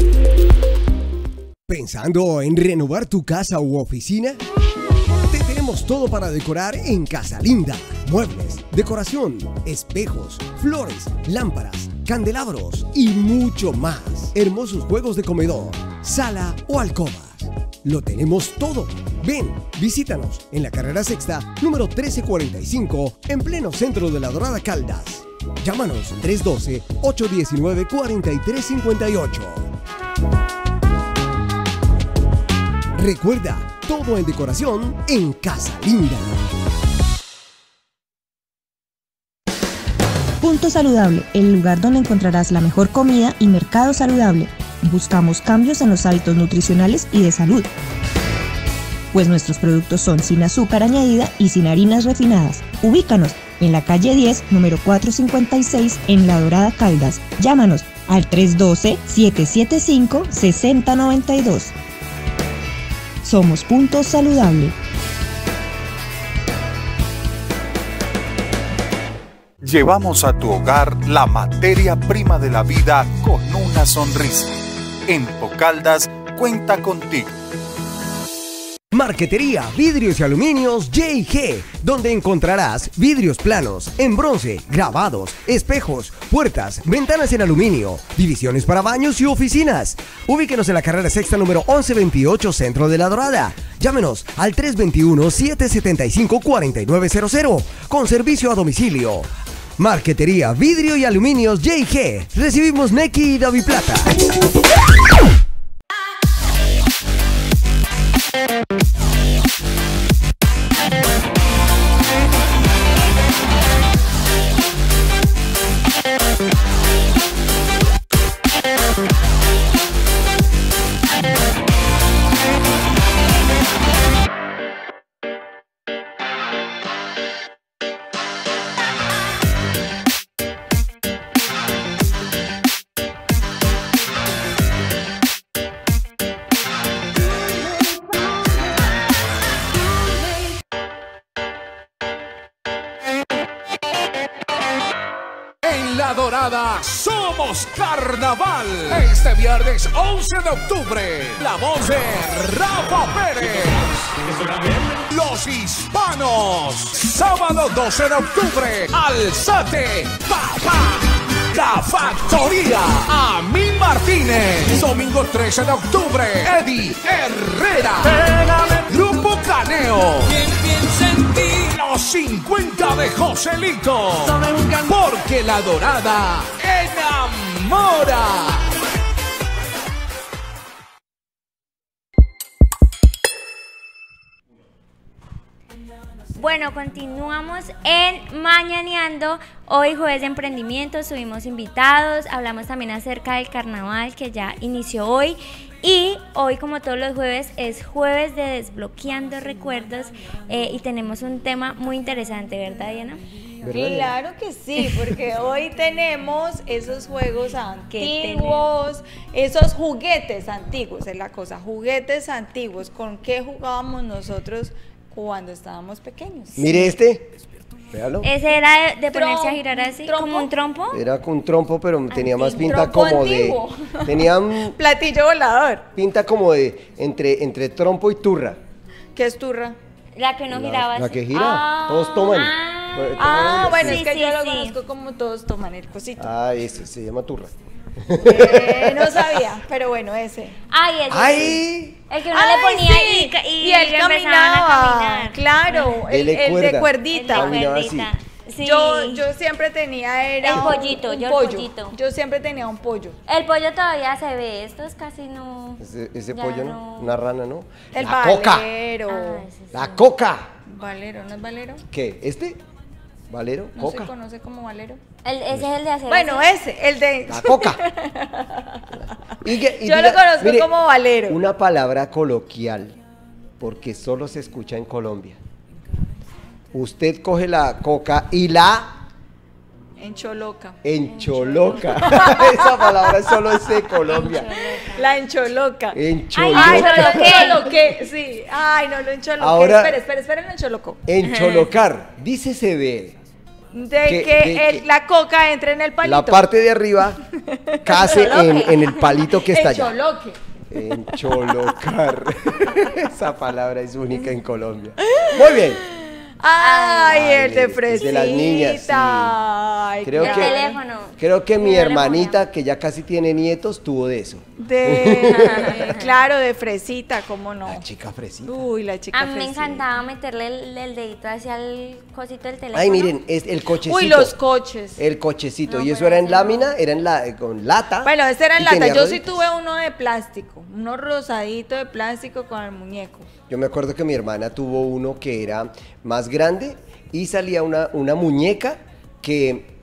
¿Pensando en renovar tu casa u oficina? Te tenemos todo para decorar en Casa Linda. Muebles, decoración, espejos, flores, lámparas, candelabros y mucho más. Hermosos juegos de comedor, sala o alcobas. Lo tenemos todo. Ven, visítanos en la carrera sexta, número 1345, en pleno centro de La Dorada, Caldas. Llámanos 312-819-4358. Recuerda, todo en decoración en Casa Linda. Punto Saludable, el lugar donde encontrarás la mejor comida y mercado saludable. Buscamos cambios en los hábitos nutricionales y de salud. pues nuestros productos son sin azúcar añadida y sin harinas refinadas. Ubícanos en la calle 10, número 456, en La Dorada, Caldas. Llámanos al 312-775-6092. Somos Punto Saludable. Llevamos a tu hogar la materia prima de la vida con una sonrisa. En Caldas cuenta contigo. Marquetería Vidrios y Aluminios J&G, donde encontrarás vidrios planos, en bronce, grabados, espejos, puertas, ventanas en aluminio, divisiones para baños y oficinas. Ubíquenos en la carrera sexta número 1128, centro de La Dorada. Llámenos al 321-775-4900, con servicio a domicilio. Marquetería Vidrio y Aluminios J&G. Recibimos Nequi y Daviplata. La Dorada somos carnaval. Este viernes 11 de octubre, la voz de Rafa Pérez. Los Hispanos. Sábado 12 de octubre, Alzate, Papá. La Factoría, Amin Martínez. Domingo 13 de octubre, Eddie Herrera. Grupo Caneo. ¿Quién piensa en ti? Los 50 de Joselito. Porque La Dorada enamora. Bueno, continuamos en Mañaneando. Hoy jueves de emprendimiento, tuvimos invitados, hablamos también acerca del carnaval que ya inició hoy. Y hoy, como todos los jueves, es jueves de Desbloqueando Recuerdos y tenemos un tema muy interesante, ¿verdad, Diana? Claro que sí, porque hoy tenemos esos juegos antiguos, esos juguetes antiguos, es la cosa, juguetes antiguos. ¿Con qué jugábamos nosotros cuando estábamos pequeños? Mire este. Véalo. Ese era de ponerse a girar así, como un trompo. Era con un trompo, pero tenía más pinta Trompo como antiguo. de... Tenía un Platillo volador. pinta como de entre trompo y turra. ¿Qué es turra? La que uno giraba así. La que gira, todos toman. Bueno, sí, es que sí, yo lo sí. conozco como todos toman el cosito. Ah, ese se llama turra. No sabía, pero bueno, ese. Ay, ese ¡Ay! sí. El que uno le ponía sí. y él empezaban caminaba. a caminar. Claro, el de cuerdita. El de cuerdita. Sí. Yo siempre tenía el pollito, un yo pollo. el pollito. Yo siempre tenía un pollo. El pollo todavía se ve, estos casi no. Ese ya pollo, ¿no? Una rana, ¿no? El La coca. valero. La coca. Valero, ¿no es valero? ¿Qué? ¿Este? ¿Valero? No ¿Coca? se conoce como valero. Ese es el de hacer. Bueno, así. ese, el de. La coca. Yo lo conozco mire, como valero. Una palabra coloquial, porque solo se escucha en Colombia. Usted coge la coca y la Encholoca. encholoca. Esa palabra solo es de Colombia. La encholoca. Encholoca. Ay, no lo encholoqué. Sí. Ay, no lo encholoqué. Ahora- Espera, lo encholocó. Encholocar. Dícese de La coca entre en el palito. la parte de arriba case en el palito que está allá. Encholoque. Encholocar. Esa palabra es única en Colombia. Muy bien. Ay, el de es fresita. de las niñas, sí. Ay, Creo El que, teléfono. creo que mi No le hermanita, que ya casi tiene nietos, tuvo de eso. Claro, de fresita, ¿cómo no? La chica fresita. Uy, la chica A mí me fresita. encantaba meterle el dedito hacia el cosito del teléfono. Ay, miren, es el cochecito. Uy, los coches. El cochecito. No, y eso pero era en ese lámina, era con lata. Bueno, ese era en y lata. tenía Yo sí rueditas. tuve uno de plástico, uno rosadito de plástico con el muñeco. Yo me acuerdo que mi hermana tuvo uno que era más grande y salía una muñeca que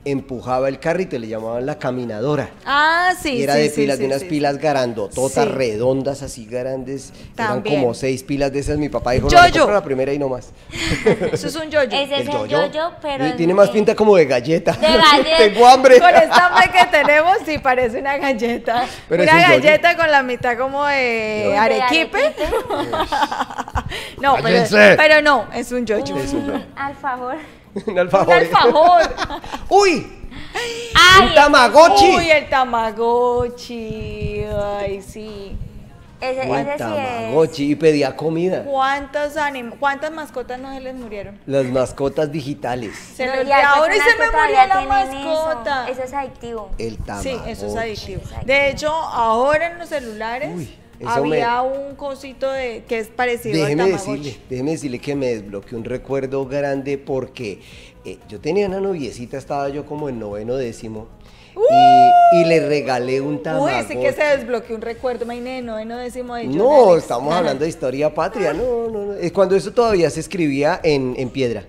empujaba el carrito y le llamaban la caminadora. Ah, sí, y era sí, de sí, pilas, sí, de unas sí, pilas grandototas, Sí. redondas, así grandes. También. Eran como 6 pilas de esas. Mi papá dijo, Yo-yo. no, compra la primera y no más. Eso es un yoyo. Ese es el yo-yo, pero Tiene más pinta como de galleta. De galleta. Tengo hambre. Con esta hambre que tenemos, sí parece una galleta. Pero una es un yoyo. galleta con la mitad como de arequipe. No, ¡Cállense! pero no, es un yoyo. Es un yoyo. Alfajor. Un alfajor. Un alfajor. ¡Uy! Ay, ¡Un tamagotchi! Uy, el tamagotchi. Ay, sí. Ese Un sí es. tamagotchi. Y pedía comida. ¿Cuántas mascotas no se les murieron? Las mascotas digitales. Se No, le y hay olvidó. Ahora y personas se me que murió todavía la tienen mascota. Eso es adictivo. El tamagotchi. Sí, eso es adictivo. De hecho, ahora en los celulares eso había un cosito que es parecido al tamagotchi. Déjeme decirle que me desbloqueó un recuerdo grande porque yo tenía una noviecita, estaba yo como en 9º, 10º y le regalé un Uy, tamagotchi. sí que se desbloqueó un recuerdo, Mainé, no decimos de ellos. No, estamos hablando de historia patria, no. Es cuando eso todavía se escribía en piedra.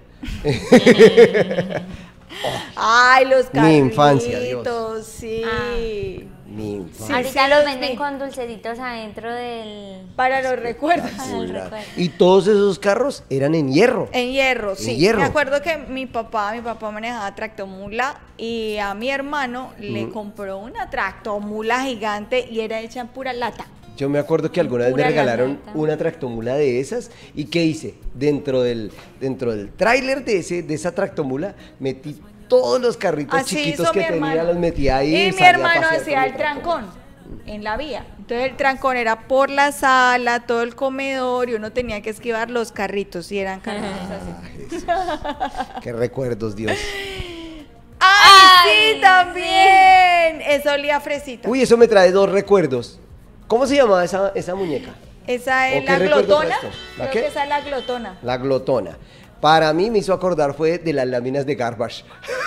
Ay, los carritos, Mi infancia, Dios. sí. Mi infancia. Ahorita sí los los venden vi. con dulcecitos adentro del... Para los recuerdos. Para el recuerdo. Y todos esos carros eran en hierro. En hierro, sí. hierro. Me acuerdo que mi papá manejaba tractomula y a mi hermano le compró una tractomula gigante y era hecha en pura lata. Yo me acuerdo que alguna vez me Pura regalaron lata. una tractomula de esas y ¿qué hice? Dentro del tráiler de esa tractomula metí todos los carritos Así chiquitos hizo que mi tenía, hermano. los metí ahí. Y mi salía a hermano pasear hacía con el mi tractomula. trancón en la vía. Entonces el trancón era por la sala, todo el comedor y uno tenía que esquivar los carritos y eran carritos así. Qué recuerdos, Dios. ¡Ay, sí, también! Eso olía a fresita. Uy, eso me trae 2 recuerdos. ¿Cómo se llamaba esa muñeca? Esa ¿O es qué la recuerdo glotona. traes tú? ¿La Creo qué? que esa es la glotona. La glotona. Para mí me hizo acordar fue de las láminas de Garbage.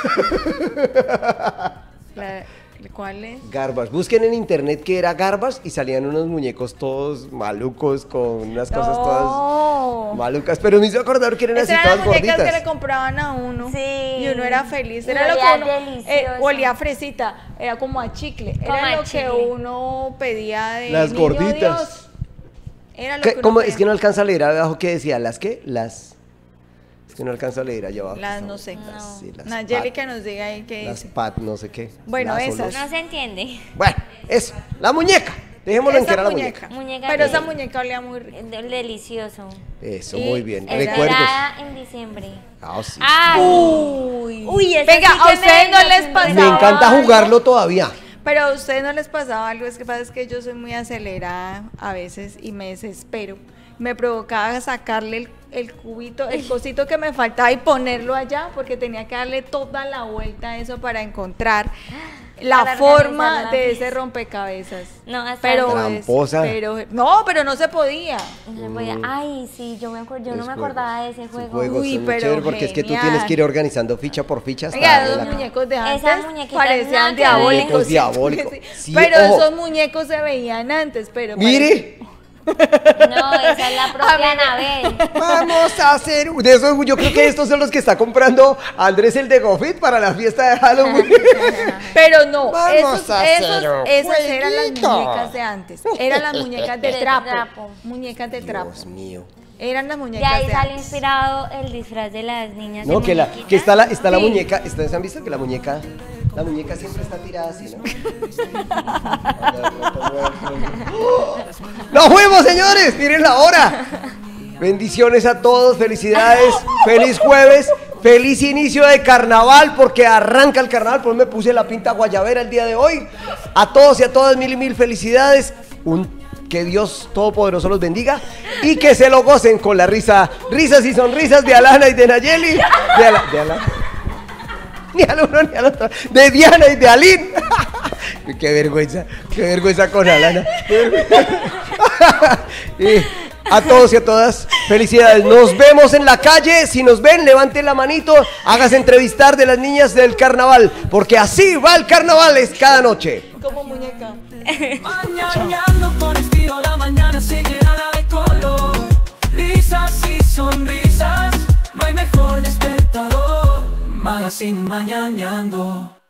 ¿Cuál es? Garbage. Busquen en internet que era Garbage y salían unos muñecos todos malucos con unas cosas todas malucas. Pero me hizo acordar que eran así Esas eran todas las muñecas gorditas. que le compraban a uno. Sí. Y uno era feliz. Y Era lo olía que uno. delicioso. Olía a fresita. Era como a chicle. Como Era a lo que chicle. uno pedía de Las niño gorditas. Dios. Era lo ¿Qué? que uno ¿Cómo? pedía. Es que no alcanza a leer abajo qué decía. ¿Las qué? Es que no alcanza a leer allá abajo. Las no sé. Sí, las Nayeli pat- que nos diga ahí qué Las dice. pat, no sé qué. Bueno, Las o esas. los- No se entiende. Bueno, eso. La muñeca. Dejémoslo en que era la muñeca. Pero esa muñeca olía muy rico. Delicioso. Eso, Y muy bien. Esperada Recuerdos. en diciembre. Ah, sí. Ay. Uy, esa venga, sí a que ustedes me no les deslumbra. pasaba. Me encanta algo? jugarlo todavía. Pero a ustedes no les pasaba algo, es que pasa es que yo soy muy acelerada a veces y me desespero. Me provocaba sacarle el cubito, el cosito que me faltaba y ponerlo allá porque tenía que darle toda la vuelta a eso para encontrar la Para forma organizarla. de ese rompecabezas. No, hasta Pero Tramposa. pero no se podía. no se podía. Ay, sí, yo no me Los acordaba de ese juego. Juegos Uy, son muy pero chéveres porque es que tú genial. tienes que ir organizando ficha por ficha hasta Oiga, darle los la- muñecos de antes Esas muñequitas parecían nada que diabólicos. Muñecos diabólicos. Sí, Sí, pero ojo. esos muñecos se veían antes, pero Mire, No, esa es la propia Anabel. vamos a hacer de esos. Yo creo que estos son los que está comprando Andrés el de Gofit para la fiesta de Halloween. Pero no, Vamos a hacer un esas eran las jueguito. muñecas de antes. Eran las muñecas de De trapo. trapo. Muñecas de trapo. Dios mío. Eran las De muñecas ahí de sale antes. inspirado el disfraz de las niñas. No, de que muñequitas. está la Sí. muñeca. ¿Ustedes han visto que la muñeca siempre está tirada así, ¿no? ¡Nos fuimos, señores! ¡Miren la hora! Bendiciones a todos, felicidades, feliz jueves, feliz inicio de carnaval, porque arranca el carnaval, pues me puse la pinta guayabera el día de hoy. A todos y a todas, mil y mil felicidades. Que Dios Todopoderoso los bendiga y que se lo gocen con la risas y sonrisas de Alana y de Nayeli. De Alana. Ni al uno ni al otro. De Diana y de Aline. Qué vergüenza con Alana. Y a todos y a todas, felicidades. Nos vemos en la calle. Si nos ven, levanten la manito. Hágase entrevistar de las niñas del carnaval. Porque así va el carnaval, es cada noche. Como muñeca. Mañana con estilo, la mañana se llenará de color. Risas y sonrisas, no hay mejor despertador. Magazine Mañaneando.